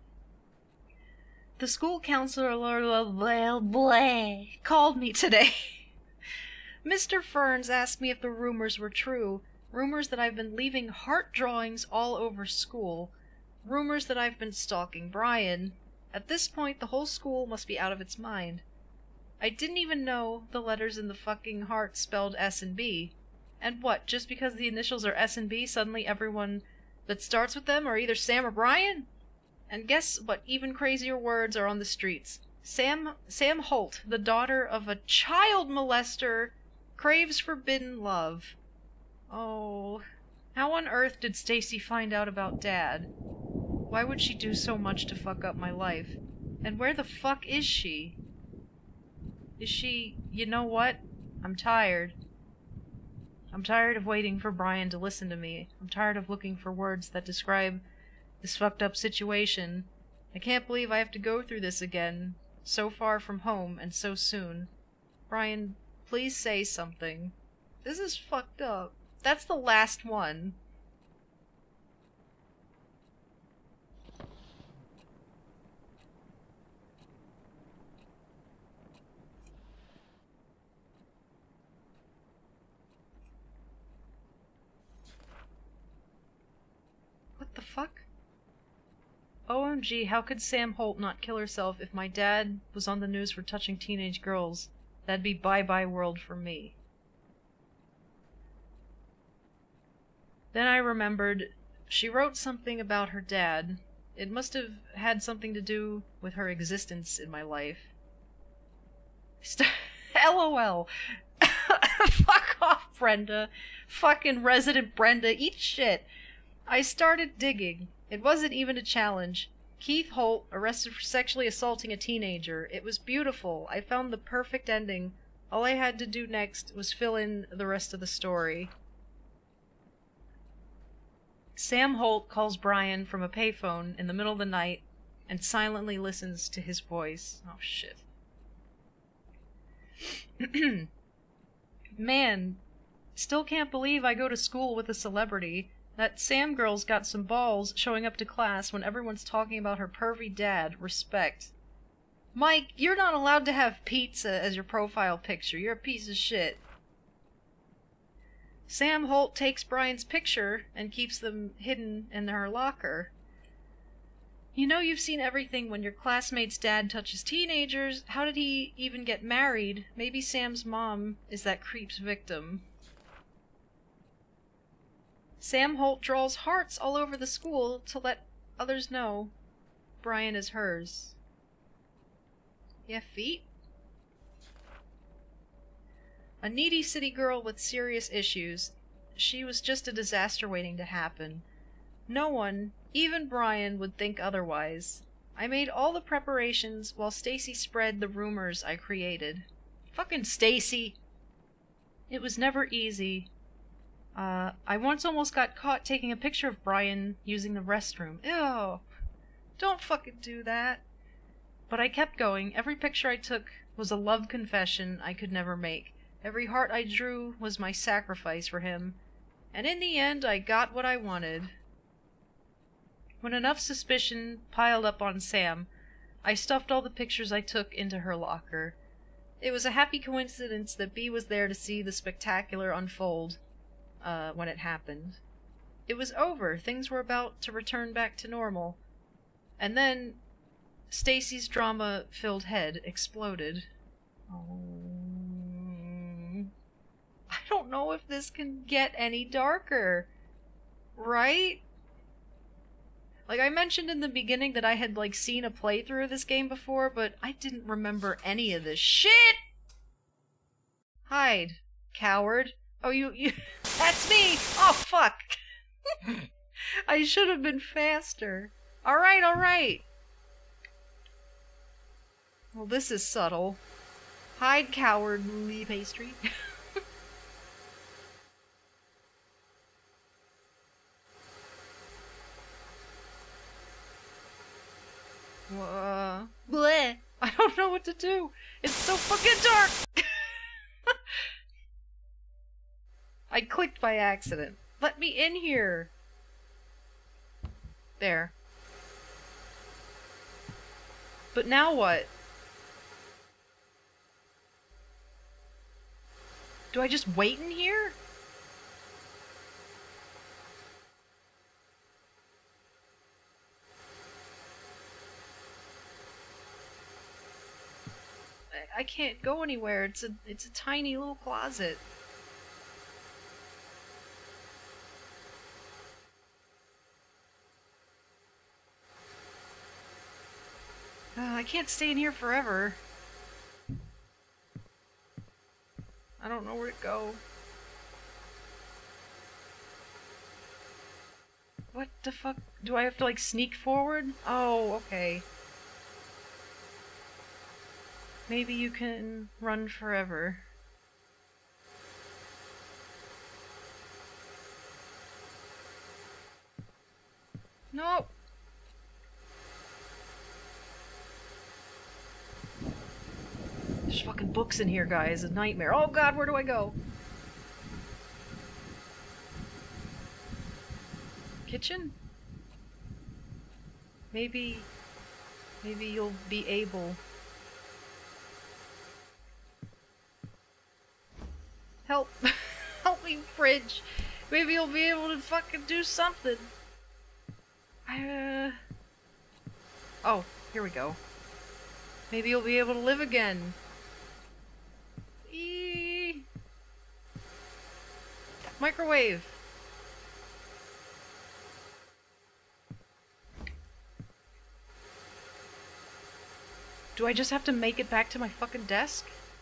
The school counselor blah, blah, called me today. Mister Ferns asked me if the rumors were true. Rumors that I've been leaving heart drawings all over school. Rumors that I've been stalking Brian. At this point, the whole school must be out of its mind. I didn't even know the letters in the fucking heart spelled S and B. And what, just because the initials are S and B, suddenly everyone that starts with them are either Sam or Brian? And guess what even crazier words are on the streets? Sam Sam Holt, the daughter of a child molester, craves forbidden love. Oh, how on earth did Stacy find out about Dad? Why would she do so much to fuck up my life? And where the fuck is she? Is she, you know what? I'm tired. I'm tired of waiting for Brian to listen to me. I'm tired of looking for words that describe this fucked up situation. I can't believe I have to go through this again, so far from home and so soon. Brian, please say something. This is fucked up. That's the last one. What the fuck? O M G, how could Sam Holt not kill herself if my dad was on the news for touching teenage girls? That'd be bye-bye world for me. Then I remembered she wrote something about her dad. It must have had something to do with her existence in my life. St- LOL. Fuck off, Brenda. Fucking resident Brenda. Eat shit. I started digging. It wasn't even a challenge. Keith Holt, arrested for sexually assaulting a teenager. It was beautiful. I found the perfect ending. All I had to do next was fill in the rest of the story. Sam Holt calls Brian from a payphone in the middle of the night and silently listens to his voice. Oh, shit. Man, still can't believe I go to school with a celebrity. That Sam girl's got some balls showing up to class when everyone's talking about her pervy dad. Respect. Mike, you're not allowed to have pizza as your profile picture. You're a piece of shit. Sam Holt takes Brian's picture and keeps them hidden in her locker. You know you've seen everything when your classmate's dad touches teenagers. How did he even get married? Maybe Sam's mom is that creep's victim. Sam Holt draws hearts all over the school to let others know Brian is hers. Yeah, feet? A needy city girl with serious issues. She was just a disaster waiting to happen. No one, even Brian, would think otherwise. I made all the preparations while Stacy spread the rumors I created. Fucking Stacy! It was never easy. Uh, I once almost got caught taking a picture of Brian using the restroom. Ew! Don't fucking do that. But I kept going. Every picture I took was a love confession I could never make. Every heart I drew was my sacrifice for him. And in the end, I got what I wanted. When enough suspicion piled up on Sam, I stuffed all the pictures I took into her locker. It was a happy coincidence that Bea was there to see the spectacular unfold uh, when it happened. It was over. Things were about to return back to normal. And then Stacy's drama-filled head exploded. Oh. I don't know if this can get any darker. Right? Like, I mentioned in the beginning that I had, like, seen a playthrough of this game before, but I didn't remember any of this shit! Hide, coward. Oh, you, you... That's me! Oh, fuck! I should have been faster. Alright, alright. Well, this is subtle. Hide, coward, Lee Pastry. Uh, bleh. I don't know what to do. It's so fucking dark. I clicked by accident. Let me in here. There. But now what? Do I just wait in here? I can't go anywhere. It's a it's a tiny little closet. Uh, I can't stay in here forever. I don't know where to go. What the fuck? Do I have to, like, sneak forward? Oh, okay. Maybe you can run forever. No! There's fucking books in here, guys. A nightmare. Oh god, where do I go? Kitchen? Maybe... Maybe you'll be able... Help! Help me, fridge! Maybe you'll be able to fucking do something! I, uh... Oh, here we go. Maybe you'll be able to live again. Eee. Microwave! Do I just have to make it back to my fucking desk?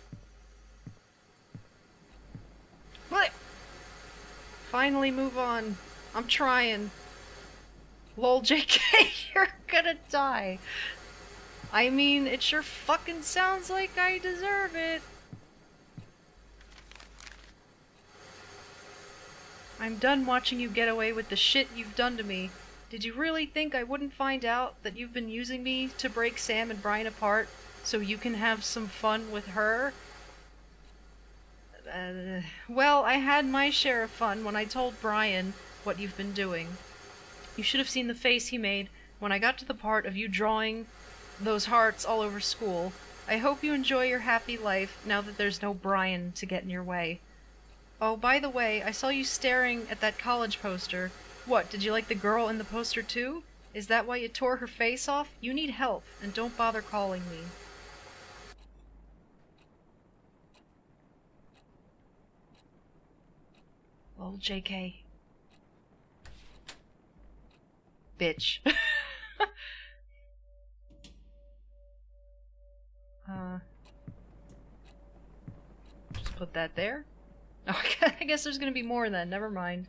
What? Finally move on. I'm trying. Lol, J K, you're gonna die. I mean, it sure fucking sounds like I deserve it. I'm done watching you get away with the shit you've done to me. Did you really think I wouldn't find out that you've been using me to break Sam and Brian apart so you can have some fun with her? Uh, well, I had my share of fun when I told Brian what you've been doing. You should have seen the face he made when I got to the part of you drawing those hearts all over school. I hope you enjoy your happy life now that there's no Brian to get in your way. Oh, by the way, I saw you staring at that college poster. What, did you like the girl in the poster too? Is that why you tore her face off? You need help, and don't bother calling me. Oh, J K. Bitch. uh... Just put that there. Oh, I guess there's gonna be more then, never mind.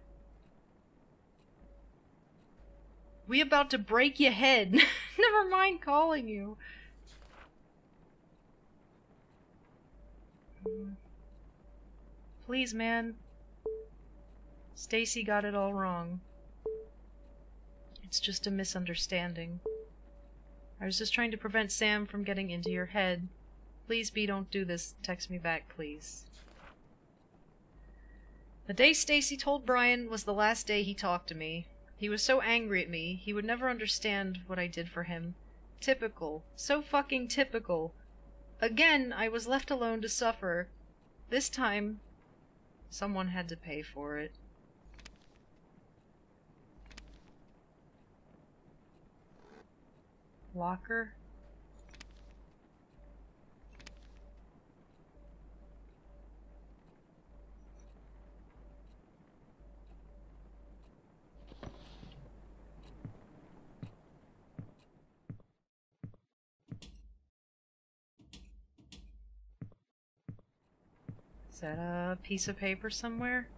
We about to break your head. Never mind calling you. Please, man. Stacy got it all wrong. It's just a misunderstanding. I was just trying to prevent Sam from getting into your head. Please, B, don't do this. Text me back, please. The day Stacy told Brian was the last day he talked to me. He was so angry at me, he would never understand what I did for him. Typical. So fucking typical. Again, I was left alone to suffer. This time, someone had to pay for it. Locker? Is that a piece of paper somewhere?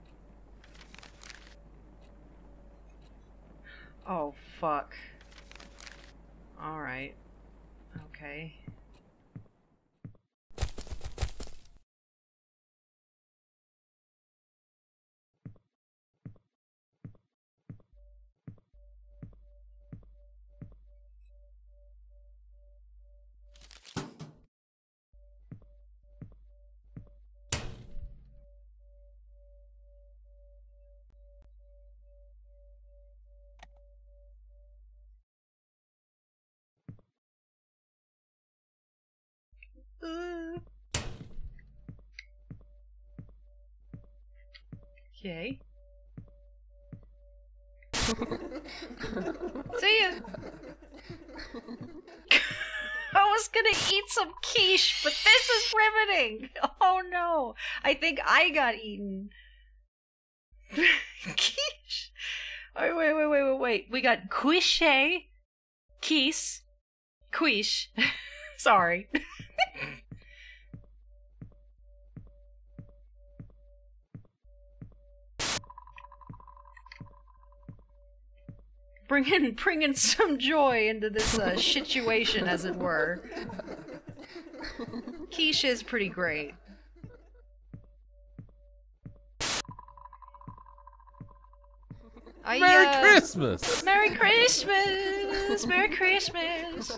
Oh, fuck. Alright. Okay. Uh. Okay. See ya! I was gonna eat some quiche, but this is riveting! Oh no! I think I got eaten. Quiche! Wait, wait, wait, wait, wait, wait. We got quiche, quiche, quiche. Sorry. Bringing, bringing some joy into this uh, situation, as it were. Quiche is pretty great. I, Merry uh, Christmas! Merry Christmas! Merry Christmas!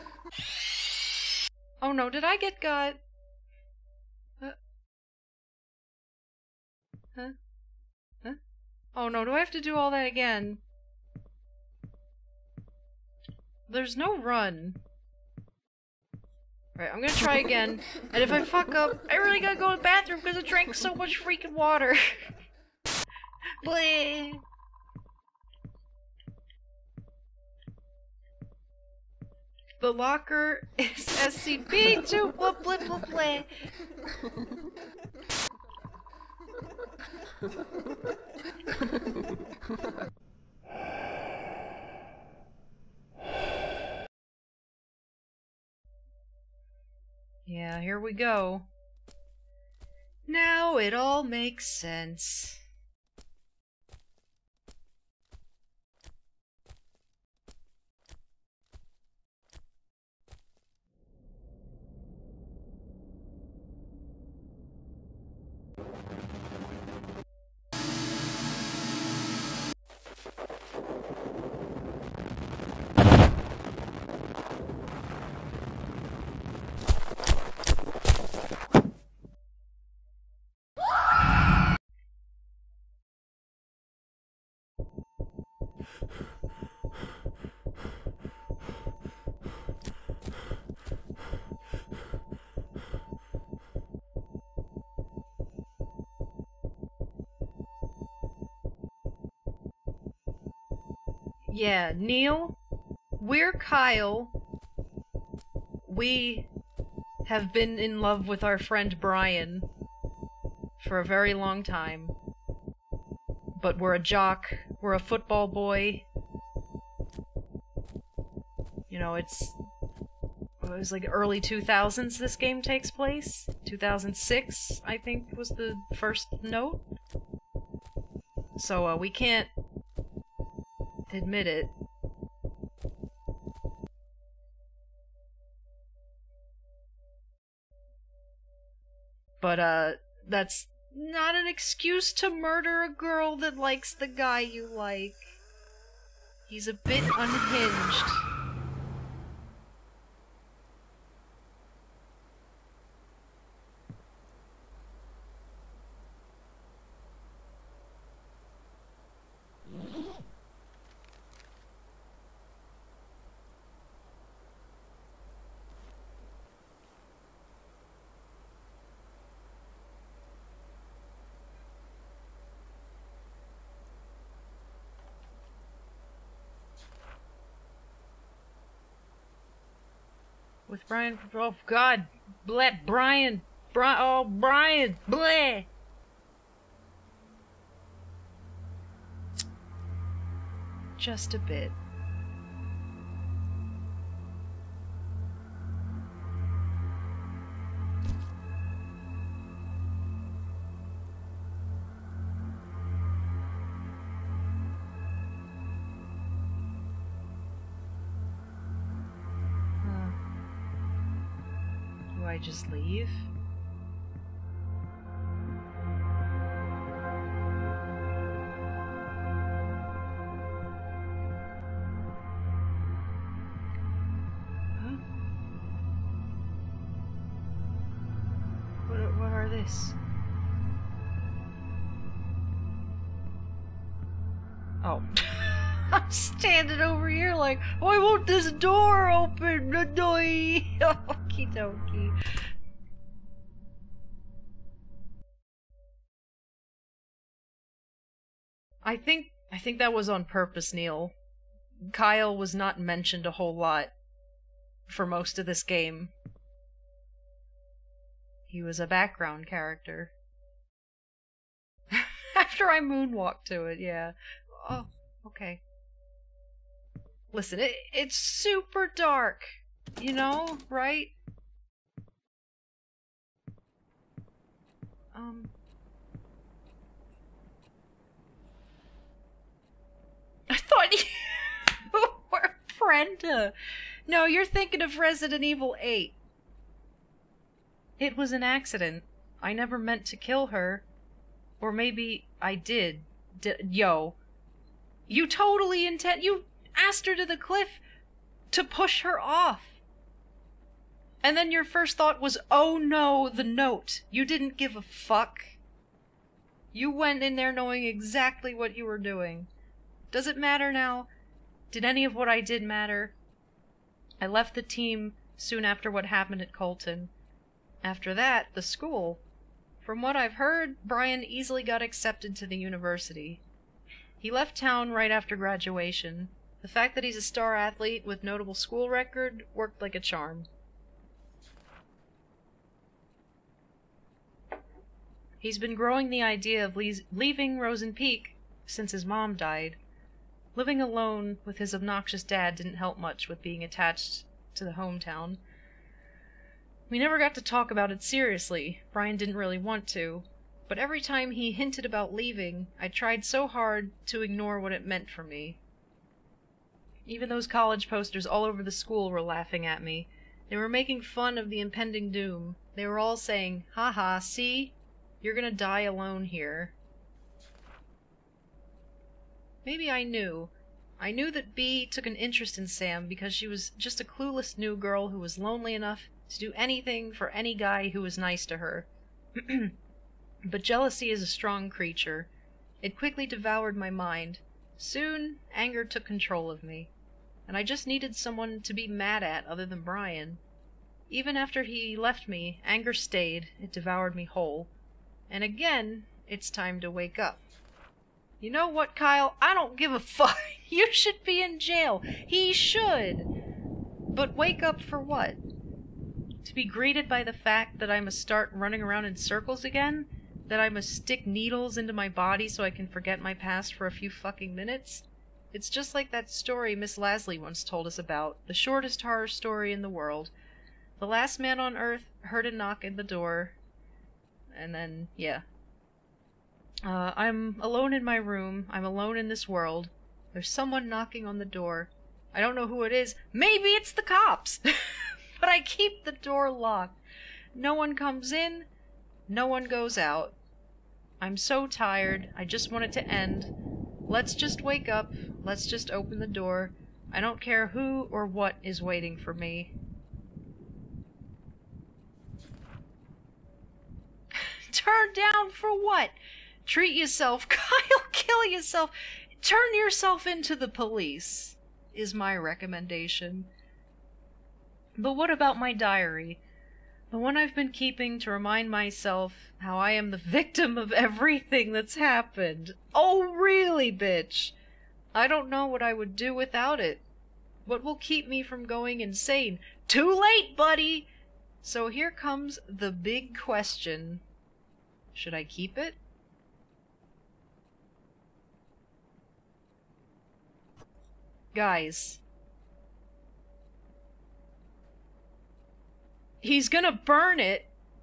Oh no, did I get got? Uh, huh? Huh? Oh no, do I have to do all that again? There's no run. Right, I'm gonna try again, and if I fuck up, I really gotta go to the bathroom because I drank so much freaking water. Bleh. The locker is S C P two blah blah blah blah. Yeah, here we go. Now it all makes sense. Yeah, Neil, we're Kyle. We have been in love with our friend Brian for a very long time. But we're a jock, we're a football boy. You know, it's... It was like early two thousands this game takes place. two thousand six, I think, was the first note. So, uh, we can't admit it. But, uh, that's not an excuse to murder a girl that likes the guy you like. He's a bit unhinged. With Brian, oh god, bleh, Brian, Bri oh, Brian, bleh. Just a bit. I just leave? Huh? What, what are this? Oh. I'm standing over here like, oh, I want this door open! Okie dokie. I think I think that was on purpose, Neil. Kyle was not mentioned a whole lot for most of this game. He was a background character. After I moonwalked to it, yeah. Oh, okay. Listen, it, it's super dark, you know, right? Um... I thought you were Brenda. No, you're thinking of Resident Evil eight. It was an accident. I never meant to kill her. Or maybe I did. D- yo. You totally intend- you asked her to the cliff to push her off. And then your first thought was, oh no, the note. You didn't give a fuck. You went in there knowing exactly what you were doing. Does it matter now? Did any of what I did matter? I left the team soon after what happened at Colton. After that, the school. From what I've heard, Brian easily got accepted to the university. He left town right after graduation. The fact that he's a star athlete with notable school record worked like a charm. He's been growing the idea of le- leaving Rosen Peak since his mom died. Living alone with his obnoxious dad didn't help much with being attached to the hometown. We never got to talk about it seriously. Brian didn't really want to. But every time he hinted about leaving, I tried so hard to ignore what it meant for me. Even those college posters all over the school were laughing at me. They were making fun of the impending doom. They were all saying, haha, see? You're gonna die alone here. Maybe I knew. I knew that Bea took an interest in Sam because she was just a clueless new girl who was lonely enough to do anything for any guy who was nice to her. But jealousy is a strong creature. It quickly devoured my mind. Soon, anger took control of me. And I just needed someone to be mad at other than Brian. Even after he left me, anger stayed. It devoured me whole. And again, it's time to wake up. You know what, Kyle? I don't give a fuck. You should be in jail. He should. But wake up for what? To be greeted by the fact that I must start running around in circles again? That I must stick needles into my body so I can forget my past for a few fucking minutes? It's just like that story Miss Lasley once told us about, the shortest horror story in the world. The last man on Earth heard a knock at the door, and then, yeah. Uh, I'm alone in my room. I'm alone in this world. There's someone knocking on the door. I don't know who it is. Maybe it's the cops! But I keep the door locked. No one comes in. No one goes out. I'm so tired. I just want it to end. Let's just wake up. Let's just open the door. I don't care who or what is waiting for me. Turn down for what? Treat yourself. Kyle, kill yourself. Turn yourself into the police, is my recommendation. But what about my diary? The one I've been keeping to remind myself how I am the victim of everything that's happened. Oh, really, bitch? I don't know what I would do without it. What will keep me from going insane? Too late, buddy! So here comes the big question. Should I keep it? Guys. He's gonna burn it.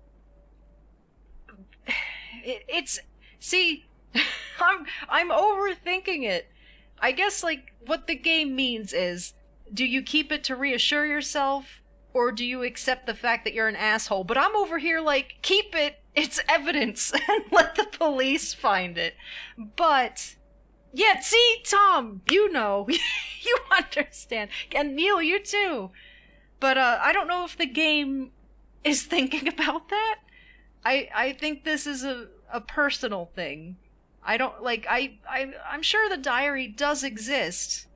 it it's... See, I'm, I'm overthinking it. I guess, like, what the game means is, do you keep it to reassure yourself, or do you accept the fact that you're an asshole? But I'm over here like, keep it, it's evidence, and let the police find it. But... yeah, see, Tom, you know, you understand. And Neil, you too. But, uh, I don't know if the game is thinking about that. I I think this is a, a personal thing. I don't, like, I, I, I'm sure the diary does exist.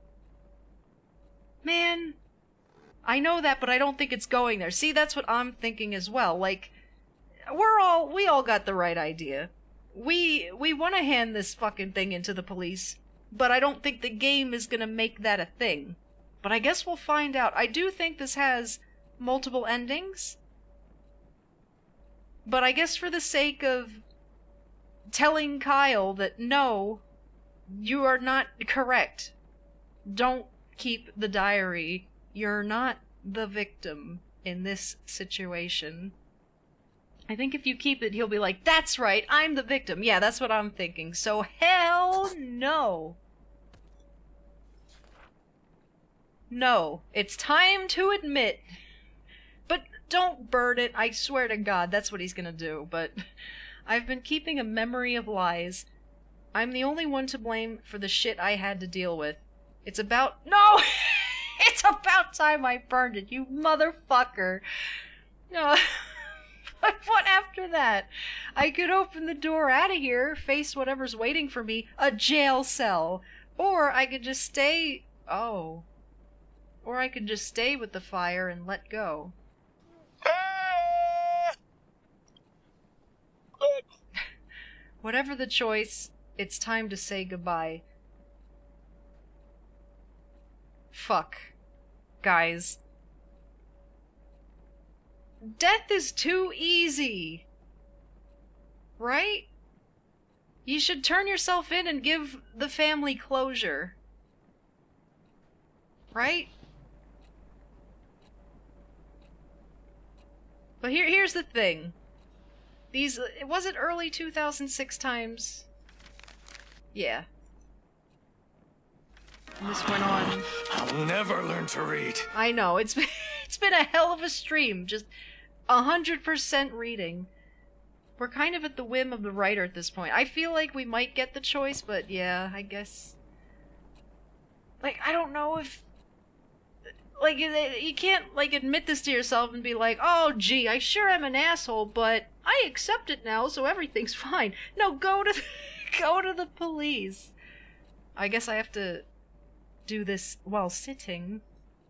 Man, I know that, but I don't think it's going there. See, that's what I'm thinking as well. Like, we're all, we all got the right idea. We, we want to hand this fucking thing into the police, but I don't think the game is gonna make that a thing. But I guess we'll find out. I do think this has multiple endings. But I guess for the sake of telling Kyle that no, you are not correct. Don't keep the diary. You're not the victim in this situation. I think if you keep it, he'll be like, that's right, I'm the victim. Yeah, that's what I'm thinking. So hell no. No, it's time to admit. But don't burn it, I swear to God, that's what he's gonna do. But I've been keeping a memory of lies. I'm the only one to blame for the shit I had to deal with. It's about- No! It's about time I burned it, you motherfucker! No. But what after that? I could open the door out of here, face whatever's waiting for me, a jail cell. Or I could just stay... Oh. Or I could just stay with the fire and let go. Whatever the choice, it's time to say goodbye. Fuck. Guys. Death is too easy. Right? You should turn yourself in and give the family closure. Right? But here, here's the thing. These, it wasn't early two thousand six times. Yeah. And this went on. I'll never learn to read. I know, it's been, it's been a hell of a stream. Just a hundred percent reading. We're kind of at the whim of the writer at this point. I feel like we might get the choice, but yeah, I guess... Like, I don't know if... Like, you can't, like, admit this to yourself and be like, oh, gee, I sure am an asshole, but I accept it now, so everything's fine. No, go to the, go to the police. I guess I have to do this while sitting.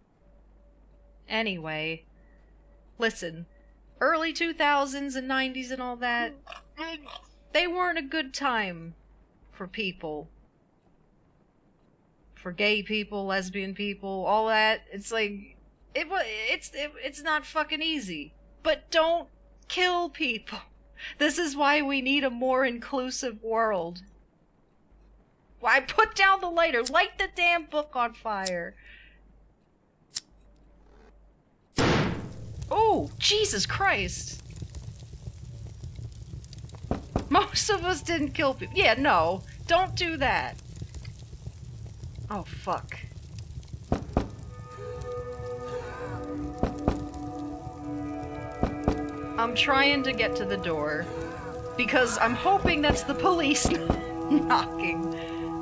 Anyway, listen, early two thousands and nineties and all that, they weren't a good time for people. For gay people, lesbian people, all that. It's like, it was, it's, it, it's not fucking easy. But don't kill people. This is why we need a more inclusive world. Why, put down the lighter, light the damn book on fire. Oh, Jesus Christ. Most of us didn't kill people. Yeah, no, don't do that. Oh, fuck. I'm trying to get to the door, because I'm hoping that's the police knocking.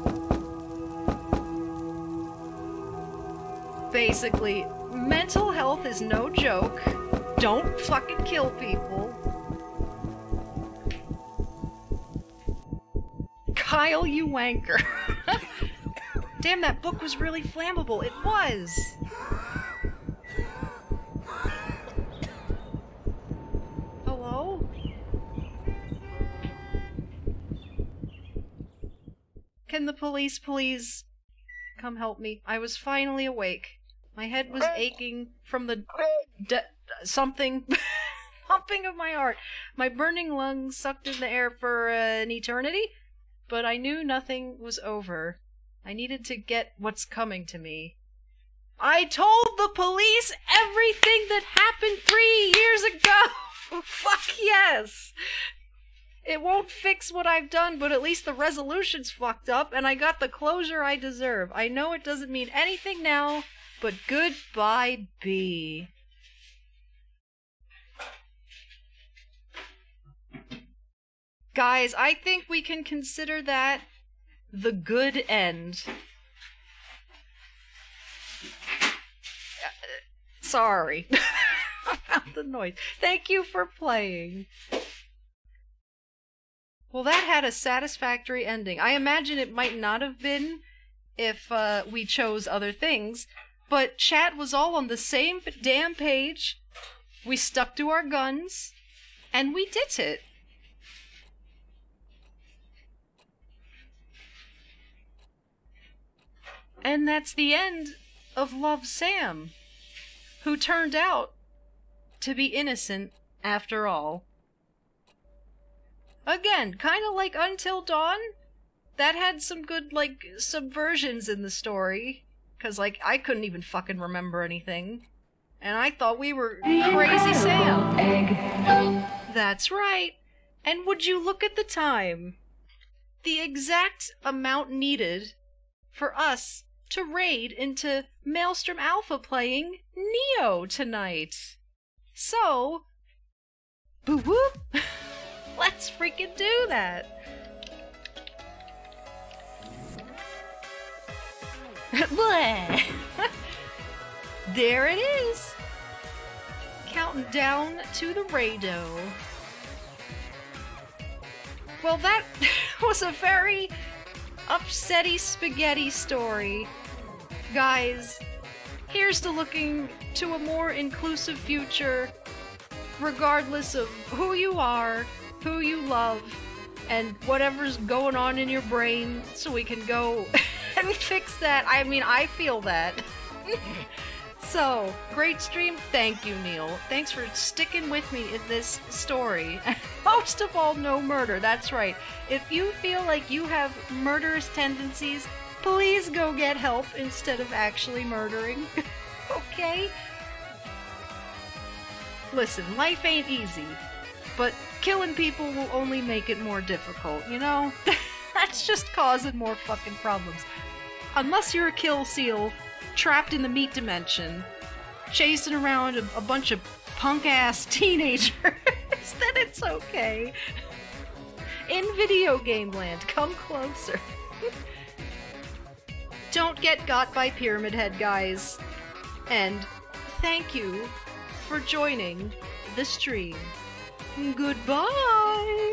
Basically, mental health is no joke. Don't fucking kill people. Kyle, you wanker. Damn, that book was really flammable. It was! Hello? Can the police please come help me? I was finally awake. My head was aching from the de- something pumping of my heart. My burning lungs sucked in the air for uh, an eternity, but I knew nothing was over. I needed to get what's coming to me. I told the police everything that happened three years ago! Fuck yes! It won't fix what I've done, but at least the resolution's fucked up, and I got the closure I deserve. I know it doesn't mean anything now, but goodbye, B. Guys, I think we can consider that the good end. Uh, sorry about the noise. Thank you for playing. Well, that had a satisfactory ending. I imagine it might not have been if uh, we chose other things, but chat was all on the same damn page. We stuck to our guns, and we did it. And that's the end of Love Sam, who turned out to be innocent after all. Again, kind of like Until Dawn. That had some good, like, subversions in the story. Because, like, I couldn't even fucking remember anything. And I thought we were Crazy Sam. Egg. That's right. And would you look at the time? The exact amount needed for us to raid into Maelstrom Alpha playing Neo tonight. So, boo whoop, let's freaking do that. Bleh. There it is! Counting down to the Rado. Well, that was a very upsetty spaghetti story. Guys, here's to looking to a more inclusive future, regardless of who you are, who you love, and whatever's going on in your brain, so we can go and fix that. I mean, I feel that. So, great stream. Thank you, Neil. Thanks for sticking with me in this story. Most of all, no murder. That's right. If you feel like you have murderous tendencies, please go get help instead of actually murdering. Okay? Listen, life ain't easy, but killing people will only make it more difficult, you know? That's just causing more fucking problems. Unless you're a kill seal trapped in the meat dimension, chasing around a, a bunch of punk-ass teenagers, then it's okay. In video game land, come closer. Don't get got by Pyramid Head, guys. And thank you for joining the stream. Goodbye!